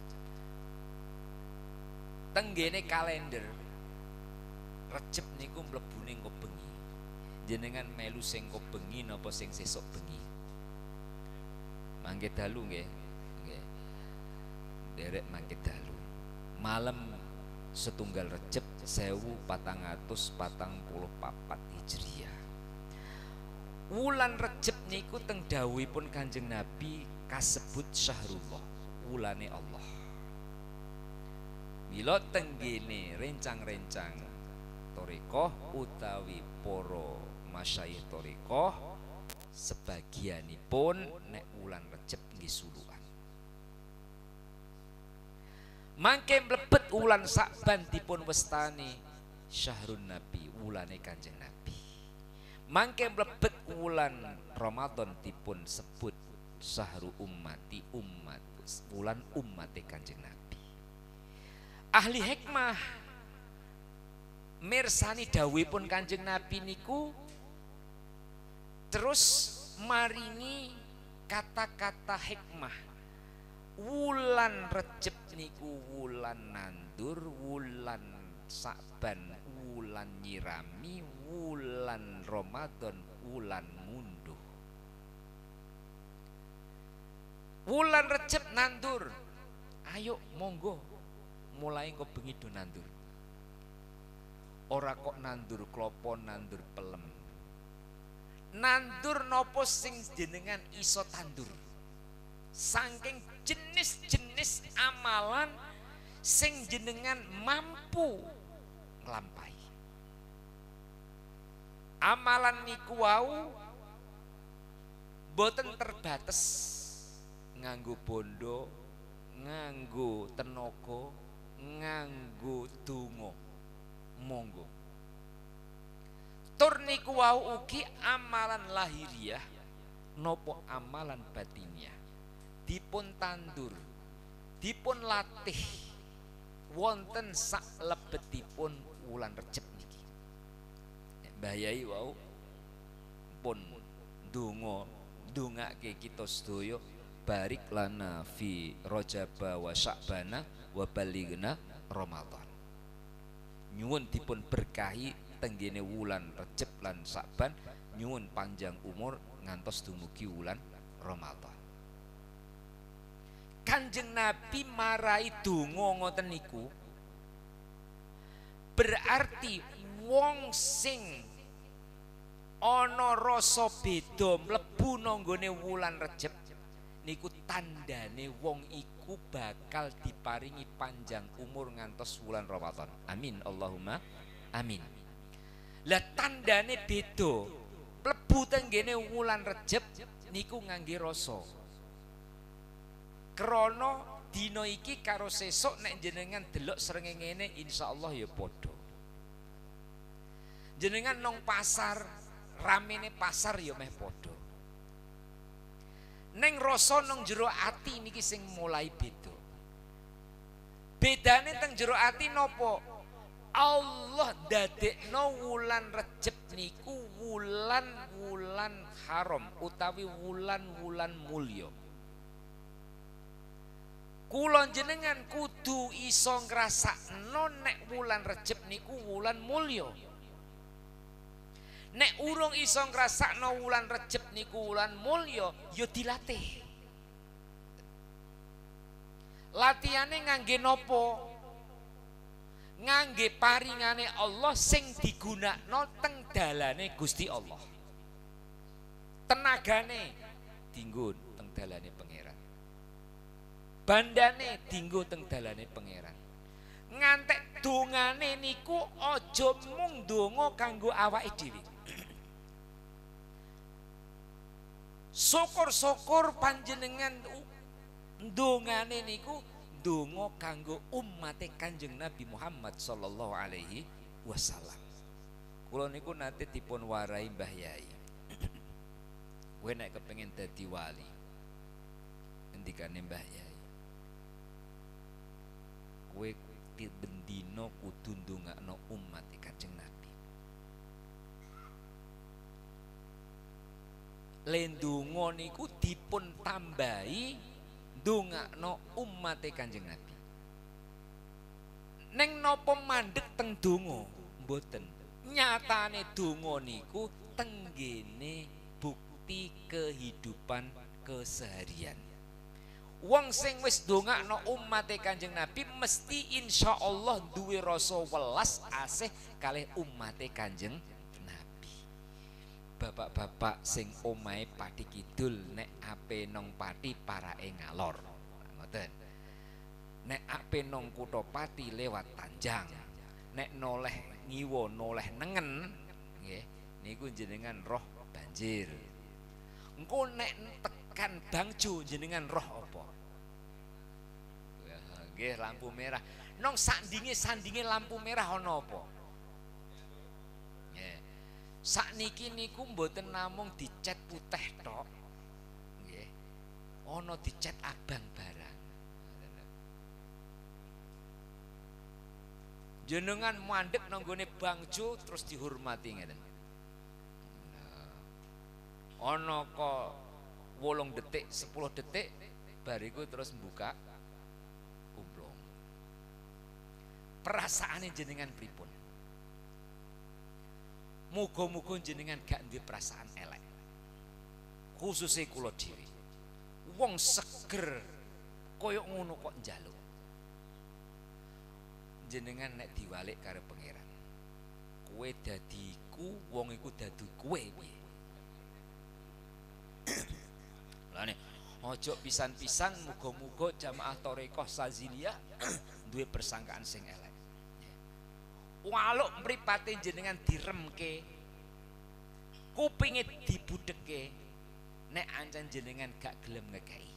Tenggene kalender Recep niku mlebune engko bengi. jenengan melu sing kok bengi napa sing sesuk bengi? Mangke dalu nggih. Nggih. Derek mangke dalu. Malam setunggal Recep sewu patang atus patang puluh papat Hijriah. Wulan Recep niku teng dawuhipun Kanjeng Nabi kasebut syahrullah, wulane Allah. Mila tenggene rencang-rencang thariqah utawi para masyayikh thariqah sebagianipun nek wulan Recep nggih sulukan. Mangke mlebet wulan Sa'ban dipun westani syahrun Nabi, wulane Kanjeng Nabi. Mangke mlebet wulan Ramadan dipun sebut syahrul ummati, umat, wulan ummate Kanjeng Nabi. Ahli hikmah mirsani dawuhipun Kanjeng Nabi niku terus maringi kata-kata hikmah. Wulan Recep niku wulan nandur, wulan Sa'ban wulan nyirami, wulan Ramadan wulan ngunduh. Wulan Recep nandur, ayo monggo mulai kok bengi do nandur. Ora kok nandur klopo, nandur pelem. Nandur nopo sing jenengan iso tandur. Saking jenis-jenis amalan sing jenengan mampu nglampahi. Amalan niku wau boten terbatas nganggo bondo, nganggo tenaga, nganggo donga. Monggo. Tur niku wau ugi amalan lahiriah nopo amalan batiniah dipun tandur, dipun latih wonten sak lebetipun wulan Recep niki. Mbah Yai wau pun donga ndongake kita sedaya barik lana fi Rajaba wa Sya'bana wa balighna Ramadan. Nyuwun dipun berkahi tenggene wulan Recep lan Sa'ban, nyuwun panjang umur ngantos dumugi wulan Ramadan. Kanjeng Nabi marai donga ngoten niku berarti wong sing ana rasa beda mlebu nanggone wulan Recep niku tandane wong iku bakal diparingi panjang umur ngantos wulan Ramadan. Amin Allahumma amin. Lah tandane beda mlebu tenggene wulan Recep niku ngangge rasa. Krana dina iki karo sesuk nek jenengan delok srengenge insyaallah ya padha. Jenengan nang pasar ramene pasar ya meh padha. Neng rasa nang jero ati niki sing mulai beda. Bedane teng jero ati napa? Allah dadekno wulan Recep niku wulan-wulan haram utawi wulan-wulan mulya. Kula jenengan kudu iso ngrasakno nek wulan Recep niku wulan mulya. Nek urung iso ngrasakno wulan Recep niku wulan mulya, ya dilatih. Latihane ngangge napa? Ngangge paringane Allah sing digunakno teng dalane Gusti Allah. Tenagane dienggo teng dalane Pangeran. Bandane dienggo teng dalane Pangeran. Ngantek dongane niku aja mung donga kanggo awake dhewe. Syukur-syukur panjenengan ndongane niku ndonga kanggo ummate Kanjeng Nabi Muhammad sallallahu alaihi wasallam. Kula niku nate dipun warai Mbah Yai. Kowe nek kepengin dadi wali, ngendikane Mbah Yai, kowe bendina kudu ndongakno ummate Kanjeng Nabi. Lendungo niku dipun tambahi ndongakno ummate Kanjeng Nabi. Neng napa mandheg teng donga mboten. Nyatane donga niku tenggene bukti kehidupan keseharian. Wong sing wis ndongakno umate Kanjeng Nabi mesti insyaallah duwe rasa welas asih kalih umate Kanjeng Nabi. Bapak-bapak sing omahe Pati Kidul nek ape nong Pati parake ngalor. Ngoten. Nek ape nong Kutha Pati lewat Tanjang. Nek noleh ngiwo noleh nengen nggih niku jenengan roh banjir. Engko nek tekan Bangjo jenengan roh apa? Nggih lampu merah. Nong sandinge sandinge lampu merah ana apa? Nggih. Sakniki niku mboten namung dicet putih tok. Nggih. Ana dicet abang barang. Jenengan mandek nang gone Bangjo terus dihormati ngeten. Ana kok wolung detik, sepuluh detik bariku terus buka umplong. Perasaane jenengan pripun? Muga-muga jenengan gak duwe perasaan elek. Khususe kula dhewe. Wong seger koyok ngono kok njaluk. Jenengan nek diwalik karo pangeran. Kowe dadi iku, wong iku dadi kowe piye? Lane ojo pisan-pisan muga-muga jamaah Thariqah Saziliyah duwe persangkaan sing elek. Waluk mripate jenengan diremke, kupinge dibudheke, nek ancen jenengan gak gelem ngekei.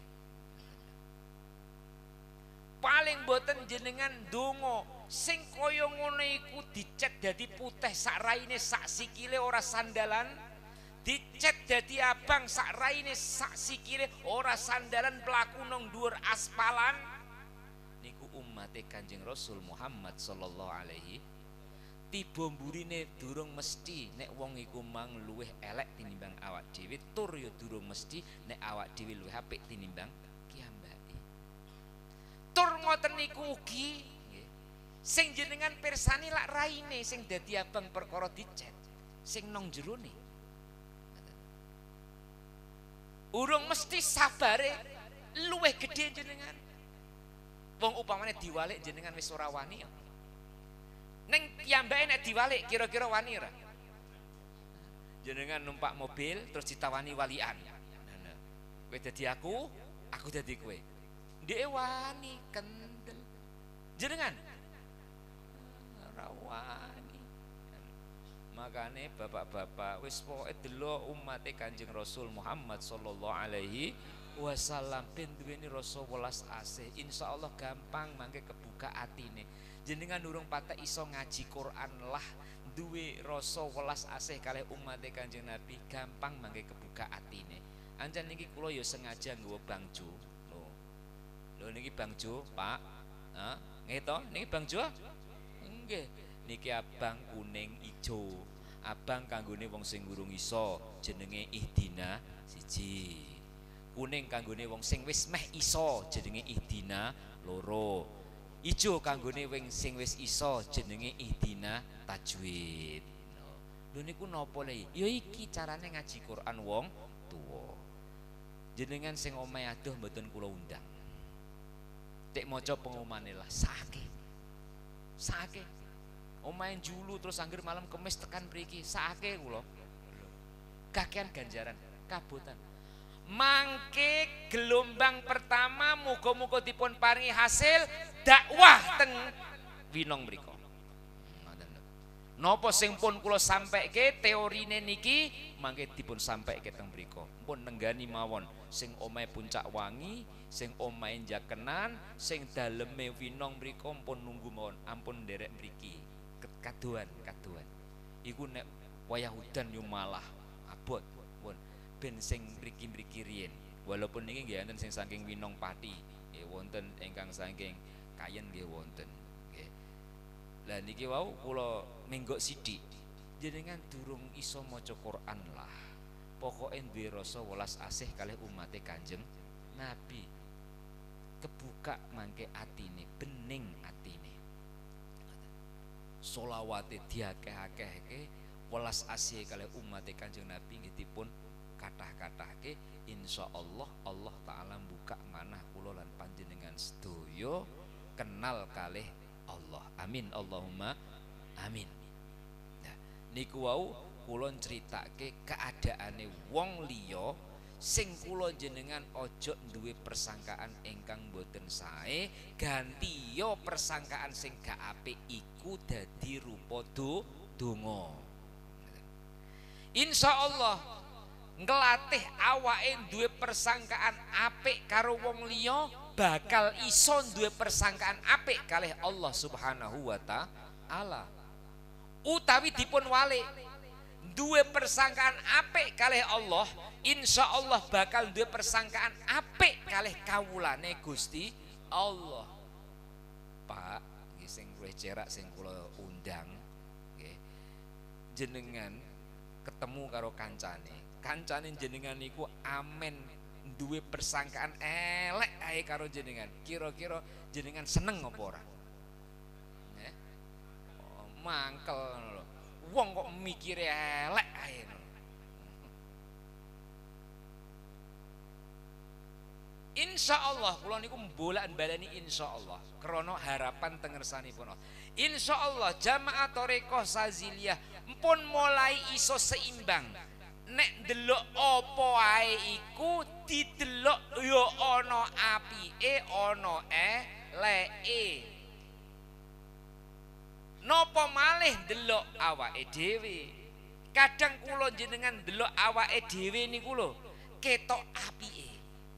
Paling boten jenengan donga sing kaya ngono iku dicet dadi putih sak raine sak sikile ora sandalan, dicet dadi abang sak raine sak sikile ora sandalan mlaku nang dhuwur aspalan. Niku umate Kanjeng Rasul Muhammad sallallahu alaihi. Tiba mburine durung mesti nek wong iku mang luwih elek tinimbang awak dhewe, tur ya durung mesti nek awak dhewe luwih apik tinimbang kiambake. Tur ngoten niku ugi nggih. Sing jenengan pirsani lak raine sing dadi abang perkara dicet, sing nang jerone. Urung mesti sabare luwih gedhe jenengan. Wong upamane diwalik jenengan wis ora wani. Neng piyambake nek diwalik kira-kira wani ora? Jenengan numpak mobil terus ditawani walian. Kowe dadi aku, aku dadi kowe. Ndeke wani kendel. Jenengan ora wani. Makane bapak-bapak wis pokoke delok umate Kanjeng Rasul Muhammad sallallahu alaihi wasallam ben duweni rasa welas asih. Insyaallah gampang mangke kebuka atine. Jenengan durung patah iso ngaji Quran lah duwe rasa welas asih kalih umate Kanjeng Nabi gampang mangke kebuka atine. Ancen niki kula ya sengaja nggawa Bangjo. Lho. Lho niki Bangjo, Pak. Ha? Nggih to? Niki Bangjo? Nggih. Niki abang kuning ijo. Abang kanggone wong sing urung iso jenenge Ihdina siji. Kuning kanggone wong sing wis meh iso jenenge Ihdina loro. Ijo kanggone wing sing wis iso jenenge Ihdina tajwid. Lho niku napa le? Ya iki carane ngaji Quran wong tuwa. Jenengan sing omahe adoh mboten kula undang. Tek maca pengumane lah sakake. Sakake. Omahe julu terus angger malam kemis tekan mriki sakake kula. Kakean ganjaran, kabotan. Mangke gelombang pertama muga-muga dipun paringi hasil dakwah teng Winong mriku. Napa sing pun kula sampaike teorine niki mangke dipun sampaike teng mriku. Pun nenggani mawon sing omahe Puncak Wangi, sing omahe Jakenan, sing daleme Winong mriku pun nunggu mawon, ampun nderek mriki. Kaduan, kaduan. Iku nek wayah udan yo malah abot. Ben sing mriki-mriki riyen. Walaupun niki nggih wonten sing saking Winong Pati, nggih wonten ingkang saking Kayen nggih wonten. Nggih. Lah niki wau kula menggok sithik. Jenengan durung iso maca Quran lah. Pokoke duwe rasa welas asih kalih umate Kanjeng Nabi. Kebuka mangke atine, bening atine. Solawate diakeh-akehke, welas asih kalih umat Kanjeng Nabi nggih dipun kathah-kathahke insyaallah Allah taala buka manah kula lan panjenengan sedaya kenal kalih Allah. Amin Allahumma amin. Nah, niku wau kula critake keadaane wong liya sing kula jenengan ojo duwe persangkaan ingkang boten sae, ganti yo persangkaan sing gak apik iku dadi rupa do donga. Insyaallah nglatih awake duwe persangkaan apik karo wong liya bakal iso duwe persangkaan apik kalih Allah Subhanahu wa taala. Utawi dipun walik duwe persangkaan apik kalih Allah, insya Allah bakal duwe persangkaan apik kalih kawulane Gusti Allah. Pak, nggih sing luwih cerak sing kula undang nggih. Jenengan ketemu karo kancane. Kancane jenengan niku amen duwe persangkaan elek ae karo jenengan. Kira-kira jenengan seneng apa ora? Nggih. Oh, mangkel ngono lho. Wong kok mikire elek ae. Insya Allah kula niku bolak balani insya Allah krana harapan tengersanipun Allah. Insya Allah jamaah Thariqah Saziliyah mpun mulai iso seimbang. Nek delok apa ae iku didelok ya ana apike ana eleke. Napa malih delok awake dhewe. Kadang kula jenengan delok awake dhewe niku lho ketok apike.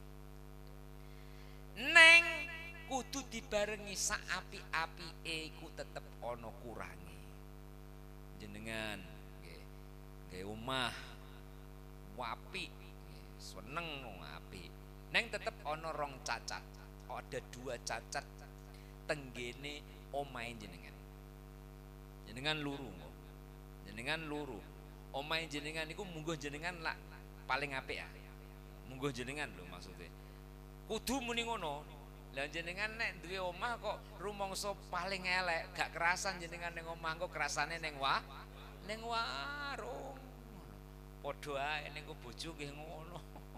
Neng kudu dibarengi sak apik-apike iku tetep ana kurange. Jenengan nggih nggih omah apik, seneng wong apik. Neng tetep ana rong cacat. Ada dua cacat tenggene omahe jenengan. Jenengan luru, jenengan luru. Omahe jenengan niku mungguh jenengan lah paling apik ya. Mungguh jenengan lho maksudnya. Kudu muni ngono. Lah jenengan nek duwe omah kok rumangsa paling elek, gak kerasan jenengan ning omah kok kerasane ning wa ning warung. Padha ae ning bojo nggih ngono.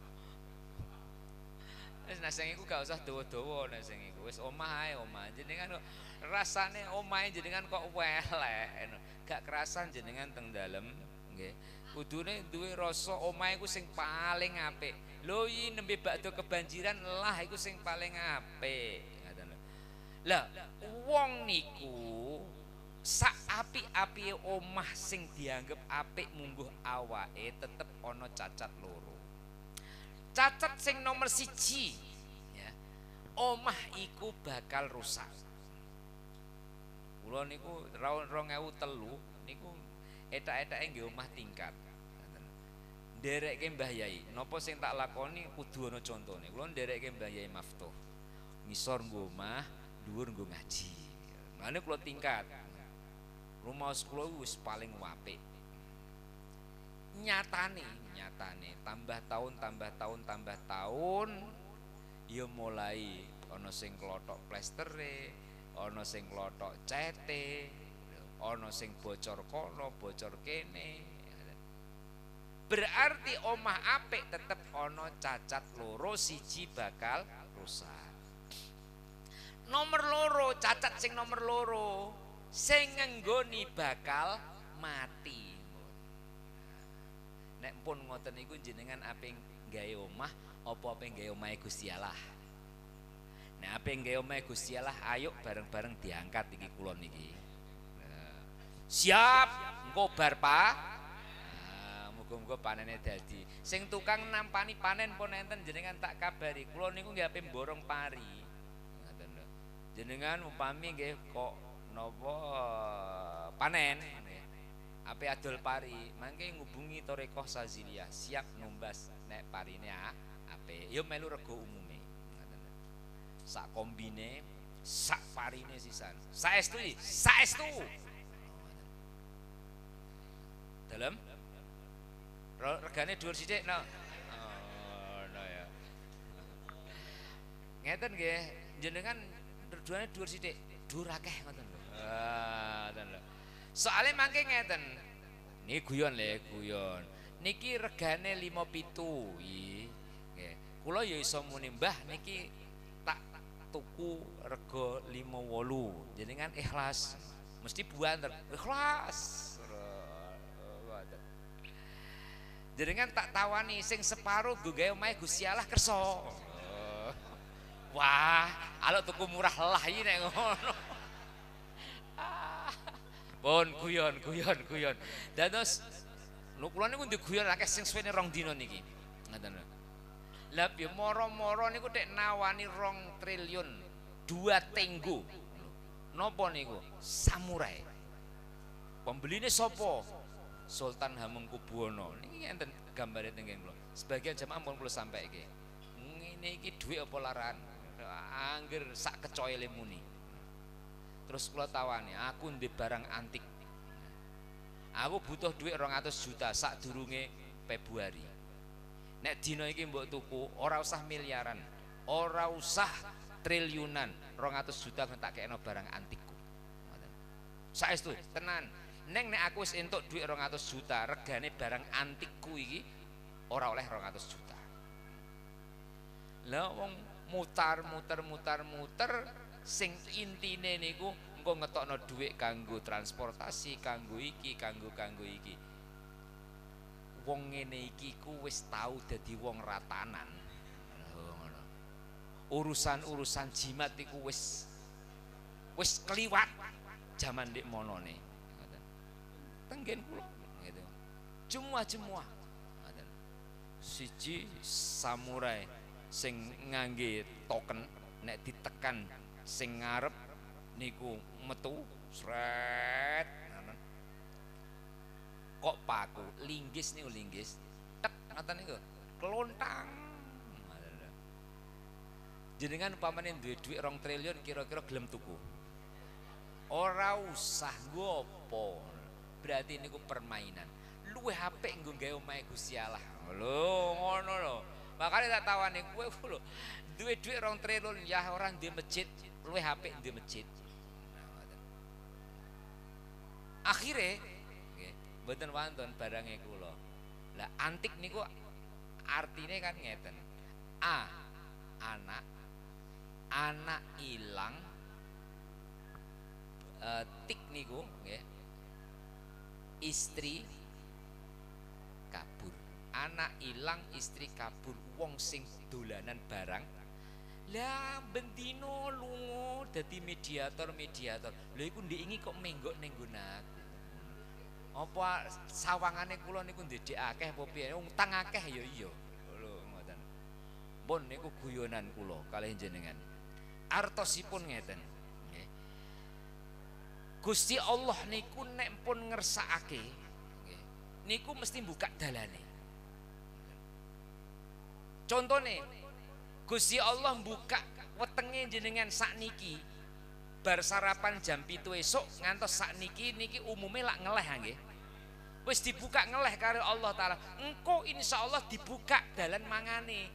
Wis nek sing iku gak usah dawa-dawa nek sing iku. Wis omah ae omah. Jenengan kok rasane omahe jenengan kok elek. Gak kerasan jenengan teng dalem nggih. Kudune duwe rasa omahe iku sing paling apik. Lho iki nembe bakdo kebanjiran lah iku sing paling apik. Ngoten lho. Lah wong niku sak apik-apike omah sing dianggep apik mungguh awake tetep ana cacat loro. Cacat sing nomor siji ya. Omah iku bakal rusak. Kula niku tahun dua ribu tiga niku etak-etake nggih omah tingkat. Nderekke Mbah Yai, napa sing tak lakoni kudu ana contone. Kula nderekke Mbah Yai Maftuh. Ngisor nggo omah, dhuwur nggo ngaji. Mane kula tingkat. Rumaos kula wis paling apik. Nyatane, nyatane tambah tahun tambah tahun tambah tahun ya mulai ana sing klothok plastere, ana sing klothok cete, ana sing bocor kono, bocor kene. Berarti omah apik tetep ana cacat loro, siji bakal rusak. Nomor loro, cacat sing nomor loro sing ngenggoni bakal mati. Nek pun ngoten niku jenengan ape gawe omah apa ape gawe omahe Gusti Allah. Nek ape gawe omahe Gusti Allah ayo bareng-bareng diangkat iki kula niki. Nah, siap engko bar Pak. Muga-muga panene dadi. Sing tukang nampani panen pun enten jenengan tak kabari. Kula niku nggih ape mborong pari. Ngoten lho. Jenengan upami nggih kok napa panen nggih. Ape adol pari, mangke ngubungi Thariqah Saziliyah siap numbas nek parine ape. Ya melu rega umume. Ngoten lho. Sak kombine, sak parine sisan. Saestu iki, saestu. Dalem regane dhuwur sithik no. Oh, no ya. Ngeten nggih, jenengan regane dhuwur sithik, dhuwur akeh ngoten lho. Ah, ngoten lho. Soale mangke ngeten. Niki guyon le, guyon. Niki regane lima pitu. Nggih. Kula ya iso muni, Mbah niki tak tuku rega lima wolu. Jenengan ikhlas. Mesti buanter. Ikhlas. Jenengan tak tawani sing separo nggo gawe omahe Gusti Allah kersa. Wah, alok tuku murah lah iki nek ngono. Pun guyon, guyon, guyon. Dados lho kula niku ndek guyon akeh sing suwene rong dina niki. Ngoten lho. Lah piye moro-moro niku tek nawani rong triliun dua tenggo. Napa niku? Samurai. Pembeline sapa? Sultan Hamengkubuwono. Niki enten gambare teng kula. Sebagian jamaah pun kula sampaike. Ngene iki dhuwit apa laran? Angger sak kecoe le muni. Terus kula tawani, aku ndek barang antik. Aku butuh duit rong atus juta sak durunge Februari. Nek dina iki mbok tuku ora usah miliaran, ora usah triliunan, rong atus juta tak kekno barang antikku. Saestu tenan. Neng nek aku wis entuk duit rong atus juta, regane barang antikku iki ora oleh rong atus juta. Lah wong mutar muter mutar muter sing intine niku engko ngetokno dhuwit kanggo transportasi, kanggo iki, kanggo kanggo iki. Wong ngene iki ku wis tau dadi wong ratanan. Ngono. Urusan-urusan jimat iku wis wis kliwat jaman ndek monone. Ngoten. Tenggen kula gitu. Jumuah-jumuah. Ngoten. Siji samurai sing ngangge token nek ditekan sing ngarep niku metu sret kok paku linggis niku linggis tek ngoten niku klontang jenengan umpamane duwe dhuwit rong triliun kira-kira gelem tuku ora usah ngopo berarti niku permainan luwih apik nggo gawe omahe Gusti Allah lho ngono lho makanya tak tawani kowe lho duwe dhuwit rong triliun ya ora ndek masjid luwih apik ndek masjid. Akhire nggih mboten wonten barange kula. Lah antik niku artine kan ngeten. A anak anak ilang e, tik niku nggih istri kabur. Anak ilang istri kabur wong sing dolanan barang lah bendino lunga dadi mediator-mediator lha iku ndek kok menggok ning nggonaku apa sawangane kula niku ndek akeh apa piye utang akeh ya iya lho ngoten pun niku guyonan kula kalih jenengan artosipun ngeten nggih Gusti Allah niku nek pun ngersakake nggih niku mesti buka dalane. Contone Gusti Allah buka wetenge jenengan sakniki bar sarapan jam pitu esuk ngantos sakniki niki umume lak ngeleh nggih. Wis dibuka ngeleh karo Allah taala. Engko insyaallah dibuka dalan mangane.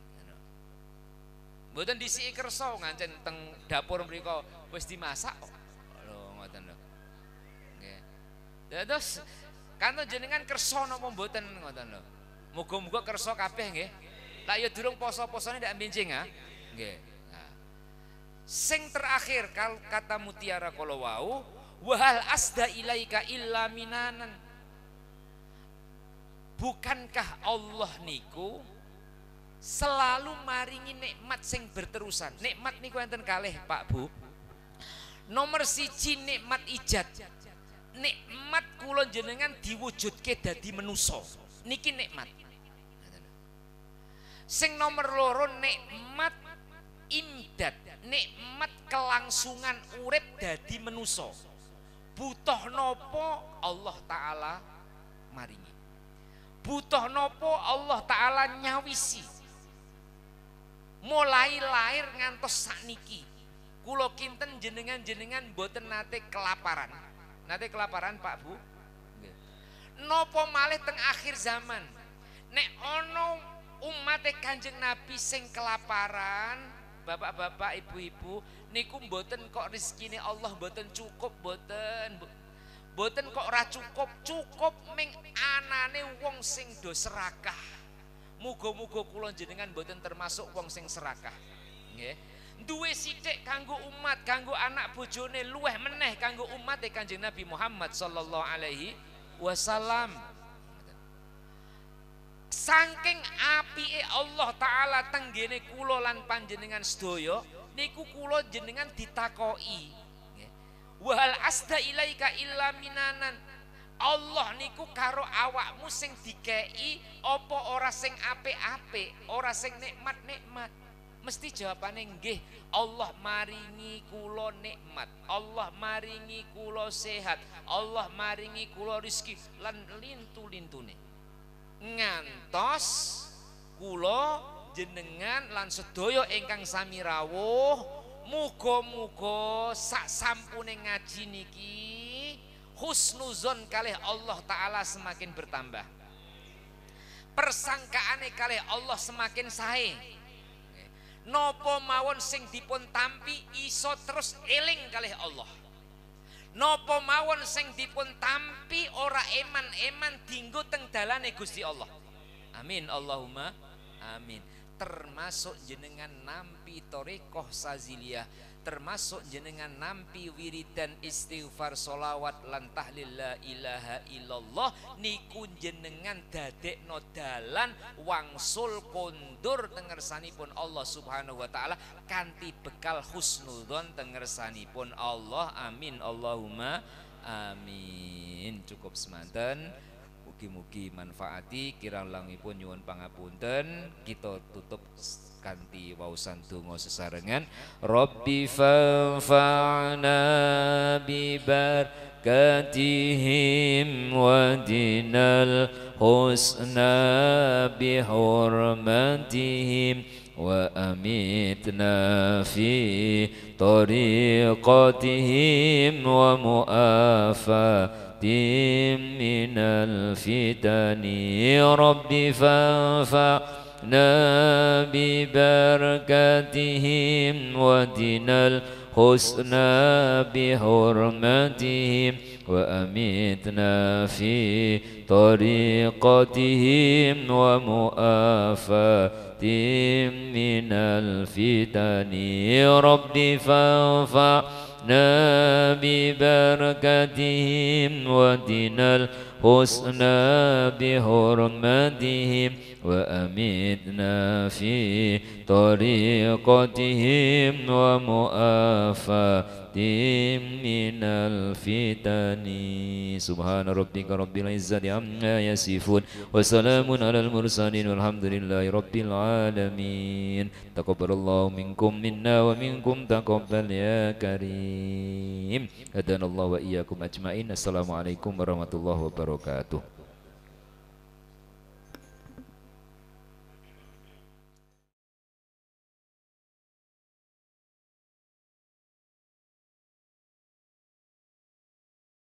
Mboten disiki kersa ngancen teng dapur mriku wis dimasak kok. Lho ngoten lho. Nggih. Dados kanthi jenengan kersa napa mboten ngoten lho. Muga-muga kersa kabeh nggih. Lah ya durung poso-posone ndak benjing ha. Nggih. Nah. Sing terakhir kata mutiara kala wau wa hal asda ilaika illa minanan. Bukankah Allah niku selalu maringi nikmat sing berterusan. Nikmat niku enten kalih Pak Bu. Nomor siji nikmat ijad. Nikmat kula jenengan diwujudke dadi manusa. Niki nikmat. Sing nomor loro nikmat imdad, nikmat kelangsungan urip dadi manusa. Butuh nopo Allah taala maringi. Butuh nopo Allah taala nyawisi. Mulai lahir ngantos sakniki. Kula kinten jenengan-jenengan boten nate kelaparan. Nate kelaparan Pak Bu? Nggih. Nopo malih teng akhir zaman. Nek ono umat Kanjeng Nabi sing kelaparan, bapak-bapak, ibu-ibu, niku mboten kok rezekine Allah mboten cukup, mboten Mboten kok ora cukup, cukup ming anane wong sing do serakah. Muga-muga kula jenengan mboten termasuk wong sing serakah. Nggih. Duwe sithik kanggo umat, kanggo anak bojone, luweh meneh kanggo umat e Kanjeng Nabi Muhammad sallallahu alaihi wasallam. Saking apike Allah taala tenggene kula lan panjenengan sedaya niku kula jenengan ditakoki. Nggih. Wa hal asda ilaika illa minanan. Allah niku karo awakmu sing dikei apa ora sing apik-apik, ora sing nikmat-nikmat. Mesti jawabane nggih. Allah maringi kula nikmat, Allah maringi kula sehat, Allah maringi kula rezeki lan lintu-lintune. Ngantos kula jenengan lan sedaya ingkang sami rawuh muga-muga sak sampune ngaji niki husnuzon kalih Allah taala semakin bertambah. Persangkaane kalih Allah semakin sae. Nopo mawon sing dipun tampi iso terus eling kalih Allah. Nopo mawon sing dipun tampi ora eman-eman dinggo teng dalane Gusti Allah. Amin Allahumma amin. Termasuk jenengan nampi thariqah saziliyah, termasuk jenengan nampi wiridan istighfar solawat lan tahlil la ilaha illallah niku jenengan dadekno dalan wangsul kondur tengersanipun Allah subhanahu wa ta'ala kanthi bekal husnudzon tengersanipun Allah. Amin Allahumma amin. Cukup semanten. Mugi-mugi manfaati, kirang langipun nyuwun pangapunten. Kita tutup kanthi wausan donga sesarengan. Rabbi fanfa'na bi barakatihim wa dinal husna bi hurmatihim wa amitna fi tariqatihim wa mu'afa من الفتن رب فانفعنا ببركاتهم ودنا الحسنى بحرمتهم وأمتنا في طريقتهم ومؤافاتهم من الفتن رب فانفعنا ببركتهم ودنا الحسنى بحرمتهم وأمتنا في طريقتهم ومؤافاتهم من الفتن سبحان ربك رب العزة عما يصفون وسلام على المرسلين والحمد لله رب العالمين تقبل الله منكم منا ومنكم تقبل يا كريم هدانا الله وإياكم أجمعين السلام عليكم ورحمة الله وبركاته.